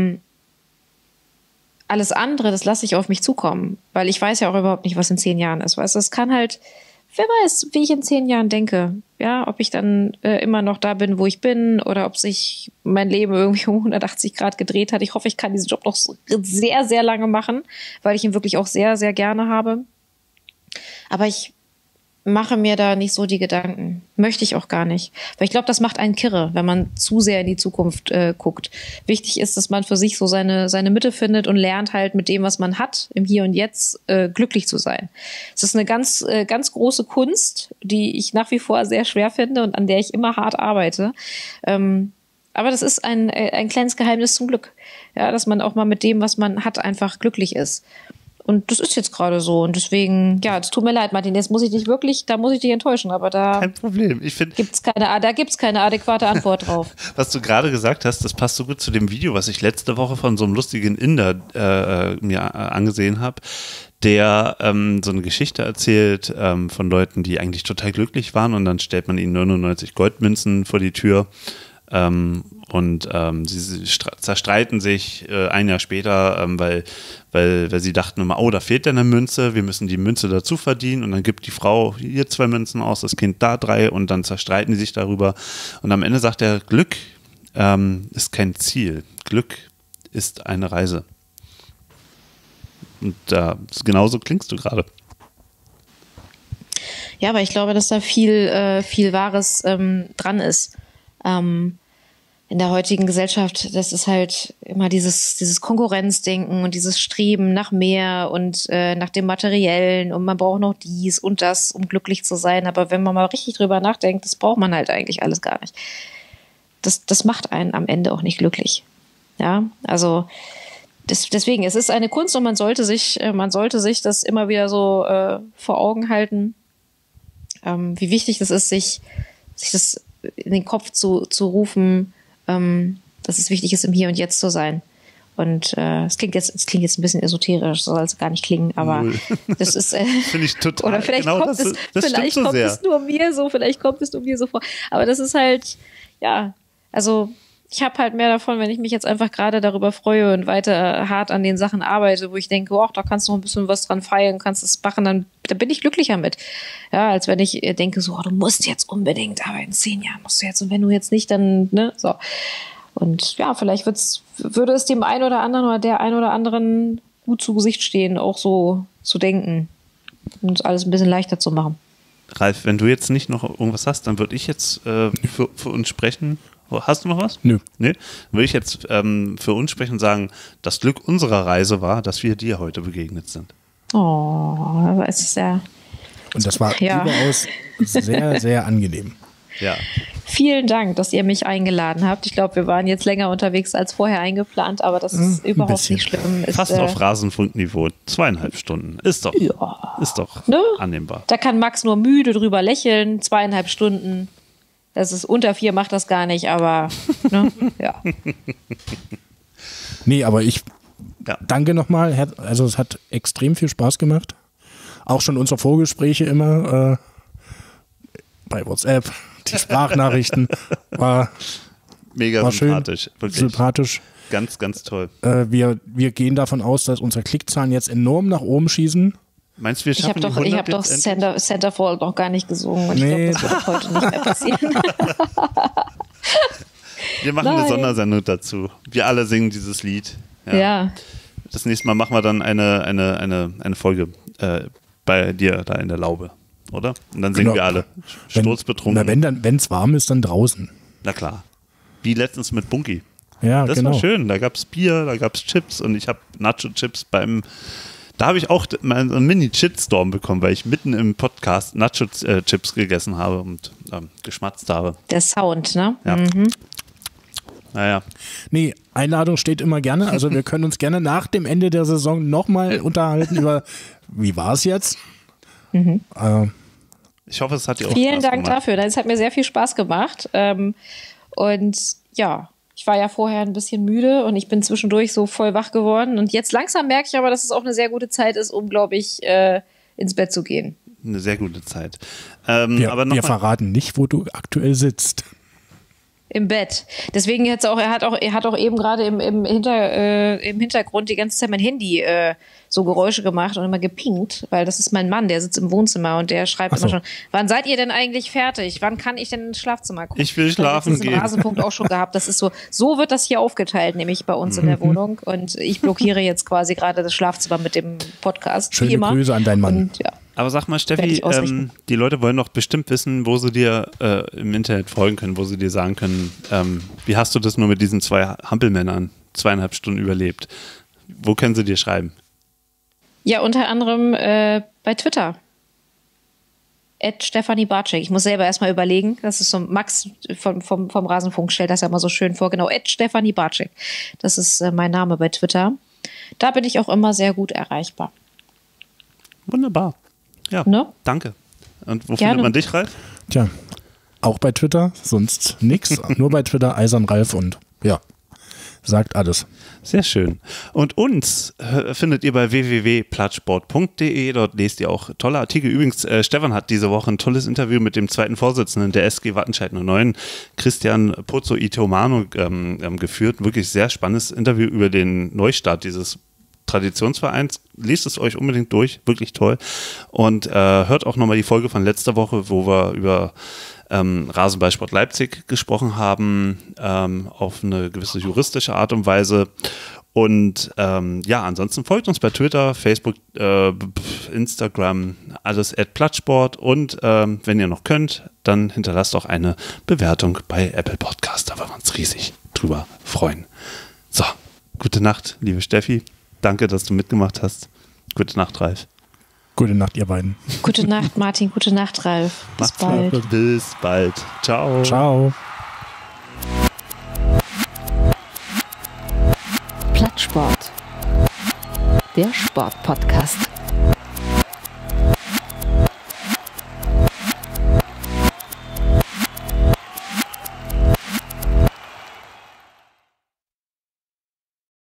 S4: alles andere, das lasse ich auf mich zukommen, weil ich weiß ja auch überhaupt nicht, was in 10 Jahren ist. Weißt du, es kann halt, wer weiß, wie ich in 10 Jahren denke. Ja, ob ich dann immer noch da bin, wo ich bin oder ob sich mein Leben irgendwie um 180 Grad gedreht hat. Ich hoffe, ich kann diesen Job noch sehr, sehr lange machen, weil ich ihn wirklich auch sehr, sehr gerne habe. Aber ich mache mir da nicht so die Gedanken. Möchte ich auch gar nicht. Weil ich glaube, das macht einen kirre, wenn man zu sehr in die Zukunft guckt. Wichtig ist, dass man für sich so seine Mitte findet und lernt halt mit dem, was man hat, im Hier und Jetzt glücklich zu sein. Es ist eine ganz, ganz große Kunst, die ich nach wie vor sehr schwer finde und an der ich immer hart arbeite. Aber das ist ein kleines Geheimnis zum Glück. Ja, dass man auch mal mit dem, was man hat, einfach glücklich ist. Und das ist jetzt gerade so. Und deswegen, ja, es tut mir leid, Martin, jetzt muss ich dich enttäuschen, aber
S2: kein Problem.
S4: Gibt's keine adäquate Antwort drauf.
S2: Was du gerade gesagt hast, das passt so gut zu dem Video, was ich letzte Woche von so einem lustigen Inder mir angesehen habe, der so eine Geschichte erzählt von Leuten, die eigentlich total glücklich waren und dann stellt man ihnen 99 Goldmünzen vor die Tür. Und sie zerstreiten sich ein Jahr später, weil sie dachten immer, oh, da fehlt ja eine Münze, wir müssen die Münze dazu verdienen und dann gibt die Frau hier 2 Münzen aus, das Kind da 3 und dann zerstreiten die sich darüber und am Ende sagt er, Glück ist kein Ziel, Glück ist eine Reise. Und genauso klingst du gerade.
S4: Ja, aber ich glaube, dass da viel Wahres dran ist. In der heutigen Gesellschaft, das ist halt immer dieses Konkurrenzdenken und dieses Streben nach mehr und nach dem Materiellen und man braucht noch dies und das, um glücklich zu sein. Aber wenn man mal richtig drüber nachdenkt, das braucht man halt eigentlich alles gar nicht. Das macht einen am Ende auch nicht glücklich. Ja, also deswegen, es ist eine Kunst und man sollte sich das immer wieder so vor Augen halten, wie wichtig das ist, sich das in den Kopf zu rufen, dass es wichtig ist, im Hier und Jetzt zu sein. Und es klingt jetzt ein bisschen esoterisch, soll es gar nicht klingen, aber das ist
S2: finde ich total.
S4: oder vielleicht
S2: genau,
S4: kommt es nur mir so vor. Aber das ist halt, ja, also ich habe halt mehr davon, wenn ich mich jetzt einfach gerade darüber freue und weiter hart an den Sachen arbeite, wo ich denke, oh, da kannst du noch ein bisschen was dran feiern, kannst es machen, dann bin ich glücklicher mit. Ja, als wenn ich denke, so, oh, du musst jetzt unbedingt, aber in 10 Jahren musst du jetzt, und wenn du jetzt nicht, dann, ne, so. Und ja, vielleicht würde es dem einen oder anderen oder der einen oder anderen gut zu Gesicht stehen, auch so zu denken und alles ein bisschen leichter zu machen.
S2: Ralf, wenn du jetzt nicht noch irgendwas hast, dann würde ich jetzt für uns sprechen. Hast du noch was?
S3: Nö.
S2: Nee? Dann würde ich jetzt für uns sprechen und sagen, das Glück unserer Reise war, dass wir dir heute begegnet sind.
S4: Oh, es ist ja.
S3: Und das war überaus sehr, sehr angenehm.
S2: Ja.
S4: Vielen Dank, dass ihr mich eingeladen habt. Ich glaube, wir waren jetzt länger unterwegs als vorher eingeplant, aber das ist überhaupt nicht schlimm.
S2: Fast auf Rasenfunkniveau. 2,5 Stunden. Ist doch
S4: ne?
S2: annehmbar.
S4: Da kann Max nur müde drüber lächeln. 2,5 Stunden. Das ist unter 4, macht das gar nicht, aber ne? Ja.
S3: Nee, aber ich danke nochmal. Also es hat extrem viel Spaß gemacht. Auch schon unsere Vorgespräche immer bei WhatsApp, die Sprachnachrichten war
S2: mega sympathisch.
S3: Schön, sympathisch.
S2: Ganz, ganz toll.
S3: Wir gehen davon aus, dass unsere Klickzahlen jetzt enorm nach oben schießen.
S2: Meinst du, wir schaffen
S4: Ich habe doch Centerfold noch gar nicht gesungen und ich glaube, das wird heute nicht mehr passieren.
S2: Wir machen eine Sondersendung dazu. Wir alle singen dieses Lied.
S4: Ja.
S2: Das nächste Mal machen wir dann eine Folge bei dir da in der Laube, oder? Und dann singen wir alle sturzbetrunken.
S3: Wenn es warm ist, dann draußen.
S2: Na klar. Wie letztens mit Bunky.
S3: Ja,
S2: das war schön. Da gab es Bier, da gab es Chips und ich habe Nacho-Chips da habe ich auch mal einen Mini-Shitstorm bekommen, weil ich mitten im Podcast Nacho-Chips gegessen habe und geschmatzt habe.
S4: Der Sound, ne?
S2: Ja. Naja.
S3: Nee, Einladung steht immer gerne. Also wir können uns gerne nach dem Ende der Saison nochmal unterhalten über, wie war es jetzt?
S2: Ich hoffe, es hat dir auch
S4: Vielen
S2: Spaß
S4: Dank
S2: gemacht.
S4: dafür. Es hat mir sehr viel Spaß gemacht. Und ja, ich war ja vorher ein bisschen müde und ich bin zwischendurch so voll wach geworden. Und jetzt langsam merke ich aber, dass es auch eine sehr gute Zeit ist, um, glaube ich, ins Bett zu gehen.
S2: Eine sehr gute Zeit.
S3: Wir verraten nicht, wo du aktuell sitzt.
S4: Im Bett. Deswegen er hat auch eben gerade im Hintergrund die ganze Zeit mein Handy so Geräusche gemacht und immer gepinkt, weil das ist mein Mann, der sitzt im Wohnzimmer und der schreibt immer schon, wann seid ihr denn eigentlich fertig? Wann kann ich denn ins Schlafzimmer gucken?
S2: Ich will schlafen gehen.
S4: Das ist im Rasenpunkt auch schon gehabt. Das ist so wird das hier aufgeteilt, nämlich bei uns in der Wohnung. Und ich blockiere jetzt quasi gerade das Schlafzimmer mit dem Podcast.
S3: Schöne Grüße an deinen Mann.
S4: Und, ja.
S2: Aber sag mal, Steffi, die Leute wollen doch bestimmt wissen, wo sie dir im Internet folgen können, wo sie dir sagen können, wie hast du das nur mit diesen 2 Hampelmännern 2,5 Stunden überlebt? Wo können sie dir schreiben?
S4: Ja, unter anderem bei Twitter. @Stefanie Barczyk. Ich muss selber erstmal überlegen. Das ist so Max vom Rasenfunk stellt das ja mal so schön vor. Genau, @Stefanie Barczyk. Das ist mein Name bei Twitter. Da bin ich auch immer sehr gut erreichbar.
S2: Wunderbar. Ja, Danke. Und wo findet man dich, Ralf?
S3: Tja, auch bei Twitter, sonst nix. Nur bei Twitter Eisern Ralf und ja, sagt alles.
S2: Sehr schön. Und uns findet ihr bei www.plattsport.de. Dort lest ihr auch tolle Artikel. Übrigens, Stefan hat diese Woche ein tolles Interview mit dem zweiten Vorsitzenden der SG Wattenscheid 09, Christian Pozzo-Itomano, geführt. Wirklich sehr spannendes Interview über den Neustart dieses Traditionsvereins. Lest es euch unbedingt durch, wirklich toll. Und hört auch nochmal die Folge von letzter Woche, wo wir über Rasenballsport Leipzig gesprochen haben, auf eine gewisse juristische Art und Weise. Und ansonsten folgt uns bei Twitter, Facebook, Instagram, alles @Plattsport. Und wenn ihr noch könnt, dann hinterlasst auch eine Bewertung bei Apple Podcast. Da würden wir uns riesig drüber freuen. So, gute Nacht, liebe Steffi. Danke, dass du mitgemacht hast. Gute Nacht, Ralf.
S3: Gute Nacht, ihr beiden.
S4: Gute Nacht, Martin. Gute Nacht, Ralf. Bis bald.
S2: Bis bald. Ciao.
S3: Ciao.
S1: Plattsport. Der Sportpodcast.